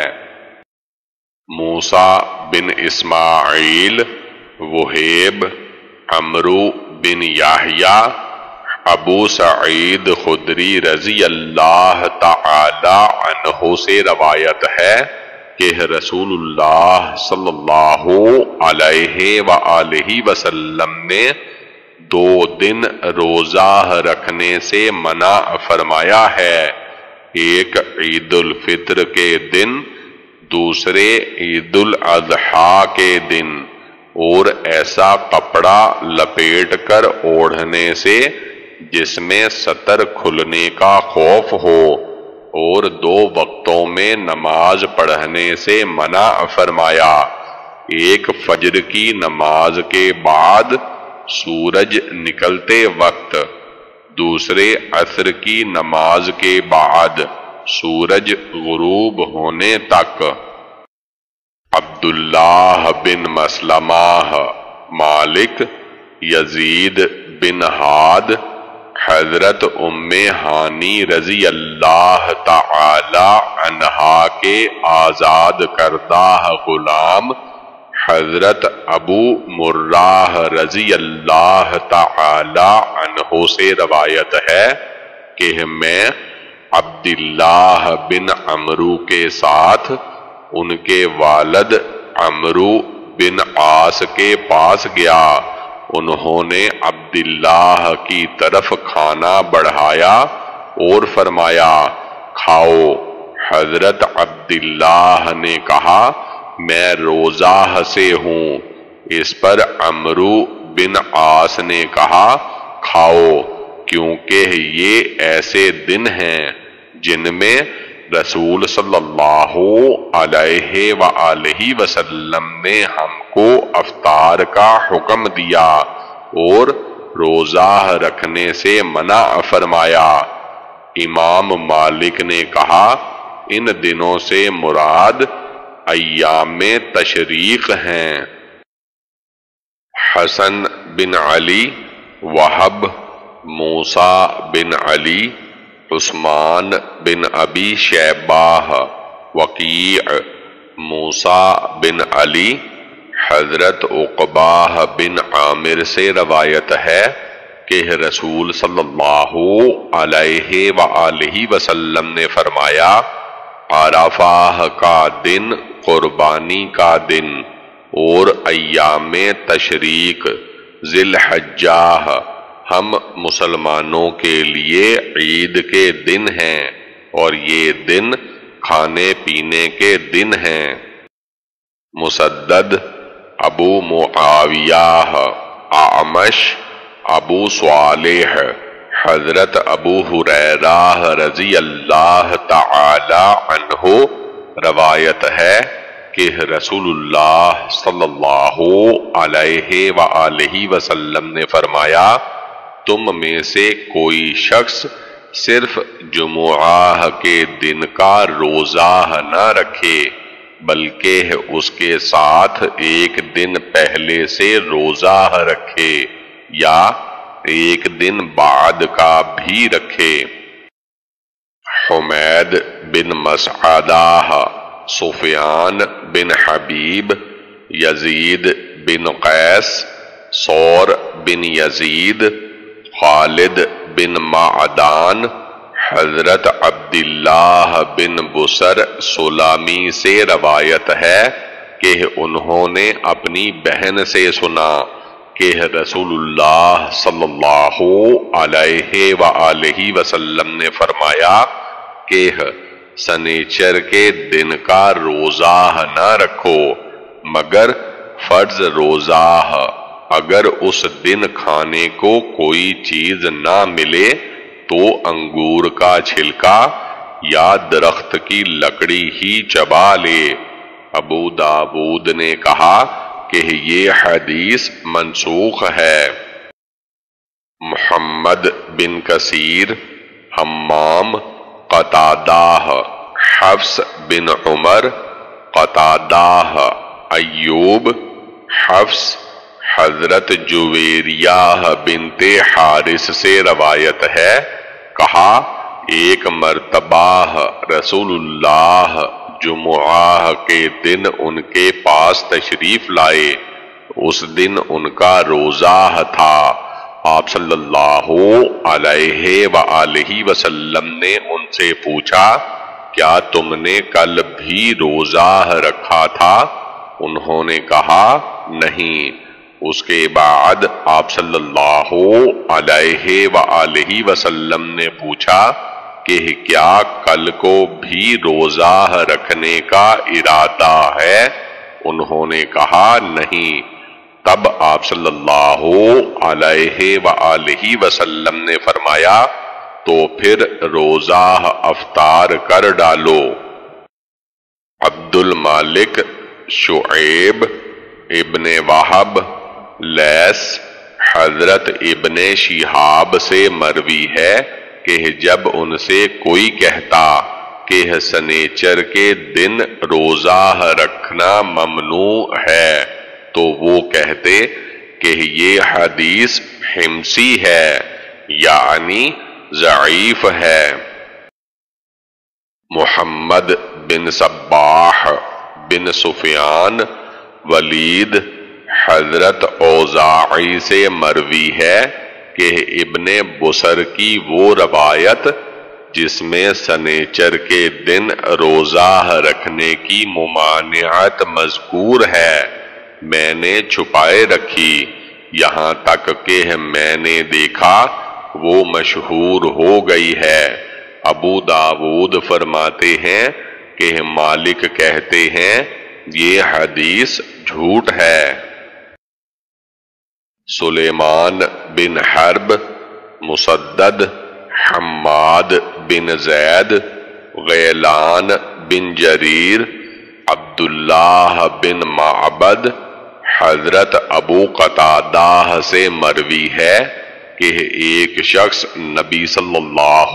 موسیٰ بن اسماعیل، وہیب، عمرو بن یحییٰ، ابو سعید خدری رضی اللہ تعالی عنہ سے روایت ہے کہ رسول اللہ صلی اللہ علیہ وآلہ وسلم نے دو دن روزہ رکھنے سے منع فرمایا ہے، ایک عید الفطر کے دن، دوسرے عید الاضحیٰ کے دن، اور ایسا کپڑا لپیٹ کر اوڑھنے سے جس میں سطر کھلنے کا خوف ہو، اور دو وقتوں میں نماز پڑھنے سے منع فرمایا، ایک فجر کی نماز کے بعد سورج نکلتے وقت، دوسرے عصر کی نماز کے بعد سورج غروب ہونے تک۔ عبداللہ بن مسلمہ، مالک، یزید بن ہاد، حضرت ام ہانی رضی اللہ تعالی عنہا کے آزاد کردہ غلام حضرت ابو مرہ رضی اللہ تعالی عنہ سے روایت ہے کہ میں عبداللہ بن عمرو کے ساتھ ان کے والد عمرو بن عاص کے پاس گیا، انہوں نے عبداللہ کی طرف کھانا بڑھایا اور فرمایا، کھاؤ۔ حضرت عبداللہ نے کہا، میں روزہ سے ہوں۔ اس پر عمرو بن عاص نے کہا کھاؤ، کیونکہ یہ ایسے دن ہیں جن میں رسول صلی اللہ علیہ وآلہ وسلم نے ہم کو افطار کا حکم دیا اور روزہ رکھنے سے منع فرمایا۔ امام مالک نے کہا ان دنوں سے مراد ایام تشریق ہیں۔ حسن بن علی، وہب، موسیٰ بن علی، عثمان بن ابی شیبہ، وقیع، موسیٰ بن علی، حضرت عقبہ بن عامر سے روایت ہے کہ رسول صلی اللہ علیہ وآلہ وسلم نے فرمایا عرفہ کا دن قربانی کا دن اور ایام تشریق ذی الحجہ ہم مسلمانوں کے لیے عید کے دن ہیں اور یہ دن کھانے پینے کے دن ہیں۔ مسدد، ابو معاویہ، اعمش، ابو صالح، حضرت ابو ہریرہ رضی اللہ تعالی عنہ روایت ہے کہ رسول اللہ صلی اللہ علیہ وآلہ وسلم نے فرمایا تم میں سے کوئی شخص صرف جمعہ کے دن کا روزہ نہ رکھے بلکہ اس کے ساتھ ایک دن پہلے سے روزہ رکھے یا ایک دن بعد کا بھی رکھے۔ حمید بن مسعدہ، سفیان بن حبیب، یزید بن قیس، ثور بن یزید، خالد بن معدان، حضرت عبداللہ بن بسر سلامی سے روایت ہے کہ انہوں نے اپنی بہن سے سنا کہ رسول اللہ صلی اللہ علیہ وآلہ وسلم نے فرمایا کہ سنیچر کے دن کا روزہ نہ رکھو مگر فرض روزہ، اگر اس دن کھانے کو کوئی چیز نہ ملے تو انگور کا چھلکا یا درخت کی لکڑی ہی چبا لے۔ ابو داود نے کہا کہ یہ حدیث منسوخ ہے۔ محمد بن کثیر، حمام، قتادہ، حفص بن عمر، قتادہ، ایوب، حفص، حضرت جویریہ بنت حارث سے روایت ہے کہا ایک مرتبہ رسول اللہ جمعہ کے دن ان کے پاس تشریف لائے، اس دن ان کا روزہ تھا۔ آپ صلی اللہ علیہ وآلہ وسلم نے ان سے پوچھا کیا تم نے کل بھی روزہ رکھا تھا؟ انہوں نے کہا نہیں۔ اس کے بعد آپ صلی اللہ علیہ وآلہ وسلم نے پوچھا کہ کیا کل کو بھی روزہ رکھنے کا ارادہ ہے؟ انہوں نے کہا نہیں۔ تب آپ صلی اللہ علیہ وآلہ وسلم نے فرمایا تو پھر روزہ افطار کر ڈالو۔ عبد المالک، شعیب ابن وہب، لیث، حضرت ابن شہاب سے مروی ہے کہ جب ان سے کوئی کہتا کہ سنیچر کے دن روزہ رکھنا ممنوع ہے تو وہ کہتے کہ یہ حدیث حمسی ہے یعنی ضعیف ہے۔ محمد بن صباح بن سفیان، ولید، حضرت اوزاعی سے مروی ہے کہ ابن بسر کی وہ روایت جس میں سنیچر کے دن روزہ رکھنے کی ممانعت مذکور ہے میں نے چھپائے رکھی، یہاں تک کہ میں نے دیکھا وہ مشہور ہو گئی ہے۔ ابو داود فرماتے ہیں کہ مالک کہتے ہیں یہ حدیث جھوٹ ہے۔ سلیمان بن حرب، مسدد، حماد بن زید، غیلان بن جریر، عبداللہ بن معبد، حضرت ابو قتادہ سے مروی ہے کہ ایک شخص نبی صلی اللہ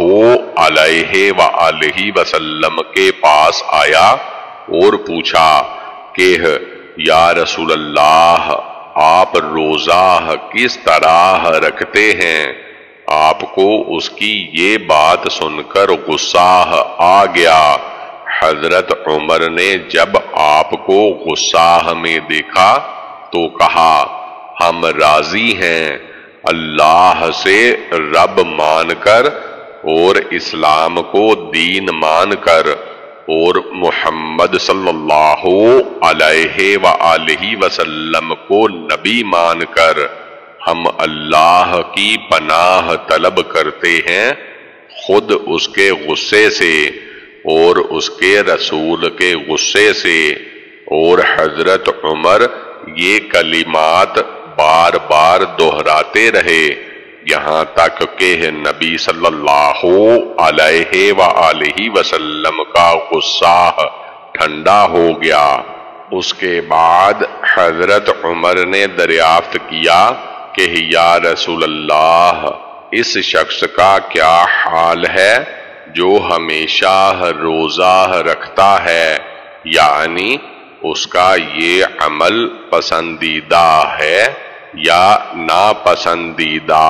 علیہ وآلہ وسلم کے پاس آیا اور پوچھا کہ یا رسول اللہ، آپ روزہ کس طرح رکھتے ہیں؟ آپ کو اس کی یہ بات سن کر غصہ آ گیا۔ حضرت عمر نے جب آپ کو غصہ میں دیکھا تو کہا، ہم راضی ہیں اللہ سے رب مان کر اور اسلام کو دین مان کر اور محمد صلی اللہ علیہ وآلہ وسلم کو نبی مان کر ہم اللہ کی پناہ طلب کرتے ہیں، خود اس کے غصے سے اور اس کے رسول کے غصے سے۔ اور حضرت عمر یہ کلمات بار بار دہراتے رہے یہاں تک کہ نبی صلی اللہ علیہ وآلہ وسلم کا غصہ ٹھنڈا ہو گیا۔ اس کے بعد حضرت عمر نے دریافت کیا کہ یا رسول اللہ، اس شخص کا کیا حال ہے جو ہمیشہ روزہ رکھتا ہے، یعنی اس کا یہ عمل پسندیدہ ہے یا ناپسندیدہ؟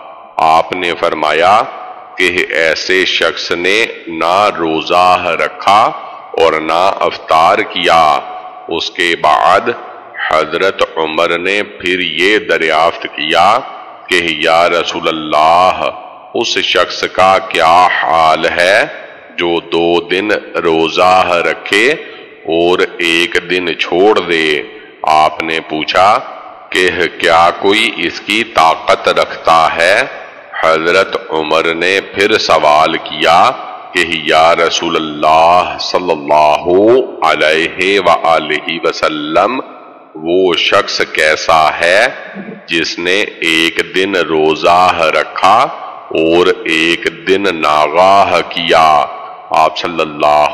آپ نے فرمایا کہ ایسے شخص نے نہ روزہ رکھا اور نہ افطار کیا۔ اس کے بعد حضرت عمر نے پھر یہ دریافت کیا کہ یا رسول اللہ، اس شخص کا کیا حال ہے جو دو دن روزہ رکھے اور ایک دن چھوڑ دے؟ آپ نے پوچھا کہ کیا کوئی اس کی طاقت رکھتا ہے؟ حضرت عمر نے پھر سوال کیا کہ یا رسول اللہ صلی اللہ علیہ وآلہ وسلم، وہ شخص کیسا ہے جس نے ایک دن روزہ رکھا اور ایک دن ناغاہ کیا؟ آپ صلی اللہ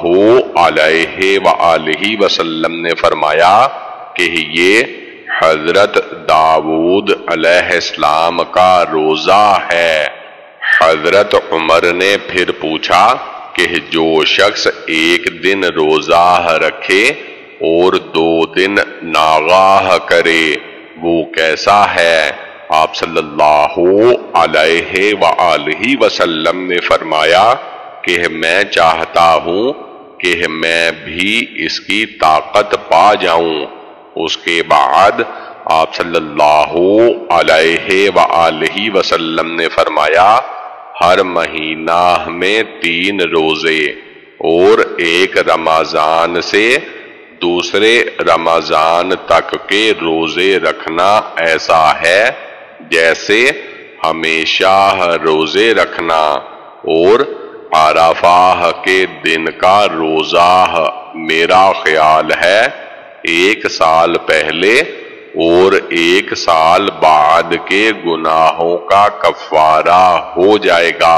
علیہ وآلہ وسلم نے فرمایا کہ یہ حضرت داؤد علیہ السلام کا روزہ ہے۔ حضرت عمر نے پھر پوچھا کہ جو شخص ایک دن روزہ رکھے اور دو دن ناغاہ کرے وہ کیسا ہے؟ آپ صلی اللہ علیہ وآلہ وسلم نے فرمایا کہ میں چاہتا ہوں کہ میں بھی اس کی طاقت پا جاؤں۔ اس کے بعد آپ صلی اللہ علیہ وآلہ وسلم نے فرمایا، ہر مہینہ میں تین روزے اور ایک رمضان سے دوسرے رمضان تک کے روزے رکھنا ایسا ہے جیسے ہمیشہ روزے رکھنا، اور عرفہ کے دن کا روزہ میرا خیال ہے ایک سال پہلے اور ایک سال بعد کے گناہوں کا کفارہ ہو جائے گا۔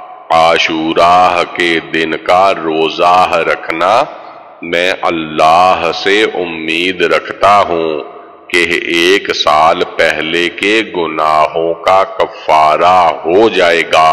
عاشوراء کے دن کا روزہ رکھنا میں اللہ سے امید رکھتا ہوں کہ ایک سال پہلے کے گناہوں کا کفارہ ہو جائے گا۔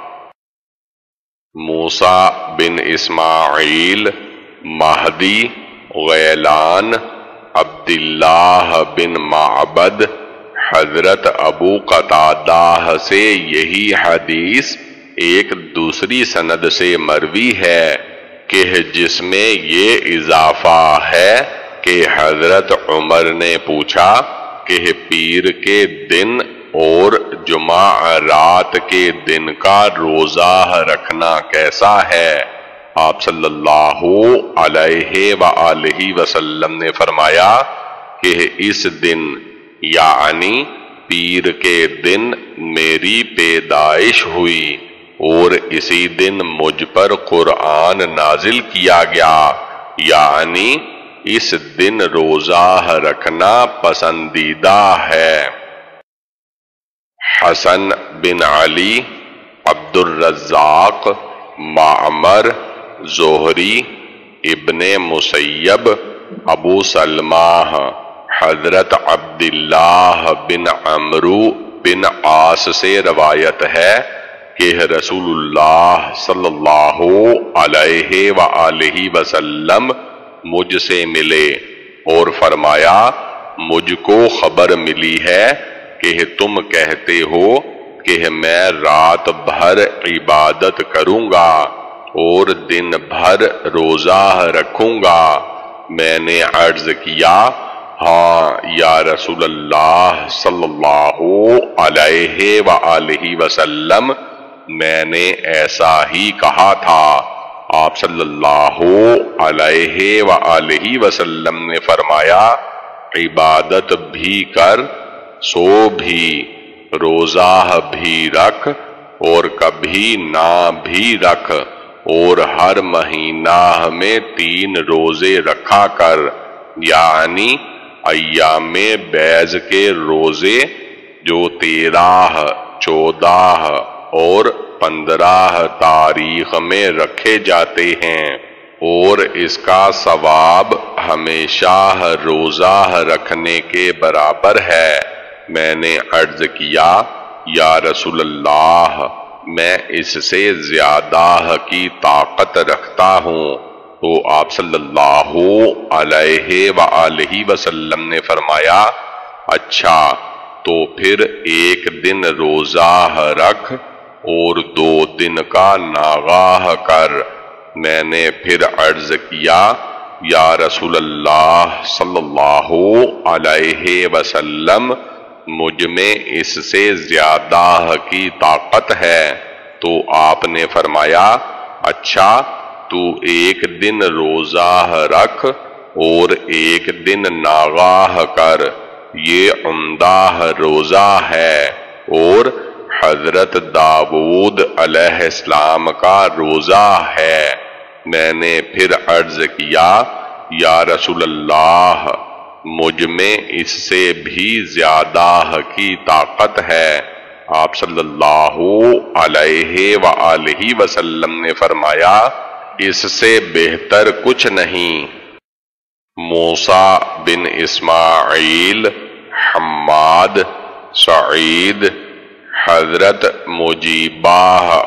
موسیٰ بن اسماعیل، مہدی، غیلان، عبداللہ بن معبد، حضرت ابو قتادہ سے یہی حدیث ایک دوسری سند سے مروی ہے کہ جس میں یہ اضافہ ہے کہ حضرت عمر نے پوچھا کہ پیر کے دن اور جمعہ رات کے دن کا روزہ رکھنا کیسا ہے؟ آپ صلی اللہ علیہ وآلہ وسلم نے فرمایا کہ اس دن یعنی پیر کے دن میری پیدائش ہوئی اور اسی دن مجھ پر قرآن نازل کیا گیا، یعنی اس دن روزہ رکھنا پسندیدہ ہے۔ حسن بن علی، عبد الرزاق، معمر، زہری، ابن مسیب، ابو سلمہ، حضرت عبداللہ بن عمرو بن عاص سے روایت ہے کہ رسول اللہ صلی اللہ علیہ وآلہ وسلم مجھ سے ملے اور فرمایا، مجھ کو خبر ملی ہے کہ تم کہتے ہو کہ میں رات بھر عبادت کروں گا اور دن بھر روزہ رکھوں گا۔ میں نے عرض کیا، ہاں یا رسول اللہ صلی اللہ علیہ وآلہ وسلم، میں نے ایسا ہی کہا تھا۔ آپ صلی اللہ علیہ وآلہ وسلم نے فرمایا، عبادت بھی کر، سو بھی، روزہ بھی رکھ اور کبھی نہ بھی رکھ، اور ہر مہینہ میں تین روزے رکھا کر، یعنی ایام بیض کے روزے جو تیرہ، چودہ اور پندرہ تاریخ میں رکھے جاتے ہیں، اور اس کا ثواب ہمیشہ روزہ رکھنے کے برابر ہے۔ میں نے عرض کیا، یا رسول اللہ، میں اس سے زیادہ کی طاقت رکھتا ہوں۔ تو آپ صلی اللہ علیہ وآلہ وسلم نے فرمایا، اچھا تو پھر ایک دن روزہ رکھ اور دو دن کا ناغہ کر۔ میں نے پھر عرض کیا، یا رسول اللہ صلی اللہ علیہ وسلم، مجھ میں اس سے زیادہ کی طاقت ہے۔ تو آپ نے فرمایا، اچھا تو ایک دن روزہ رکھ اور ایک دن ناغہ کر، یہ عمدہ روزہ ہے اور حضرت داؤد علیہ السلام کا روزہ ہے۔ میں نے پھر عرض کیا، یا رسول اللہ، مجھ میں اس سے بھی زیادہ کی طاقت ہے۔ آپ صلی اللہ علیہ وآلہ وسلم نے فرمایا، اس سے بہتر کچھ نہیں۔ موسیٰ بن اسماعیل، حماد، سعید، حضرت مجیبہ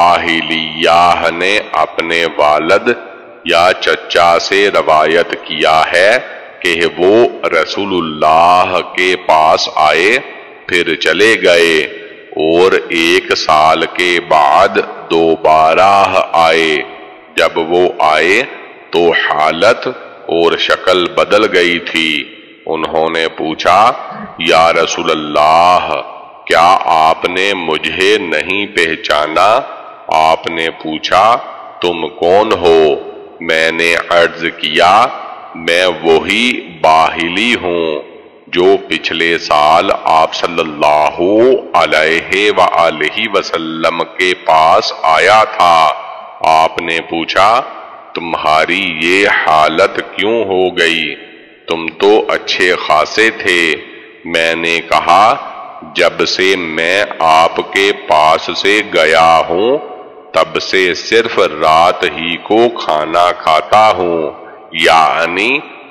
باہلیہ نے اپنے والد یا چچا سے روایت کیا ہے کہ وہ رسول اللہ کے پاس آئے، پھر چلے گئے، اور ایک سال کے بعد دوبارہ آئے۔ جب وہ آئے تو حالت اور شکل بدل گئی تھی۔ انہوں نے پوچھا، یا رسول اللہ، کیا آپ نے مجھے نہیں پہچانا؟ آپ نے پوچھا، تم کون ہو؟ میں نے عرض کیا، میں وہی باہلی ہوں جو پچھلے سال آپ صلی اللہ علیہ وآلہ وسلم کے پاس آیا تھا۔ آپ نے پوچھا، تمہاری یہ حالت کیوں ہو گئی؟ تم تو اچھے خاصے تھے۔ میں نے کہا، جب سے میں آپ کے پاس سے گیا ہوں تب سے صرف رات ہی کو کھانا کھاتا ہوں، یعنی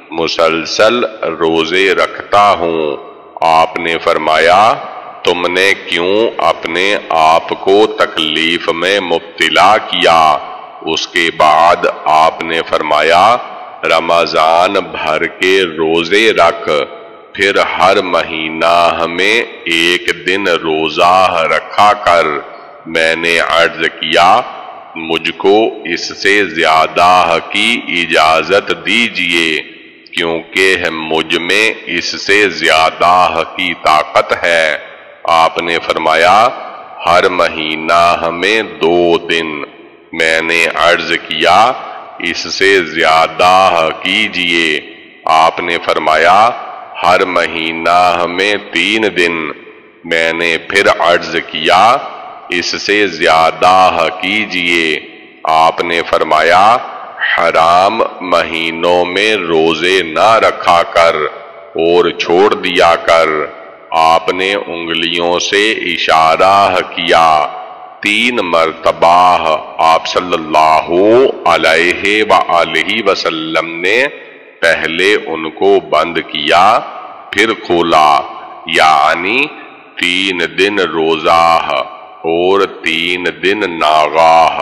مسلسل روزے رکھتا ہوں۔ آپ نے فرمایا، تم نے کیوں اپنے آپ کو تکلیف میں مبتلا کیا؟ اس کے بعد آپ نے فرمایا، رمضان بھر کے روزے رکھ، پھر ہر مہینہ میں ایک دن روزہ رکھا کر۔ میں نے عرض کیا، مجھ کو اس سے زیادہ کی اجازت دیجیے، کیونکہ مجھ میں اس سے زیادہ کی طاقت ہے۔ آپ نے فرمایا، ہر مہینہ میں دو دن۔ میں نے عرض کیا، اس سے زیادہ کیجیے۔ آپ نے فرمایا، ہر مہینہ میں تین دن۔ میں نے پھر عرض کیا، اس سے زیادہ کیجیے۔ آپ نے فرمایا، حرام مہینوں میں روزے نہ رکھا کر اور چھوڑ دیا کر۔ آپ نے انگلیوں سے اشارہ کیا۔ تین مرتبہ آپ صلی اللہ علیہ وآلہ وسلم نے پہلے ان کو بند کیا پھر کھولا، یعنی تین دن روزہ اور تین دن ناغاہ۔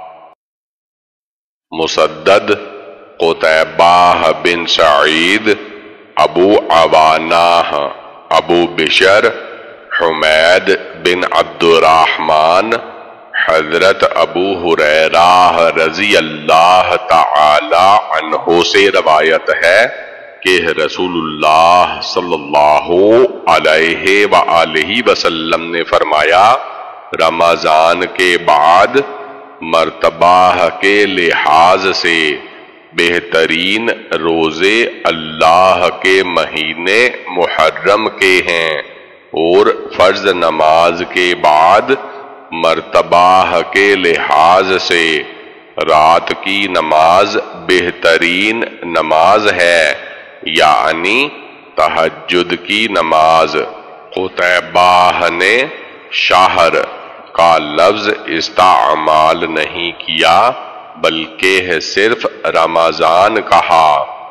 مسدد، قتیبہ بن سعید، ابو عوانہ، ابو بشر، حمید بن عبد الرحمن، حضرت ابو ہریرہ رضی اللہ تعالی عنہ سے روایت ہے کہ رسول اللہ صلی اللہ علیہ وآلہ وسلم نے فرمایا، رمضان کے بعد مرتبہ کے لحاظ سے بہترین روزے اللہ کے مہینے محرم کے ہیں، اور فرض نماز کے بعد مرتبہ کے لحاظ سے رات کی نماز بہترین نماز ہے، یعنی تہجد کی نماز۔ قتیبہ نے شہر کا لفظ استعمال نہیں کیا بلکہ صرف رمضان کہا۔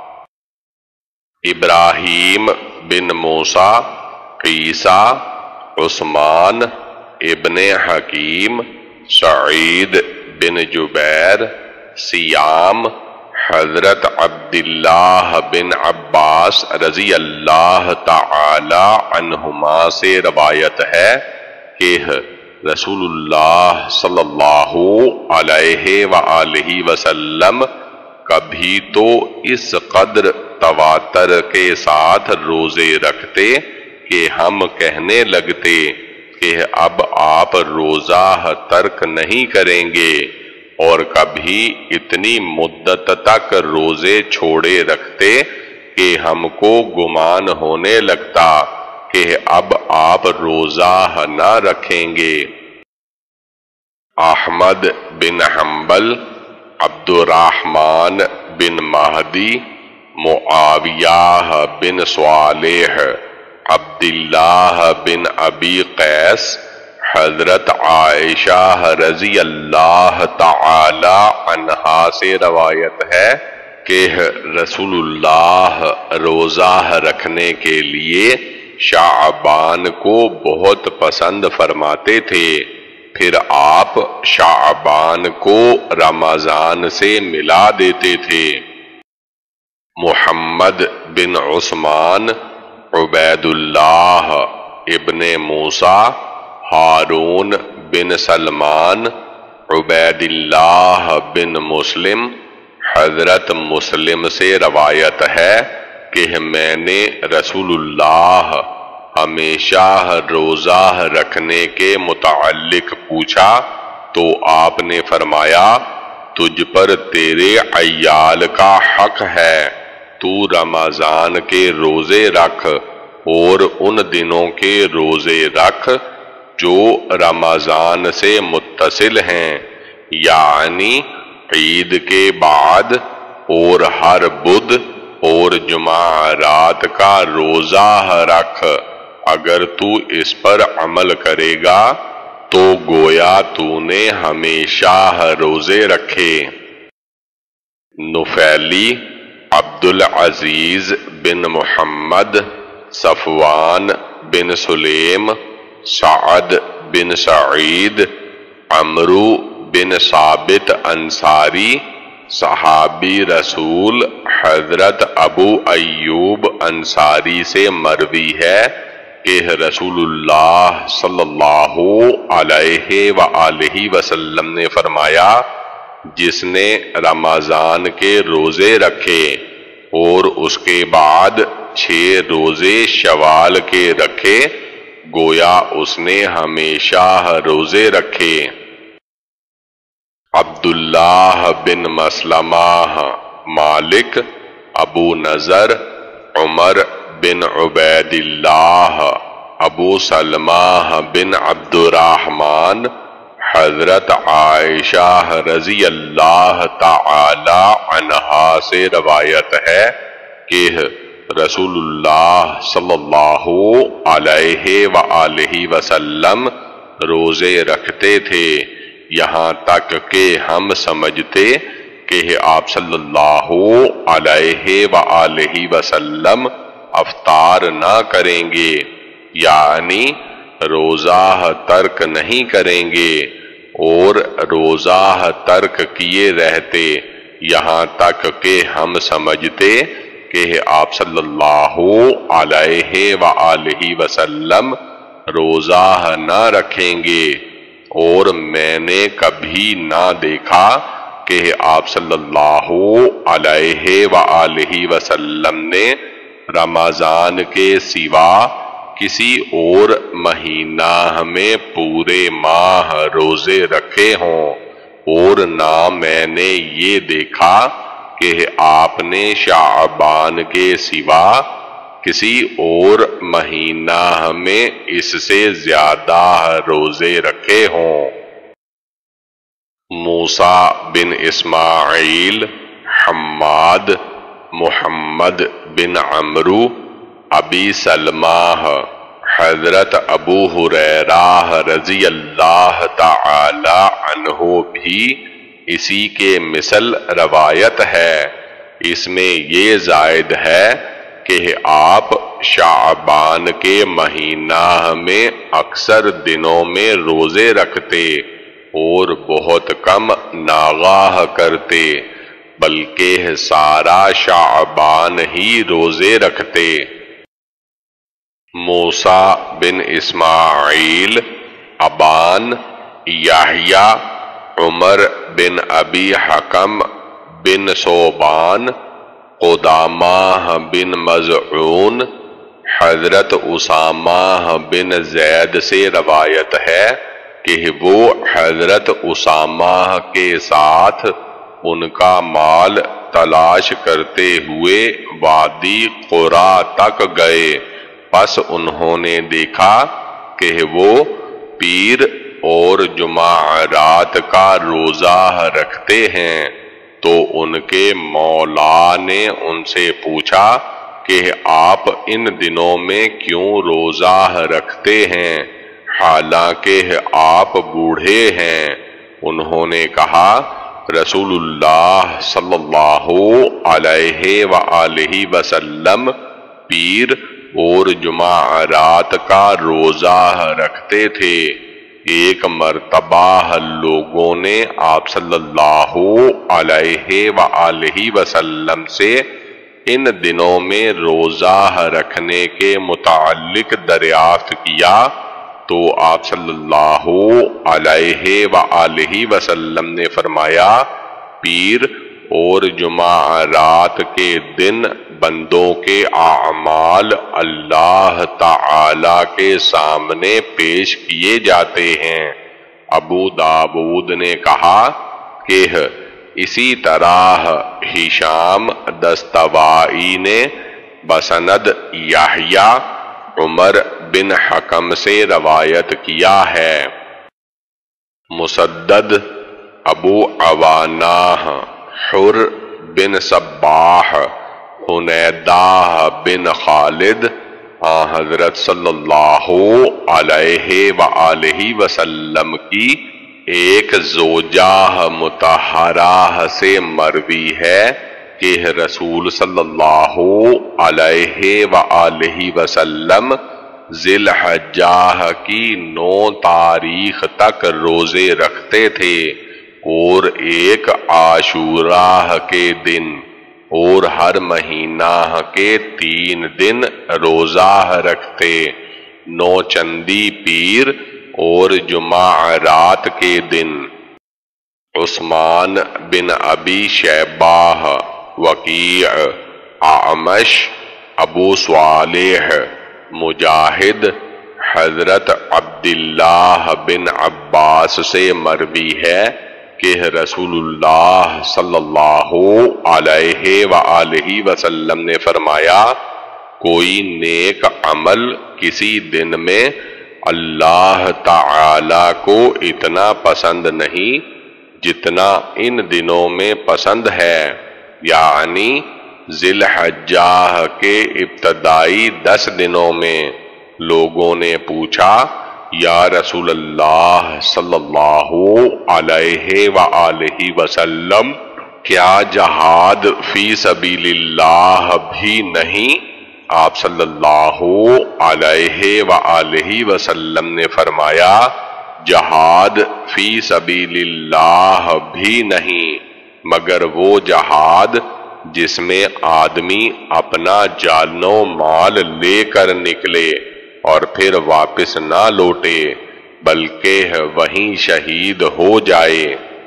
ابراہیم بن موسیٰ، عیسیٰ، عثمان ابن حکیم، سعید بن جبیر، سیام، حضرت عبداللہ بن عباس رضی اللہ تعالی عنہما سے روایت ہے کہ رسول اللہ صلی اللہ علیہ وآلہ وسلم کبھی تو اس قدر تواتر کے ساتھ روزے رکھتے کہ ہم کہنے لگتے کہ اب آپ روزہ ترک نہیں کریں گے، اور کبھی اتنی مدت تک روزے چھوڑے رکھتے کہ ہم کو گمان ہونے لگتا کہ اب آپ روزہ نہ رکھیں گے۔ احمد بن حنبل، عبد الرحمن بن مہدی، معاویہ بن صالح، عبداللہ بن ابی قیس، حضرت عائشہ رضی اللہ تعالی عنہا سے روایت ہے کہ رسول اللہ روزہ رکھنے کے لیے شعبان کو بہت پسند فرماتے تھے، پھر آپ شعبان کو رمضان سے ملا دیتے تھے۔ محمد بن عثمان، عبید اللہ ابن موسیٰ، ہارون بن سلمان، عبید اللہ بن مسلم، حضرت مسلم سے روایت ہے کہ میں نے رسول اللہ ہمیشہ روزہ رکھنے کے متعلق پوچھا تو آپ نے فرمایا، تجھ پر تیرے عیال کا حق ہے، تو رمضان کے روزے رکھ اور ان دنوں کے روزے رکھ جو رمضان سے متصل ہیں، یعنی عید کے بعد اور ہر بدھ اور جمعرات کا روزہ رکھ۔ اگر تو اس پر عمل کرے گا تو گویا تو نے ہمیشہ روزے رکھے۔ نفیلی، عبد العزیز بن محمد، صفوان بن سلیم، سعد بن سعید، عمرو بن ثابت انصاری، صحابی رسول حضرت ابو ایوب انصاری سے مروی ہے کہ رسول اللہ صلی اللہ علیہ وآلہ وسلم نے فرمایا، جس نے رمضان کے روزے رکھے اور اس کے بعد چھ روزے شوال کے رکھے، گویا اس نے ہمیشہ روزے رکھے۔ عبداللہ بن مسلمہ، مالک، ابو نضر، عمر بن عبید اللہ، ابو سلمہ بن عبد الرحمن، حضرت عائشہ رضی اللہ تعالی عنہا سے روایت ہے کہ رسول اللہ صلی اللہ علیہ وآلہ وسلم روزے رکھتے تھے، یہاں تک کہ ہم سمجھتے کہ آپ صلی اللہ علیہ وآلہ وسلم افطار نہ کریں گے، یعنی روزہ ترک نہیں کریں گے، اور روزہ ترک کیے رہتے یہاں تک کہ ہم سمجھتے کہ آپ صلی اللہ علیہ وآلہ وسلم روزہ نہ رکھیں گے، اور میں نے کبھی نہ دیکھا کہ آپ صلی اللہ علیہ وآلہ وسلم نے رمضان کے سوا کسی اور مہینہ میں پورے ماہ روزے رکھے ہوں، اور نہ میں نے یہ دیکھا کہ آپ نے شعبان کے سوا کسی اور مہینہ میں اس سے زیادہ روزے رکھے ہوں۔ موسیٰ بن اسماعیل، حماد، محمد بن عمرو، ابی سلمہ، حضرت ابو ہریرہ رضی اللہ تعالی عنہ بھی اسی کے مثل روایت ہے۔ اس میں یہ زائد ہے کہ آپ شعبان کے مہینہ میں اکثر دنوں میں روزے رکھتے اور بہت کم ناغاہ کرتے، بلکہ سارا شعبان ہی روزے رکھتے۔ موسیٰ بن اسماعیل، ابان، یحییٰ، عمر بن ابی حکم بن صوبان، قدامہ بن مزعون، حضرت اسامہ بن زید سے روایت ہے کہ وہ حضرت اسامہ کے ساتھ ان کا مال تلاش کرتے ہوئے وادی قرا تک گئے، پس انہوں نے دیکھا کہ وہ پیر اور جمعرات کا روزہ رکھتے ہیں، تو ان کے مولا نے ان سے پوچھا کہ آپ ان دنوں میں کیوں روزہ رکھتے ہیں حالانکہ آپ بوڑھے ہیں؟ انہوں نے کہا رسول اللہ صلی اللہ علیہ وآلہ وسلم پیر اور جمعرات کا روزہ رکھتے تھے۔ ایک مرتبہ لوگوں نے آپ صلی اللہ علیہ وآلہ وسلم سے ان دنوں میں روزہ رکھنے کے متعلق دریافت کیا، تو آپ صلی اللہ علیہ وآلہ وسلم نے فرمایا پیر اور جمعرات کے دن بندوں کے اعمال اللہ تعالی کے سامنے پیش کیے جاتے ہیں۔ ابو داود نے کہا کہ اسی طرح ہشام دستوائی نے بسند یحییٰ عمر بن حکم سے روایت کیا ہے۔ مسدد، ابو عوانہ، حر بن صباح، حنیدہ بن خالد آن حضرت صلی اللہ علیہ وآلہ وسلم کی ایک زوجہ مطہرہ سے مروی ہے کہ رسول صلی اللہ علیہ وآلہ وسلم ذی الحجہ کی نو تاریخ تک روزے رکھتے تھے، اور ایک عاشوراء کے دن اور ہر مہینہ کے تین دن روزہ رکھتے، نو چندی پیر اور جمعرات کے دن۔ عثمان بن ابی شیبہ، وکیع، اعمش، ابو صالح، مجاہد، حضرت عبداللہ بن عباس سے مروی ہے کہ رسول اللہ صلی اللہ علیہ وآلہ وسلم نے فرمایا کوئی نیک عمل کسی دن میں اللہ تعالی کو اتنا پسند نہیں جتنا ان دنوں میں پسند ہے، یعنی ذی الحجہ کے ابتدائی دس دنوں میں۔ لوگوں نے پوچھا، یا رسول اللہ صلی اللہ علیہ وآلہ وسلم، کیا جہاد فی سبیل اللہ بھی نہیں؟ آپ صلی اللہ علیہ وآلہ وسلم نے فرمایا، جہاد فی سبیل اللہ بھی نہیں، مگر وہ جہاد جس میں آدمی اپنا جان و مال لے کر نکلے اور پھر واپس نہ لوٹے بلکہ وہیں شہید ہو جائے۔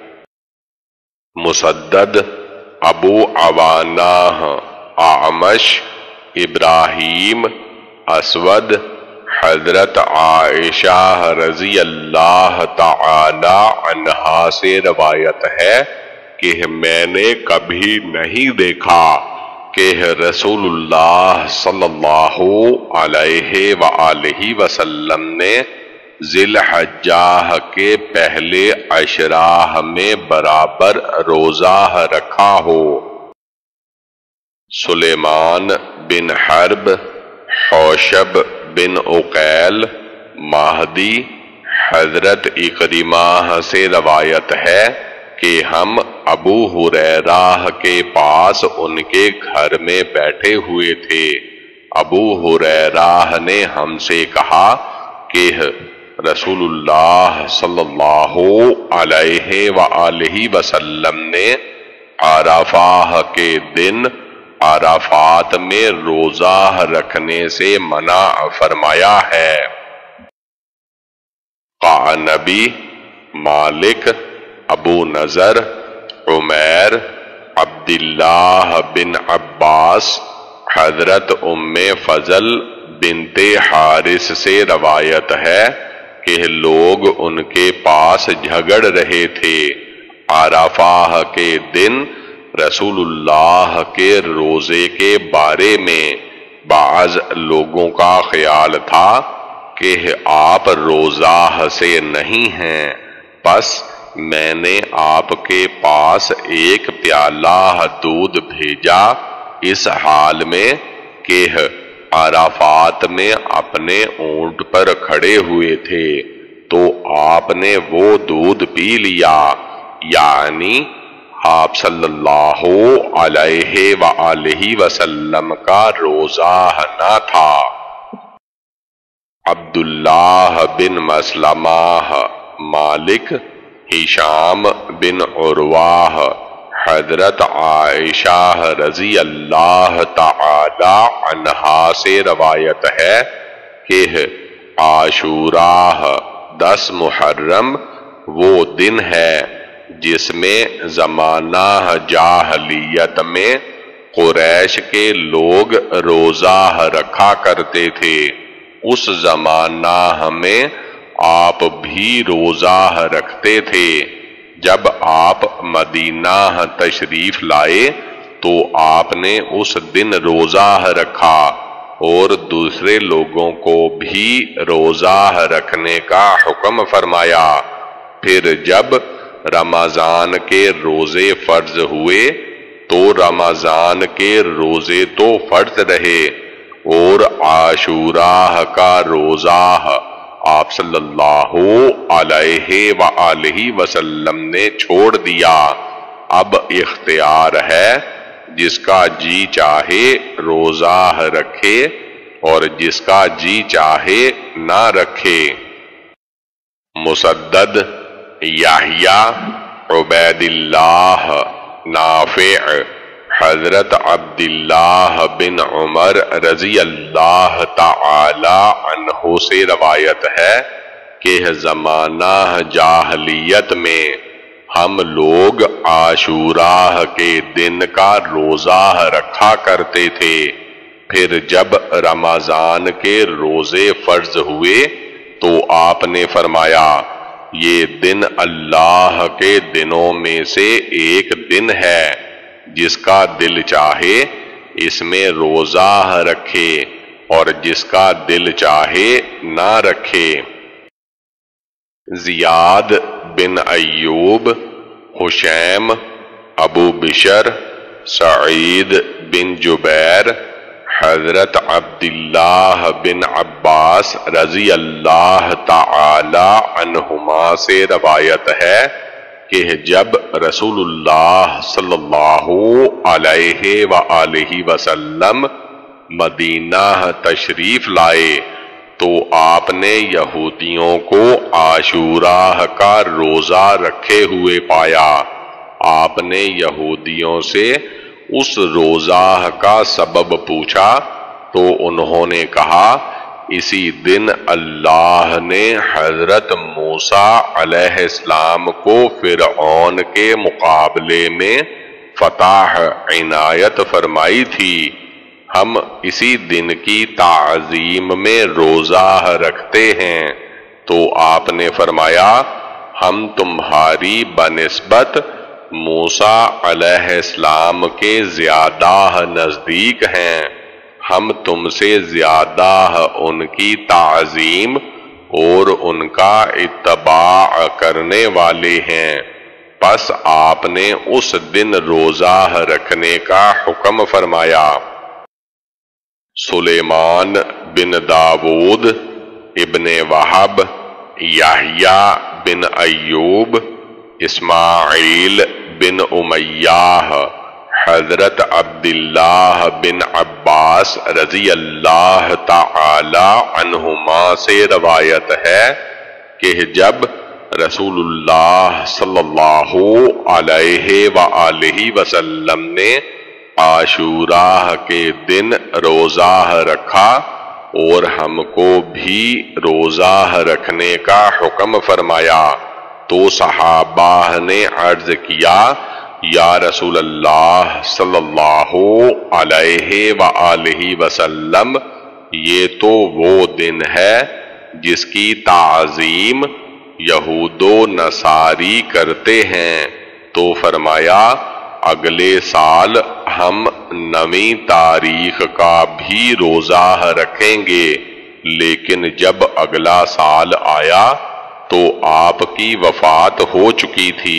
مسدد، ابو عوانہ، اعمش، ابراہیم، اسود، حضرت عائشہ رضی اللہ تعالی عنہا سے روایت ہے کہ میں نے کبھی نہیں دیکھا کہ رسول اللہ صلی اللہ علیہ وآلہ وسلم نے ذی الحجہ کے پہلے عشرہ میں برابر روزہ رکھا ہو۔ سلیمان بن حرب، حوشب بن عقیل، مہدی، حضرت اکرمہ سے روایت ہے کہ ہم ابو ہریرہ کے پاس ان کے گھر میں بیٹھے ہوئے تھے۔ ابو ہریرہ نے ہم سے کہا کہ رسول اللہ صلی اللہ علیہ وآلہ وسلم نے عرفہ کے دن عرفات میں روزہ رکھنے سے منع فرمایا ہے۔ قعنبی، مالک، ابو نضر، عمیر، عبداللہ بن عباس، حضرت ام فضل بنت حارث سے روایت ہے کہ لوگ ان کے پاس جھگڑ رہے تھے۔ عرفہ کے دن رسول اللہ کے روزے کے بارے میں بعض لوگوں کا خیال تھا کہ آپ روزہ سے نہیں ہیں، پس میں نے آپ کے پاس ایک پیالہ دودھ بھیجا اس حال میں کہ عرفات میں اپنے اونٹ پر کھڑے ہوئے تھے، تو آپ نے وہ دودھ پی لیا، یعنی آپ صلی اللہ علیہ وآلہ وسلم کا روزہ نہ تھا۔ عبداللہ بن مسلمہ، مالک، ہشام بن عروہ، حضرت عائشہ رضی اللہ تعالی عنہا سے روایت ہے کہ عاشوراء دس محرم وہ دن ہے جس میں زمانہ جاہلیت میں قریش کے لوگ روزہ رکھا کرتے تھے۔ اس زمانہ میں آپ بھی روزہ رکھتے تھے۔ جب آپ مدینہ تشریف لائے تو آپ نے اس دن روزہ رکھا اور دوسرے لوگوں کو بھی روزہ رکھنے کا حکم فرمایا۔ پھر جب رمضان کے روزے فرض ہوئے تو رمضان کے روزے تو فرض رہے اور عاشوراء کا روزہ آپ صلی اللہ علیہ وآلہ وسلم نے چھوڑ دیا۔ اب اختیار ہے، جس کا جی چاہے روزہ رکھے اور جس کا جی چاہے نہ رکھے۔ مسدد، یحییٰ، عبید اللہ، نافع، حضرت عبداللہ بن عمر رضی اللہ تعالی عنہ سے روایت ہے کہ زمانہ جاہلیت میں ہم لوگ عاشوراء کے دن کا روزہ رکھا کرتے تھے۔ پھر جب رمضان کے روزے فرض ہوئے تو آپ نے فرمایا، یہ دن اللہ کے دنوں میں سے ایک دن ہے، جس کا دل چاہے اس میں روزہ رکھے اور جس کا دل چاہے نہ رکھے۔ زیاد بن ایوب، حشیم، ابو بشر، سعید بن جبیر، حضرت عبداللہ بن عباس رضی اللہ تعالی عنہما سے روایت ہے کہ جب رسول اللہ صلی اللہ علیہ وآلہ وسلم مدینہ تشریف لائے تو آپ نے یہودیوں کو عاشوراء کا روزہ رکھے ہوئے پایا۔ آپ نے یہودیوں سے اس روزہ کا سبب پوچھا تو انہوں نے کہا اسی دن اللہ نے حضرت موسیٰ علیہ السلام کو فرعون کے مقابلے میں فتح عنایت فرمائی تھی، ہم اسی دن کی تعظیم میں روزہ رکھتے ہیں۔ تو آپ نے فرمایا ہم تمہاری بنسبت موسیٰ علیہ السلام کے زیادہ نزدیک ہیں، ہم تم سے زیادہ ان کی تعظیم اور ان کا اتباع کرنے والے ہیں۔ پس آپ نے اس دن روزہ رکھنے کا حکم فرمایا۔ سلیمان بن داود، ابن وہب، یحییٰ بن ایوب، اسماعیل بن امیہ، حضرت عبداللہ بن عباس رضی اللہ تعالی عنہما سے روایت ہے کہ جب رسول اللہ صلی اللہ علیہ وآلہ وسلم نے عاشوراء کے دن روزہ رکھا اور ہم کو بھی روزہ رکھنے کا حکم فرمایا تو صحابہ نے عرض کیا یا رسول اللہ صلی اللہ علیہ وآلہ وسلم، یہ تو وہ دن ہے جس کی تعظیم یہود و نصاری کرتے ہیں۔ تو فرمایا اگلے سال ہم نویں تاریخ کا بھی روزہ رکھیں گے، لیکن جب اگلا سال آیا تو آپ کی وفات ہو چکی تھی۔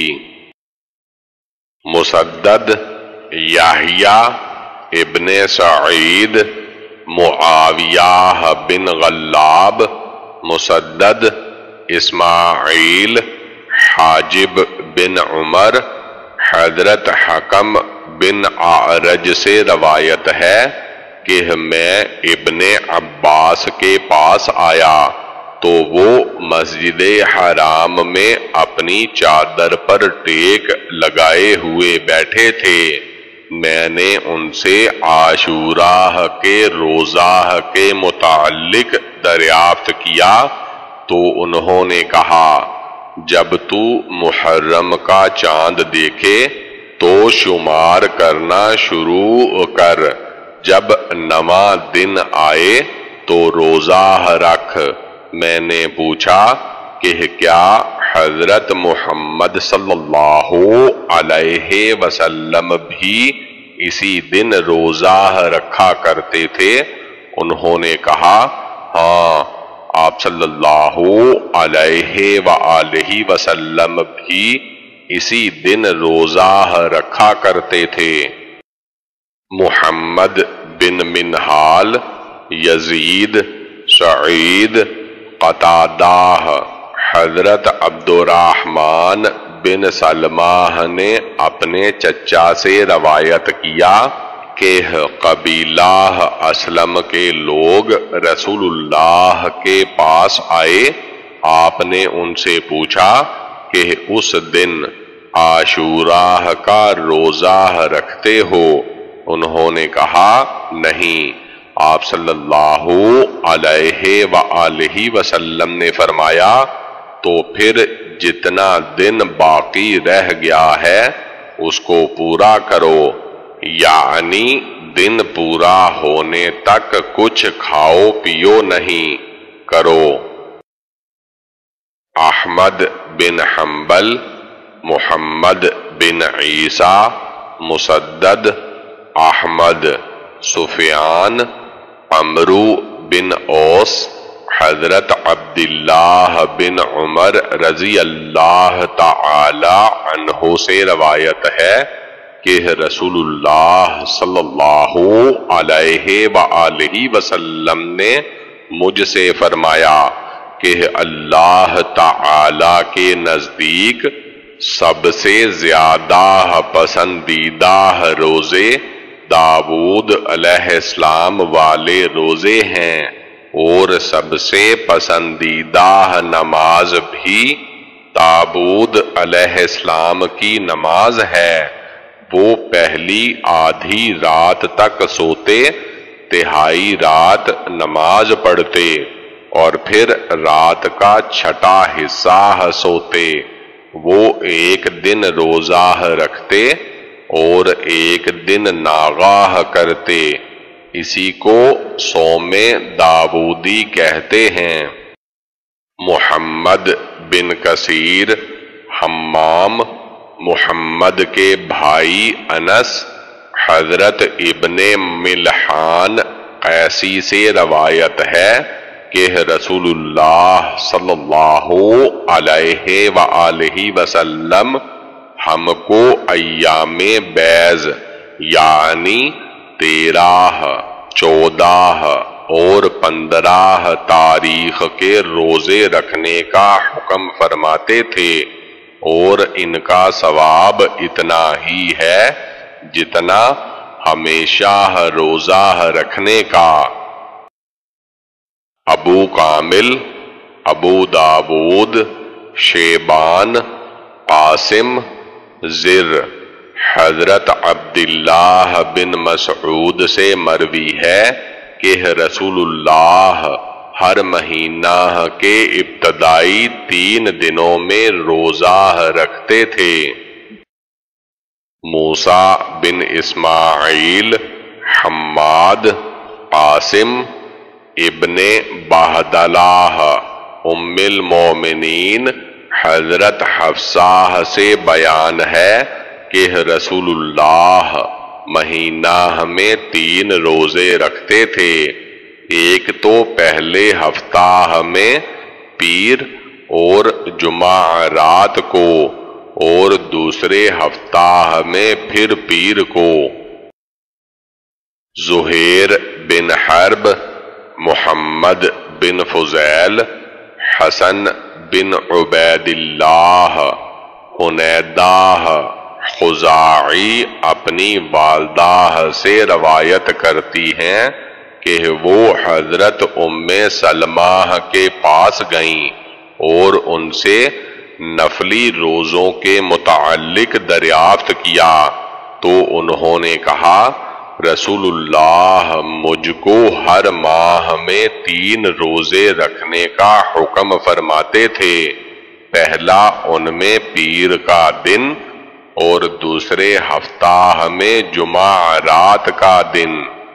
مسدد، یحییٰ ابن سعید، معاویہ بن غلاب، مسدد، اسماعیل، حاجب بن عمر، حضرت حکم بن اعرج سے روایت ہے کہ میں ابن عباس کے پاس آیا تو وہ مسجد حرام میں اپنی چادر پر ٹیک لگائے ہوئے بیٹھے تھے۔ میں نے ان سے عاشوراء کے روزہ کے متعلق دریافت کیا تو انہوں نے کہا جب تو محرم کا چاند دیکھے تو شمار کرنا شروع کر، جب نواں دن آئے تو روزہ رکھ۔ میں نے پوچھا کہ کیا حضرت محمد صلی اللہ علیہ وسلم بھی اسی دن روزہ رکھا کرتے تھے؟ انہوں نے کہا ہاں، آپ صلی اللہ علیہ وآلہ وسلم بھی اسی دن روزہ رکھا کرتے تھے۔ محمد بن منہال، یزید، سعید، قتادہ، حضرت عبد الرحمن بن سلمہ نے اپنے چچا سے روایت کیا کہ قبیلہ اسلم کے لوگ رسول اللہ کے پاس آئے، آپ نے ان سے پوچھا کہ اس دن عاشوراء کا روزہ رکھتے ہو؟ انہوں نے کہا نہیں۔ آپ صلی اللہ علیہ وآلہ وسلم نے فرمایا تو پھر جتنا دن باقی رہ گیا ہے اس کو پورا کرو، یعنی دن پورا ہونے تک کچھ کھاؤ پیو نہیں کرو۔ احمد بن حنبل، محمد بن عیسیٰ، مسدد، احمد، سفیان، عمرو بن اوس حضرت عبداللہ بن عمر رضی اللہ تعالی عنہ سے روایت ہے کہ رسول اللہ صلی اللہ علیہ وآلہ وسلم نے مجھ سے فرمایا کہ اللہ تعالی کے نزدیک سب سے زیادہ پسندیدہ روزے داؤد علیہ السلام والے روزے ہیں، اور سب سے پسندیدہ نماز بھی داؤد علیہ السلام کی نماز ہے۔ وہ پہلی آدھی رات تک سوتے، تہائی رات نماز پڑھتے، اور پھر رات کا چھٹا حصہ سوتے۔ وہ ایک دن روزہ رکھتے اور ایک دن ناغہ کرتے، اسی کو صوم داؤدی کہتے ہیں۔ محمد بن کثیر، حمام محمد کے بھائی انس، حضرت ابن ملحان قیسی سے روایت ہے کہ رسول اللہ صلی اللہ علیہ وآلہ وسلم ہم کو ایام بیض یعنی تیرہ، چودہ اور پندرہ تاریخ کے روزے رکھنے کا حکم فرماتے تھے، اور ان کا ثواب اتنا ہی ہے جتنا ہمیشہ روزہ رکھنے کا۔ ابو کامل، ابو داود، شیبان، قاسم، زر، حضرت عبداللہ بن مسعود سے مروی ہے کہ رسول اللہ ہر مہینہ کے ابتدائی تین دنوں میں روزہ رکھتے تھے۔ موسیٰ بن اسماعیل، حماد، قاسم، ابن بہدلہ، ام المومنین حضرت حفصہ سے بیان ہے کہ رسول اللہ مہینہ میں تین روزے رکھتے تھے، ایک تو پہلے ہفتہ میں پیر اور جمعہ رات کو، اور دوسرے ہفتہ میں پھر پیر کو۔ زہیر بن حرب، محمد بن فضیل، حسن بن عبید اللہ، حنیدہ خزاعی اپنی والدہ سے روایت کرتی ہیں کہ وہ حضرت ام سلمہ کے پاس گئیں اور ان سے نفلی روزوں کے متعلق دریافت کیا، تو انہوں نے کہا رسول اللہ مجھ کو ہر ماہ میں تین روزے رکھنے کا حکم فرماتے تھے، پہلا ان میں پیر کا دن اور دوسرے ہفتہ میں جمعہ رات کا دن۔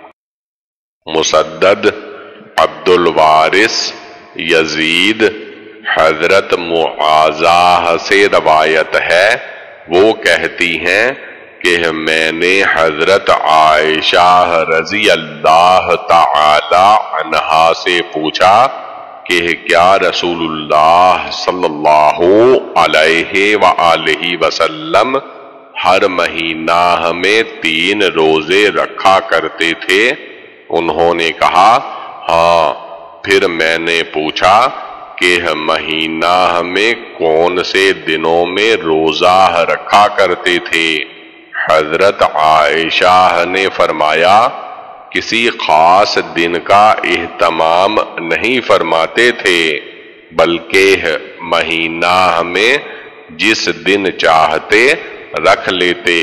مسدد، عبد الوارث، یزید، حضرت معاذہ سے روایت ہے، وہ کہتی ہیں کہ میں نے حضرت عائشہ رضی اللہ تعالی عنہا سے پوچھا کہ کیا رسول اللہ صلی اللہ علیہ وآلہ وسلم ہر مہینہ میں تین روزے رکھا کرتے تھے؟ انہوں نے کہا ہاں۔ پھر میں نے پوچھا کہ مہینہ میں کون سے دنوں میں روزہ رکھا کرتے تھے؟ حضرت عائشہ نے فرمایا کسی خاص دن کا اہتمام نہیں فرماتے تھے، بلکہ مہینہ میں جس دن چاہتے رکھ لیتے۔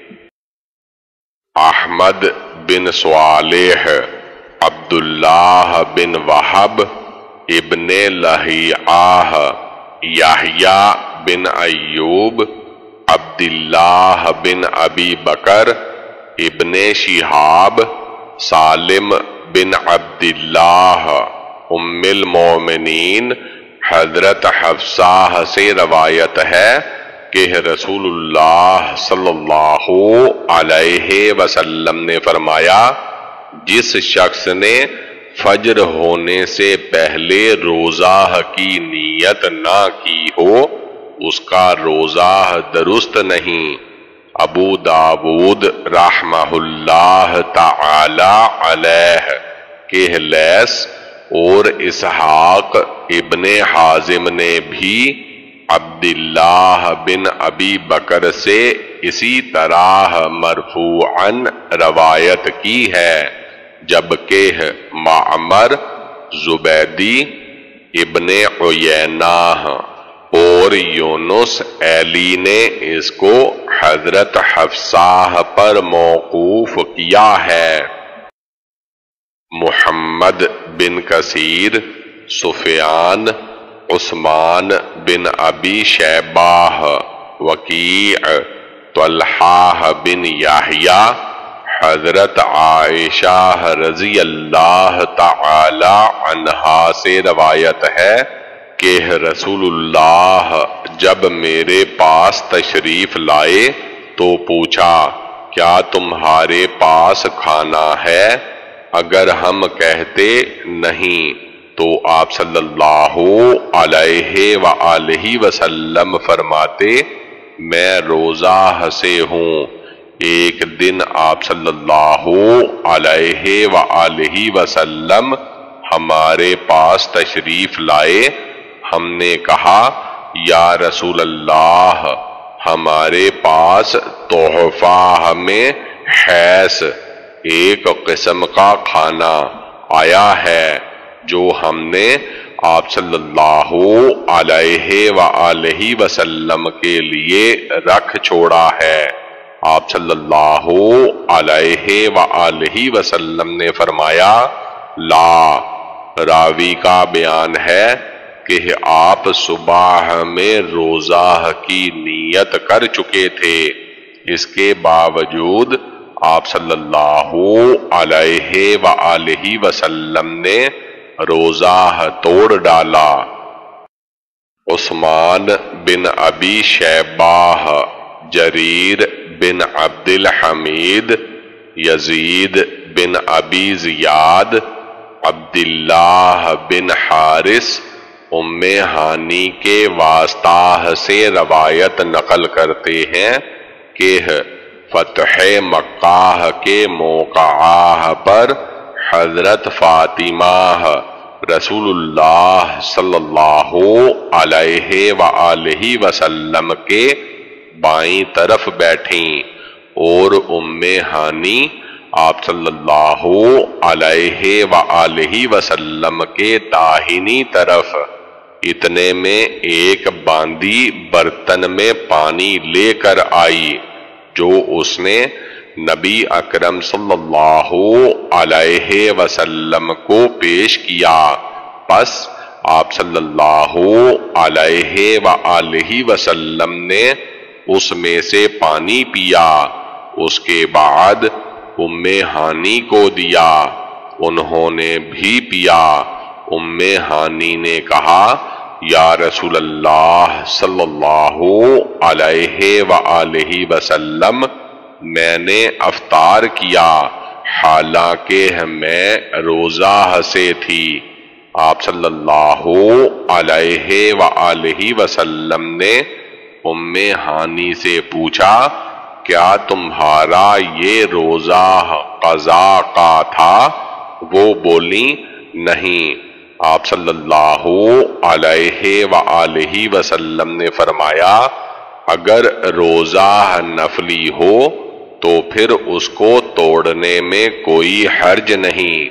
احمد بن صالح، عبداللہ بن وہب، ابن لہیعہ، یحییٰ بن ایوب، عبداللہ بن ابی بکر، ابن شہاب، سالم بن عبداللہ، ام المومنین حضرت حفصہ سے روایت ہے کہ رسول اللہ صلی اللہ علیہ وسلم نے فرمایا جس شخص نے فجر ہونے سے پہلے روزہ کی نیت نہ کی ہو اس کا روزہ درست نہیں۔ ابو داود رحمہ اللہ تعالی علیہ کے لیث اور اسحاق ابن حازم نے بھی عبداللہ بن ابی بکر سے اسی طرح مرفوعاً روایت کی ہے، جبکہ معمر، زبیدی، ابن عیینہ اور یونس ایلی نے اس کو حضرت حفصہ پر موقوف کیا ہے۔ محمد بن کثیر، سفیان، عثمان بن ابی شیبہ، وکیع، طلحہ بن یحییٰ، حضرت عائشہ رضی اللہ تعالی عنہا سے روایت ہے کہ رسول اللہ جب میرے پاس تشریف لائے تو پوچھا، کیا تمہارے پاس کھانا ہے؟ اگر ہم کہتے نہیں تو آپ صلی اللہ علیہ وآلہ وسلم فرماتے، میں روزہ سے ہوں۔ ایک دن آپ صلی اللہ علیہ وآلہ وسلم ہمارے پاس تشریف لائے، ہم نے کہا، یا رسول اللہ، ہمارے پاس تحفہ میں حیث ایک قسم کا کھانا آیا ہے جو ہم نے آپ صلی اللہ علیہ وآلہ وسلم کے لیے رکھ چھوڑا ہے۔ آپ صلی اللہ علیہ وآلہ وسلم نے فرمایا، لا، راوی کا بیان ہے کہ آپ صبح میں روزہ کی نیت کر چکے تھے، اس کے باوجود آپ صلی اللہ علیہ وآلہ وسلم نے روزہ توڑ ڈالا۔ عثمان بن ابی شیبہ، جریر بن عبد الحمید، یزید بن ابی زیاد، عبداللہ بن حارث، ام ہانی کے واسطہ سے روایت نقل کرتے ہیں کہ فتح مکہ کے موقعہ پر حضرت فاطمہ رسول اللہ صلی اللہ علیہ وآلہ وسلم کے بائیں طرف بیٹھیں اور ام ہانی آپ صلی اللہ علیہ وآلہ وسلم کے داہنی طرف۔ اتنے میں ایک باندی برتن میں پانی لے کر آئی جو اس نے نبی اکرم صلی اللہ علیہ وسلم کو پیش کیا، پس آپ صلی اللہ علیہ وآلہ وسلم نے اس میں سے پانی پیا، اس کے بعد ام ہانی کو دیا، انہوں نے بھی پیا۔ ام ہانی نے کہا، یا رسول اللہ صلی اللہ علیہ وآلہ وسلم، میں نے افطار کیا حالانکہ میں روزہ سے تھی۔ آپ صلی اللہ علیہ وآلہ وسلم نے ام ہانی سے پوچھا، کیا تمہارا یہ روزہ قضا کا تھا؟ وہ بولی، نہیں۔ آپ صلی اللہ علیہ وآلہ وسلم نے فرمایا، اگر روزہ نفلی ہو تو پھر اس کو توڑنے میں کوئی حرج نہیں۔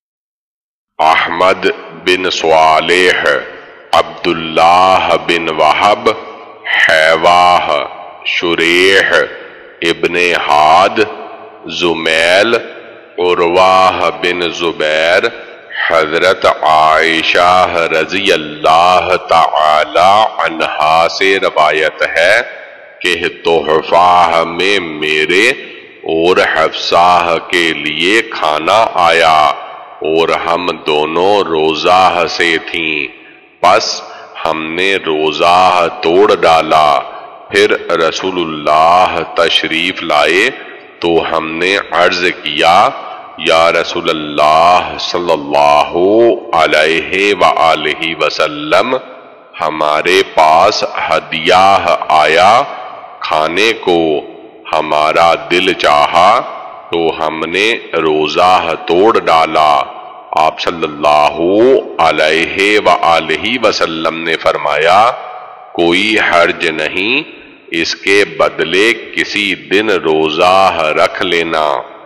احمد بن صالح، عبداللہ بن وہب، حیواہ، شریح ابن حاد، زمیل، عروہ بن زبیر، حضرت عائشہ رضی اللہ تعالی عنہا سے روایت ہے کہ تحفہ میں میرے اور حفصہ کے لیے کھانا آیا اور ہم دونوں روزہ سے تھیں، پس ہم نے روزہ توڑ ڈالا۔ پھر رسول اللہ تشریف لائے تو ہم نے عرض کیا، یا رسول اللہ صلی اللہ علیہ وآلہ وسلم، ہمارے پاس ہدیہ آیا کھانے کو، ہمارا دل چاہا تو ہم نے روزہ توڑ ڈالا۔ آپ صلی اللہ علیہ وآلہ وسلم نے فرمایا کوئی حرج نہیں، اس کے بدلے کسی دن روزہ رکھ لینا۔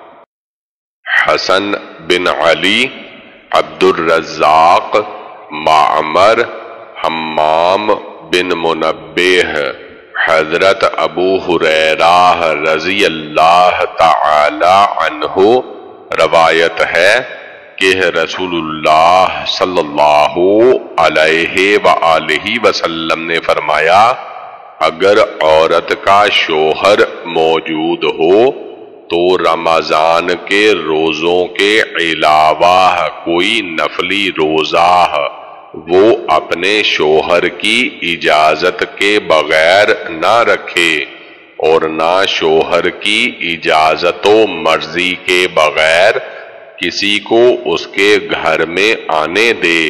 حسن بن علی، عبد الرزاق، معمر، حمام بن منبہ، حضرت ابو ہریرہ رضی اللہ تعالی عنہ روایت ہے کہ رسول اللہ صلی اللہ علیہ وآلہ وسلم نے فرمایا اگر عورت کا شوہر موجود ہو تو رمضان کے روزوں کے علاوہ کوئی نفلی روزہ وہ اپنے شوہر کی اجازت کے بغیر نہ رکھے اور نہ شوہر کی اجازت و مرضی کے بغیر کسی کو اس کے گھر میں آنے دے۔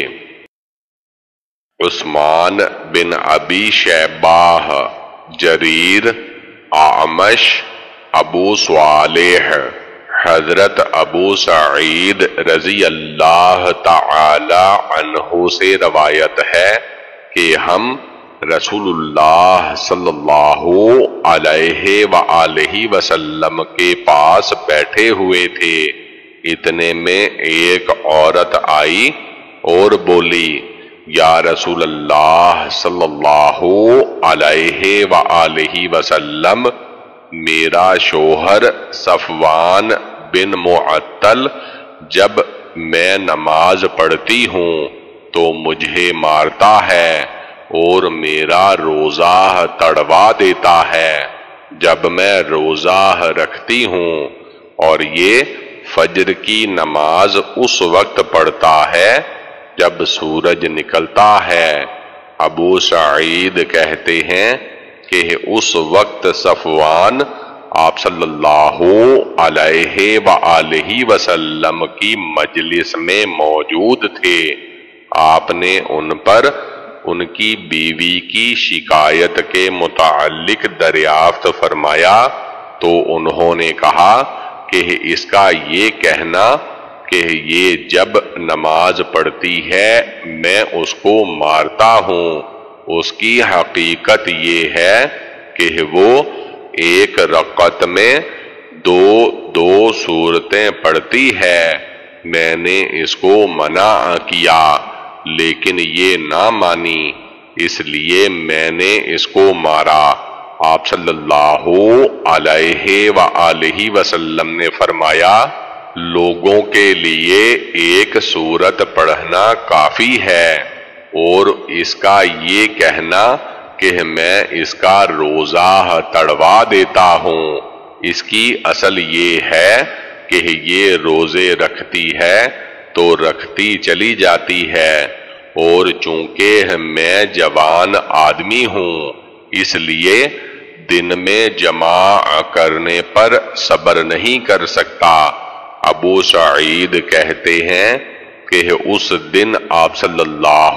عثمان بن ابی شیبہ، جریر، اعمش، ابو صالح، حضرت ابو سعید رضی اللہ تعالی عنہ سے روایت ہے کہ ہم رسول اللہ صلی اللہ علیہ وآلہ وسلم کے پاس بیٹھے ہوئے تھے، اتنے میں ایک عورت آئی اور بولی یا رسول اللہ صلی اللہ علیہ وآلہ وسلم، میرا شوہر صفوان بن معطل جب میں نماز پڑھتی ہوں تو مجھے مارتا ہے اور میرا روزہ تڑوا دیتا ہے، جب میں روزہ رکھتی ہوں اور یہ فجر کی نماز اس وقت پڑھتا ہے جب سورج نکلتا ہے۔ ابو سعید کہتے ہیں کہ اس وقت صفوان آپ صلی اللہ علیہ وآلہ وسلم کی مجلس میں موجود تھے۔ آپ نے ان پر ان کی بیوی کی شکایت کے متعلق دریافت فرمایا تو انہوں نے کہا کہ اس کا یہ کہنا کہ یہ جب نماز پڑھتی ہے میں اس کو مارتا ہوں، اس کی حقیقت یہ ہے کہ وہ ایک رکعت میں دو دو سورتیں پڑھتی ہے، میں نے اس کو منع کیا لیکن یہ نہ مانی، اس لیے میں نے اس کو مارا۔ آپ صلی اللہ علیہ وآلہ وسلم نے فرمایا لوگوں کے لیے ایک سورت پڑھنا کافی ہے اور اس کا یہ کہنا کہ میں اس کا روزہ تڑوا دیتا ہوں، اس کی اصل یہ ہے کہ یہ روزے رکھتی ہے تو رکھتی چلی جاتی ہے اور چونکہ میں جوان آدمی ہوں اس لیے دن میں جمع کرنے پر صبر نہیں کر سکتا۔ ابو سعید کہتے ہیں کہ اس دن آپ صلی اللہ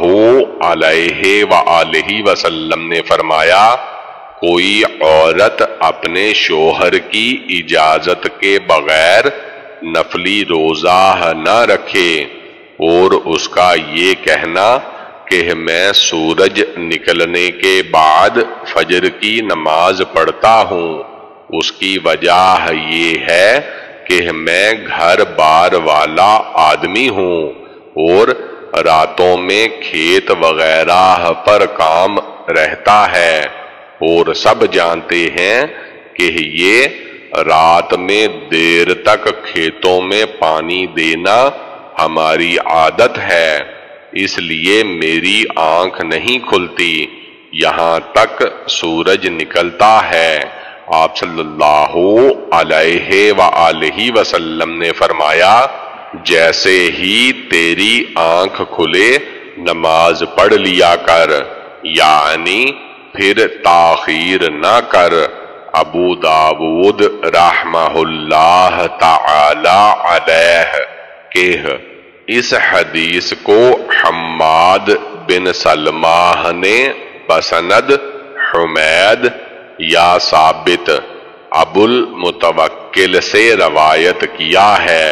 علیہ وآلہ وسلم نے فرمایا کوئی عورت اپنے شوہر کی اجازت کے بغیر نفلی روزہ نہ رکھے اور اس کا یہ کہنا کہ میں سورج نکلنے کے بعد فجر کی نماز پڑھتا ہوں، اس کی وجہ یہ ہے کہ میں گھر بار والا آدمی ہوں اور راتوں میں کھیت وغیرہ پر کام رہتا ہے، اور سب جانتے ہیں کہ یہ رات میں دیر تک کھیتوں میں پانی دینا ہماری عادت ہے، اس لیے میری آنکھ نہیں کھلتی یہاں تک سورج نکلتا ہے۔ آپ صلی اللہ علیہ وآلہ وسلم نے فرمایا جیسے ہی تیری آنکھ کھلے نماز پڑھ لیا کر، یعنی پھر تاخیر نہ کر، ابو داود رحمہ اللہ تعالی علیہ کہ اس حدیث کو حماد بن سلمہ نے بسند حمید یا ثابت ابو المتوکل سے روایت کیا ہے۔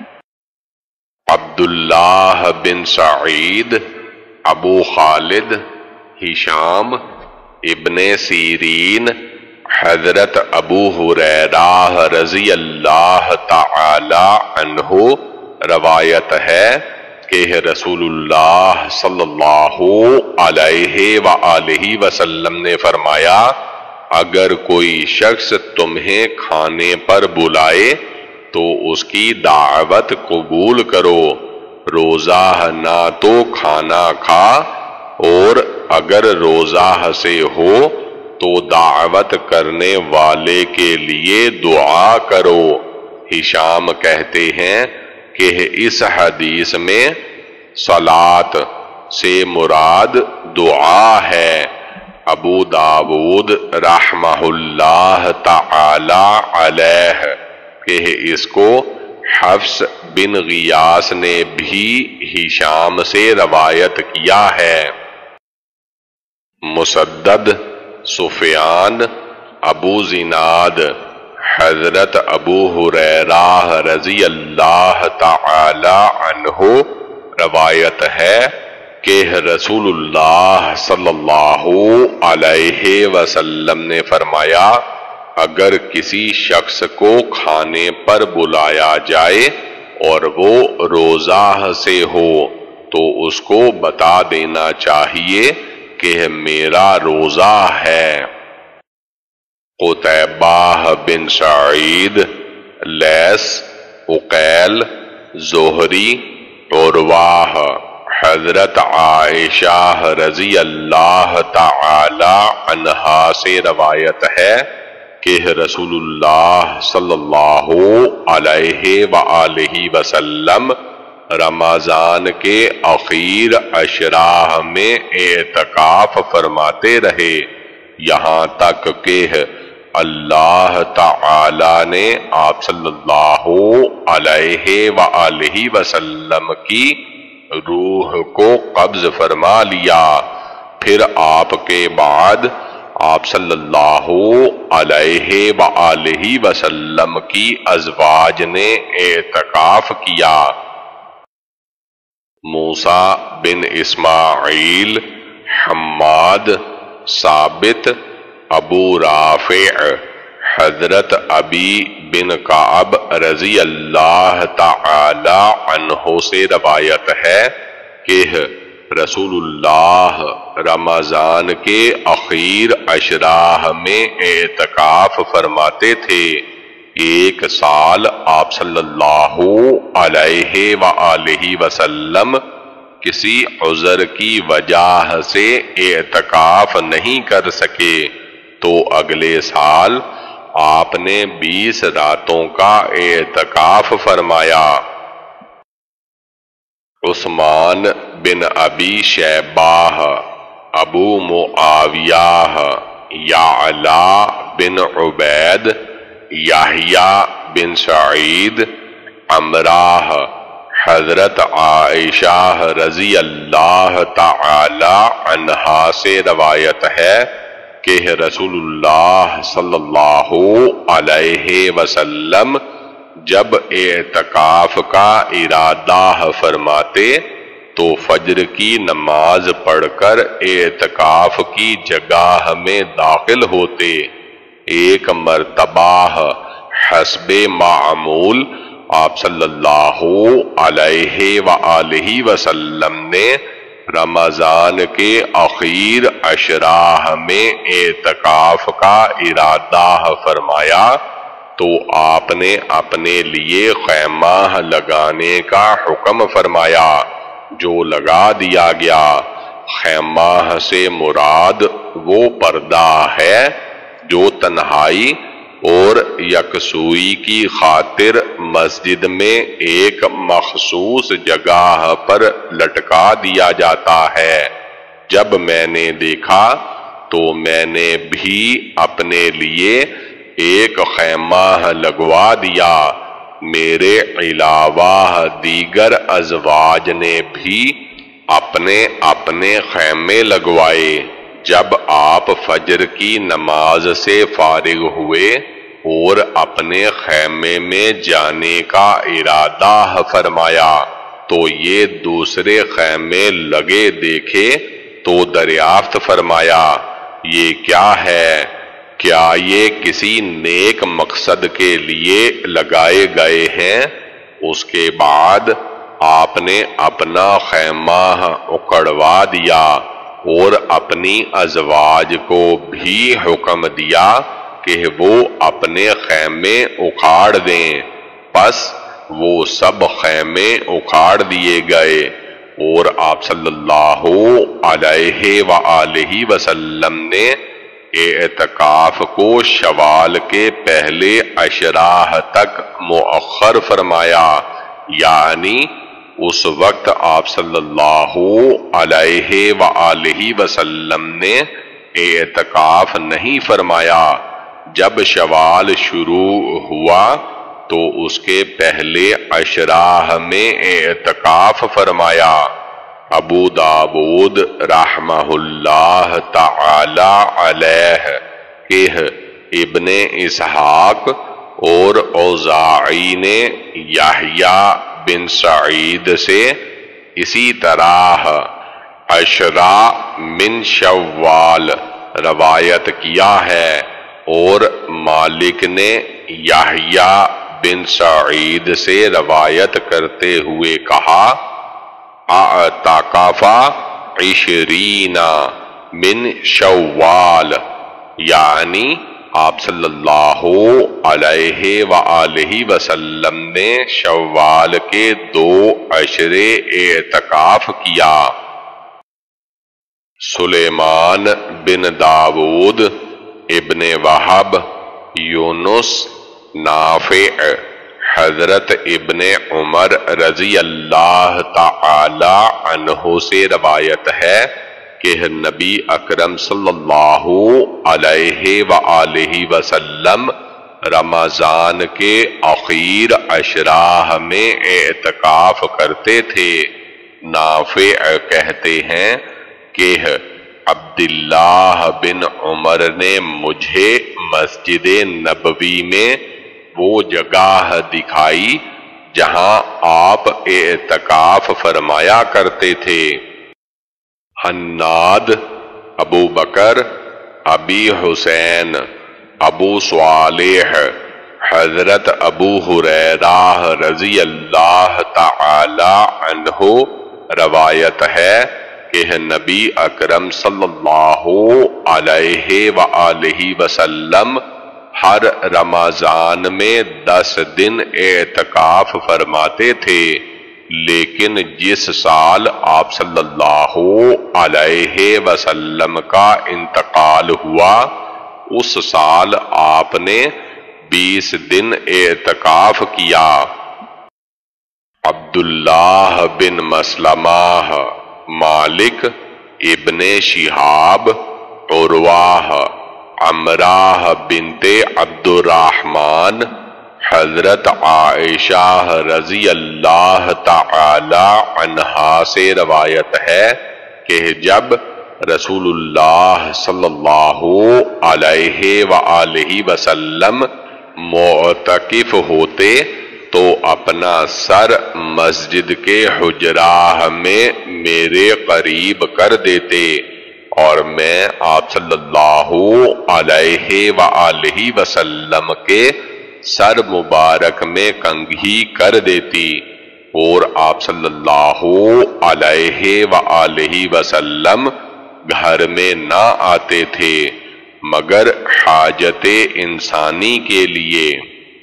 عبداللہ بن سعید، ابو خالد، ہشام ابن سیرین، حضرت ابو ہریرہ رضی اللہ تعالی عنہ روایت ہے کہ رسول اللہ صلی اللہ علیہ وآلہ وسلم نے فرمایا، اگر کوئی شخص تمہیں کھانے پر بلائے تو اس کی دعوت قبول کرو، روزہ نہ تو کھانا کھا، اور اگر روزہ سے ہو تو دعوت کرنے والے کے لیے دعا کرو۔ ہشام کہتے ہیں کہ اس حدیث میں صلاۃ سے مراد دعا ہے۔ ابو داود رحمہ اللہ تعالی علیہ کہ اس کو حفص بن غیاث نے بھی ہشام سے روایت کیا ہے۔ مسدد، سفیان، ابو زناد، حضرت ابو ہریرہ رضی اللہ تعالی عنہ روایت ہے کہ رسول اللہ صلی اللہ علیہ وسلم نے فرمایا، اگر کسی شخص کو کھانے پر بلایا جائے اور وہ روزہ سے ہو تو اس کو بتا دینا چاہیے کہ میرا روزہ ہے۔ قتیبہ بن سعید، لیث، عقیل، زہری، عروہ، حضرت عائشہ رضی اللہ تعالی عنہا سے روایت ہے کہ رسول اللہ صلی اللہ علیہ وآلہ وسلم رمضان کے اخیر عشرہ میں اعتکاف فرماتے رہے، یہاں تک کہ اللہ تعالی نے آپ صلی اللہ علیہ وآلہ وسلم کی روح کو قبض فرما لیا۔ پھر آپ کے بعد آپ صلی اللہ علیہ وآلہ وسلم کی ازواج نے اعتکاف کیا۔ موسیٰ بن اسماعیل، حماد، ثابت، ابو رافع، حضرت ابی بن کعب رضی اللہ تعالی عنہ سے روایت ہے کہ رسول اللہ رمضان کے اخیر عشرہ میں اعتکاف فرماتے تھے۔ ایک سال آپ صلی اللہ علیہ وآلہ وسلم کسی عذر کی وجہ سے اعتکاف نہیں کر سکے تو اگلے سال آپ نے بیس راتوں کا اعتکاف فرمایا۔ عثمان بن ابی شیبہ، ابو معاویہ، یعلا بن عبید، یحییٰ بن سعید، عمرہ، حضرت عائشہ رضی اللہ تعالی عنہا سے روایت ہے کہ رسول اللہ صلی اللہ علیہ وسلم جب اعتکاف کا ارادہ فرماتے تو فجر کی نماز پڑھ کر اعتکاف کی جگہ میں داخل ہوتے۔ ایک مرتبہ حسب معمول آپ صلی اللہ علیہ وآلہ وسلم نے رمضان کے اخیر عشرہ میں اعتکاف کا ارادہ فرمایا تو آپ نے اپنے لیے خیمہ لگانے کا حکم فرمایا، جو لگا دیا گیا۔ خیمہ سے مراد وہ پردہ ہے جو تنہائی اور یکسوئی کی خاطر مسجد میں ایک مخصوص جگہ پر لٹکا دیا جاتا ہے۔ جب میں نے دیکھا تو میں نے بھی اپنے لیے ایک خیمہ لگوا دیا، میرے علاوہ دیگر ازواج نے بھی اپنے اپنے خیمے لگوائے۔ جب آپ فجر کی نماز سے فارغ ہوئے اور اپنے خیمے میں جانے کا ارادہ فرمایا تو یہ دوسرے خیمے لگے دیکھے تو دریافت فرمایا، یہ کیا ہے؟ کیا یہ کسی نیک مقصد کے لیے لگائے گئے ہیں؟ اس کے بعد آپ نے اپنا خیمہ اکڑوا دیا اور اپنی ازواج کو بھی حکم دیا کہ وہ اپنے خیمے اکھاڑ دیں، پس وہ سب خیمے اکھاڑ دیے گئے اور آپ صلی اللہ علیہ وآلہ وسلم نے اعتکاف کو شوال کے پہلے عشرہ تک مؤخر فرمایا، یعنی اس وقت آپ صلی اللہ علیہ وآلہ وسلم نے اعتکاف نہیں فرمایا۔ جب شوال شروع ہوا تو اس کے پہلے عشرہ میں اعتکاف فرمایا۔ ابو داود رحمہ اللہ تعالی علیہ کہ ابن اسحاق اور اوزاعی نے یحییٰ بن سعید سے اسی طرح عشرہ من شوال روایت کیا ہے، اور مالک نے یحییٰ بن سعید سے روایت کرتے ہوئے کہا، اعتکف عشرین من شوال، یعنی آپ صلی اللہ علیہ وآلہ وسلم نے شوال کے دو عشرے اعتکاف کیا۔ سلیمان بن داود، ابن وہب، یونس، نافع، حضرت ابن عمر رضی اللہ تعالی عنہ سے روایت ہے کہ نبی اکرم صلی اللہ علیہ وآلہ وسلم رمضان کے اخیر عشرہ میں اعتکاف کرتے تھے۔ نافع کہتے ہیں کہ عبداللہ بن عمر نے مجھے مسجد نبوی میں وہ جگہ دکھائی جہاں آپ اعتکاف فرمایا کرتے تھے۔ حناد، ابو بکر، ابی حسین، ابو صالح، حضرت ابو ہریرہ رضی اللہ تعالی عنہ روایت ہے کہ نبی اکرم صلی اللہ علیہ وآلہ وسلم ہر رمضان میں دس دن اعتکاف فرماتے تھے، لیکن جس سال آپ صلی اللہ علیہ وسلم کا انتقال ہوا اس سال آپ نے بیس دن اعتکاف کیا۔ عبداللہ بن مسلمہ، مالک، ابن شہاب، عروہ، عمرہ بنت عبد الرحمن، حضرت عائشہ رضی اللہ تعالی عنہا سے روایت ہے کہ جب رسول اللہ صلی اللہ علیہ وآلہ وسلم معتکف ہوتے تو اپنا سر مسجد کے حجراہ میں میرے قریب کر دیتے اور میں آپ صلی اللہ علیہ وآلہ وسلم کے سر مبارک میں کنگھی کر دیتی اور آپ صلی اللہ علیہ وآلہ وسلم گھر میں نہ آتے تھے مگر حاجت انسانی کے لیے۔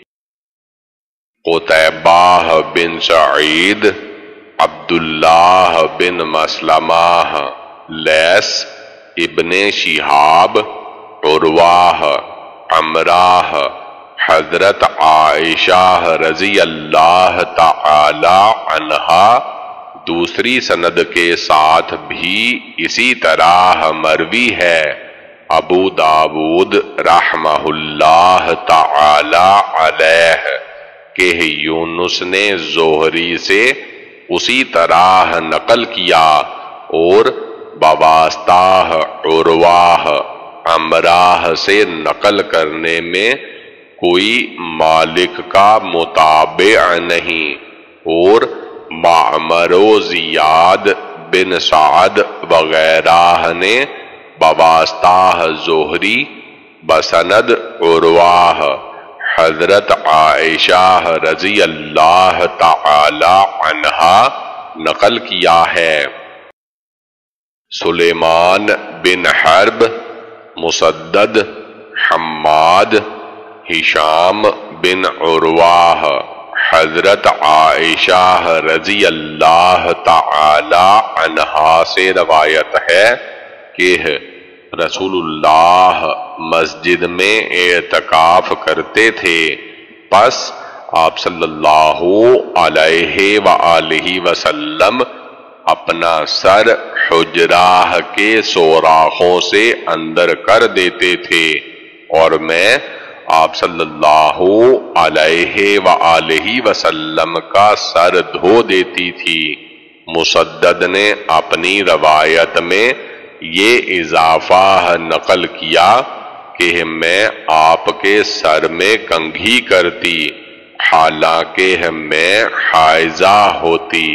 قتیبہ بن سعید، عبداللہ بن مسلمہ، لیث، ابن شہاب، عروہ، عمرہ، حضرت عائشہ رضی اللہ تعالی عنہا دوسری سند کے ساتھ بھی اسی طرح مروی ہے۔ ابو داود رحمہ اللہ تعالی علیہ کہ یونس نے زہری سے اسی طرح نقل کیا اور بواسطہ عرواہ امراہ سے نقل کرنے میں کوئی مالک کا متابع نہیں، اور معمر و زیاد بن سعد وغیرہ نے بواسطہ زہری بسند عرواہ حضرت عائشہ رضی اللہ تعالی عنہا نقل کیا ہے۔ سلیمان بن حرب، مسدد، حماد، ہشام بن عرواہ حضرت عائشہ رضی اللہ تعالی عنہا سے روایت ہے کہ رسول اللہ مسجد میں اعتکاف کرتے تھے، پس آپ صلی اللہ علیہ وآلہ وسلم اپنا سر حجرہ کے سوراخوں سے اندر کر دیتے تھے اور میں آپ صلی اللہ علیہ وآلہ وسلم کا سر دھو دیتی تھی۔ مسدد نے اپنی روایت میں یہ اضافہ نقل کیا کہ میں آپ کے سر میں کنگھی کرتی حالانکہ میں حائضہ ہوتی۔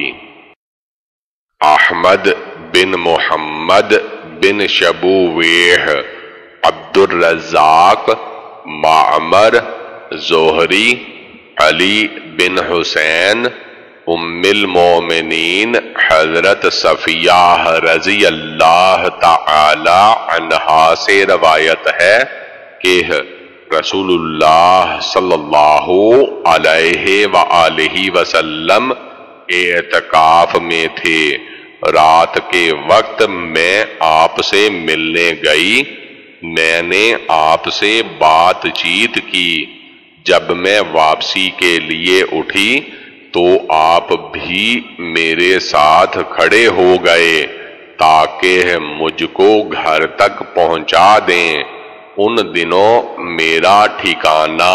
احمد بن محمد بن شبویح، عبد الرزاق، معمر، زہری، علی بن حسین، ام المومنین حضرت صفیہ رضی اللہ تعالی عنہا سے روایت ہے کہ رسول اللہ صلی اللہ علیہ وآلہ وسلم اعتکاف میں تھے۔ رات کے وقت میں آپ سے ملنے گئی، میں نے آپ سے بات چیت کی، جب میں واپسی کے لیے اٹھی تو آپ بھی میرے ساتھ کھڑے ہو گئے تاکہ مجھ کو گھر تک پہنچا دیں۔ ان دنوں میرا ٹھکانہ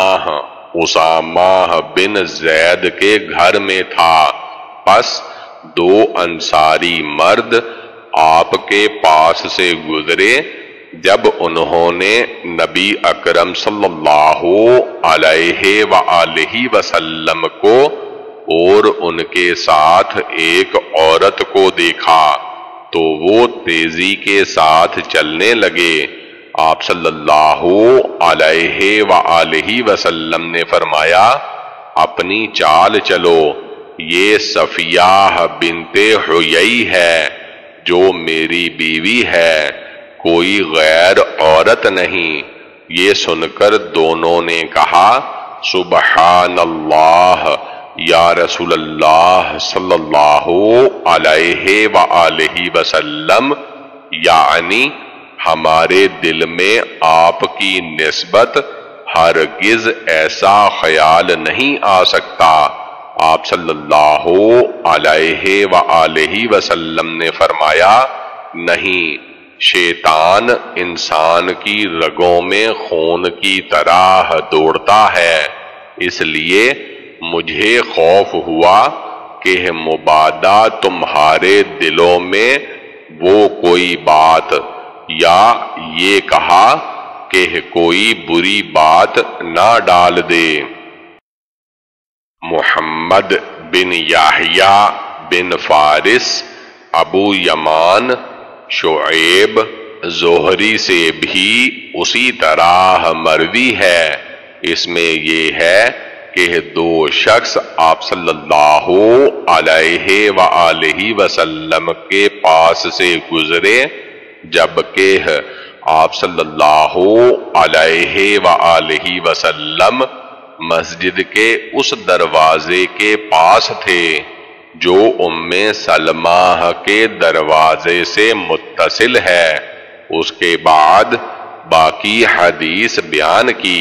اسامہ بن زید کے گھر میں تھا، پس دو انصاری مرد آپ کے پاس سے گزرے، جب انہوں نے نبی اکرم صلی اللہ علیہ وآلہ وسلم کو اور ان کے ساتھ ایک عورت کو دیکھا تو وہ تیزی کے ساتھ چلنے لگے۔ آپ صلی اللہ علیہ وآلہ وسلم نے فرمایا، اپنی چال چلو، یہ صفیہ بنت حیی ہے جو میری بیوی ہے، کوئی غیر عورت نہیں۔ یہ سن کر دونوں نے کہا، سبحان اللہ یا رسول اللہ صلی اللہ علیہ وآلہ وسلم، یعنی ہمارے دل میں آپ کی نسبت ہرگز ایسا خیال نہیں آ سکتا۔ آپ صلی اللہ علیہ وآلہ وسلم نے فرمایا، نہیں، شیطان انسان کی رگوں میں خون کی طرح دوڑتا ہے، اس لیے مجھے خوف ہوا کہ مبادا تمہارے دلوں میں وہ کوئی بات یا یہ کہا کہ کوئی بری بات نہ ڈال دے۔ محمد بن یحییٰ بن فارس، ابو یمان، شعیب، زہری سے بھی اسی طرح مروی ہے۔ اس میں یہ ہے کہ دو شخص آپ صلی اللہ علیہ وآلہ وسلم کے پاس سے گزرے، جبکہ آپ صلی اللہ علیہ وآلہ وسلم مسجد کے اس دروازے کے پاس تھے جو ام سلمہ کے دروازے سے متصل ہے۔ اس کے بعد باقی حدیث بیان کی۔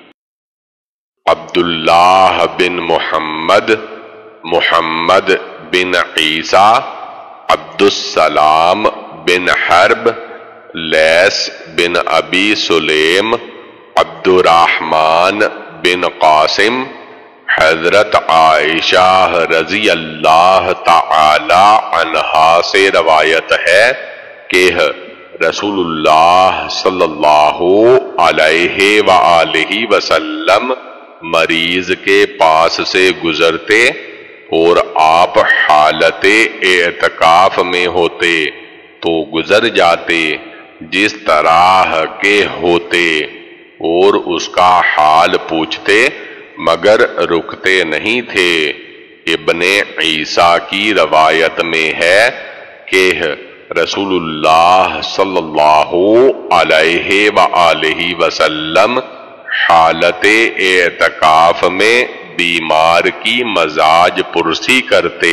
عبداللہ بن محمد، محمد بن عیسیٰ، عبد السلام بن حرب، لیث بن ابی سلیم، عبد الرحمن بن قاسم، حضرت عائشہ رضی اللہ تعالی عنہا سے روایت ہے کہ رسول اللہ صلی اللہ علیہ وآلہ وسلم مریض کے پاس سے گزرتے اور آپ حالت اعتکاف میں ہوتے تو گزر جاتے جس طرح کے ہوتے اور اس کا حال پوچھتے مگر رکتے نہیں تھے۔ ابن عیسیٰ کی روایت میں ہے کہ رسول اللہ صلی اللہ علیہ وآلہ وسلم حالت اعتکاف میں بیمار کی مزاج پرسی کرتے۔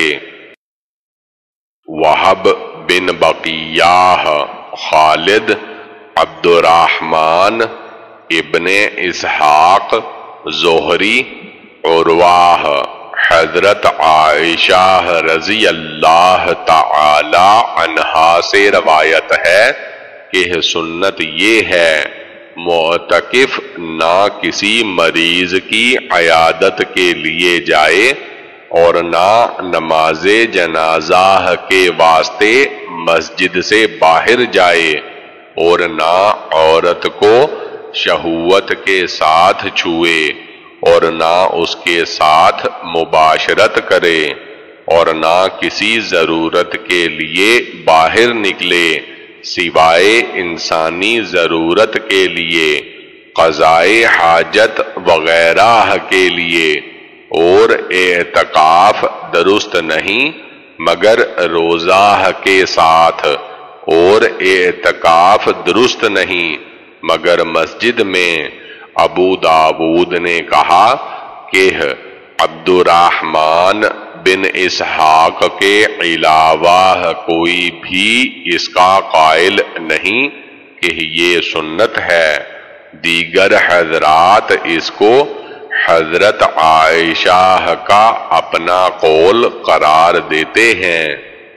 وہب بن بقیہ، خالد، عبد الرحمن ابن اسحاق، زہری، عروہ، حضرت عائشہ رضی اللہ تعالی عنہا سے روایت ہے کہ سنت یہ ہے معتکف نہ کسی مریض کی عیادت کے لیے جائے اور نہ نماز جنازہ کے واسطے مسجد سے باہر جائے اور نہ عورت کو شہوت کے ساتھ چھوئے اور نہ اس کے ساتھ مباشرت کرے اور نہ کسی ضرورت کے لیے باہر نکلے سوائے انسانی ضرورت کے لیے، قضائے حاجت وغیرہ کے لیے، اور اعتکاف درست نہیں مگر روزہ کے ساتھ، اور اعتکاف درست نہیں مگر مسجد میں۔ ابو داود نے کہا کہ عبد الرحمن بن اسحاق کے علاوہ کوئی بھی اس کا قائل نہیں کہ یہ سنت ہے۔ دیگر حضرات اس کو حضرت عائشہ کا اپنا قول قرار دیتے ہیں۔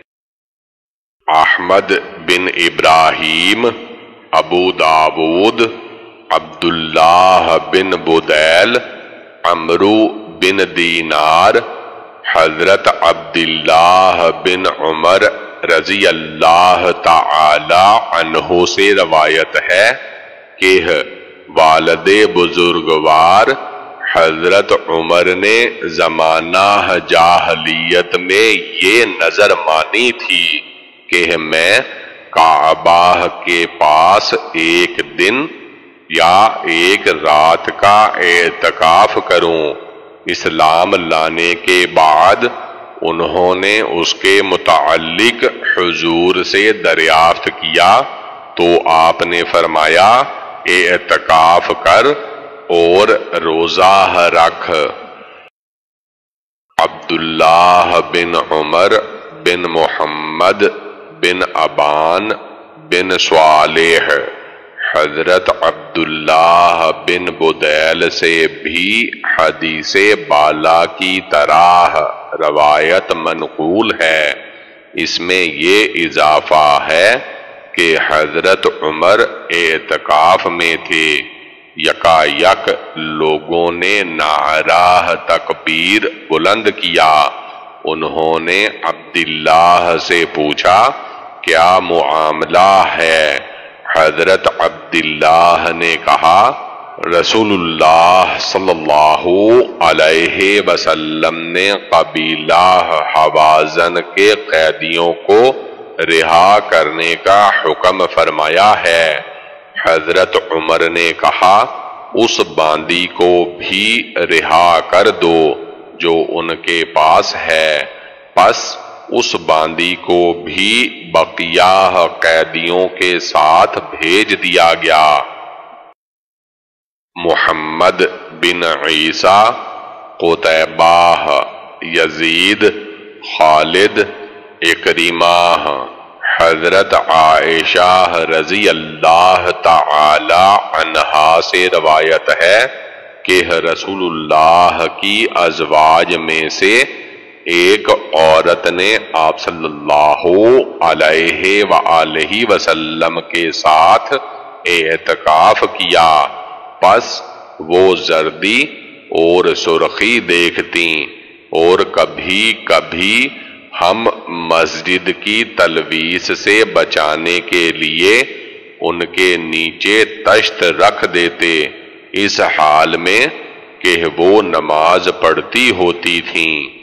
احمد بن ابراہیم، ابو داود، عبداللہ بن بدیل، عمرو بن دینار، حضرت عبداللہ بن عمر رضی اللہ تعالی عنہ سے روایت ہے کہ والد بزرگوار حضرت عمر نے زمانہ جاہلیت میں یہ نظر مانی تھی کہ میں کعبہ کے پاس ایک دن یا ایک رات کا اعتکاف کروں۔ اسلام لانے کے بعد انہوں نے اس کے متعلق حضور سے دریافت کیا تو آپ نے فرمایا اعتکاف کر اور روزہ رکھ۔ عبداللہ بن عمر بن محمد بن ابان بن صالح، حضرت عبداللہ بن بدیل سے بھی حدیث بالا کی طرح روایت منقول ہے۔ اس میں یہ اضافہ ہے کہ حضرت عمر اعتکاف میں تھے۔ یکا یک لوگوں نے نعرہ تکبیر بلند کیا۔ انہوں نے عبداللہ سے پوچھا کیا معاملہ ہے؟ حضرت عبداللہ نے کہا رسول اللہ صلی اللہ علیہ وسلم نے قبیلہ حوازن کے قیدیوں کو رہا کرنے کا حکم فرمایا ہے۔ حضرت عمر نے کہا اس باندی کو بھی رہا کر دو جو ان کے پاس ہے، پس اس باندی کو بھی بقیہ قیدیوں کے ساتھ بھیج دیا گیا۔ محمد بن عیسیٰ، قتیبہ، یزید، خالد، اکرمہ، حضرت عائشہ رضی اللہ تعالی عنہا سے روایت ہے کہ رسول اللہ کی ازواج میں سے ایک عورت نے آپ صلی اللہ علیہ وآلہ وسلم کے ساتھ اعتکاف کیا، پس وہ زردی اور سرخی دیکھتی اور کبھی کبھی ہم مسجد کی تلویث سے بچانے کے لیے ان کے نیچے تشت رکھ دیتے، اس حال میں کہ وہ نماز پڑھتی ہوتی تھیں۔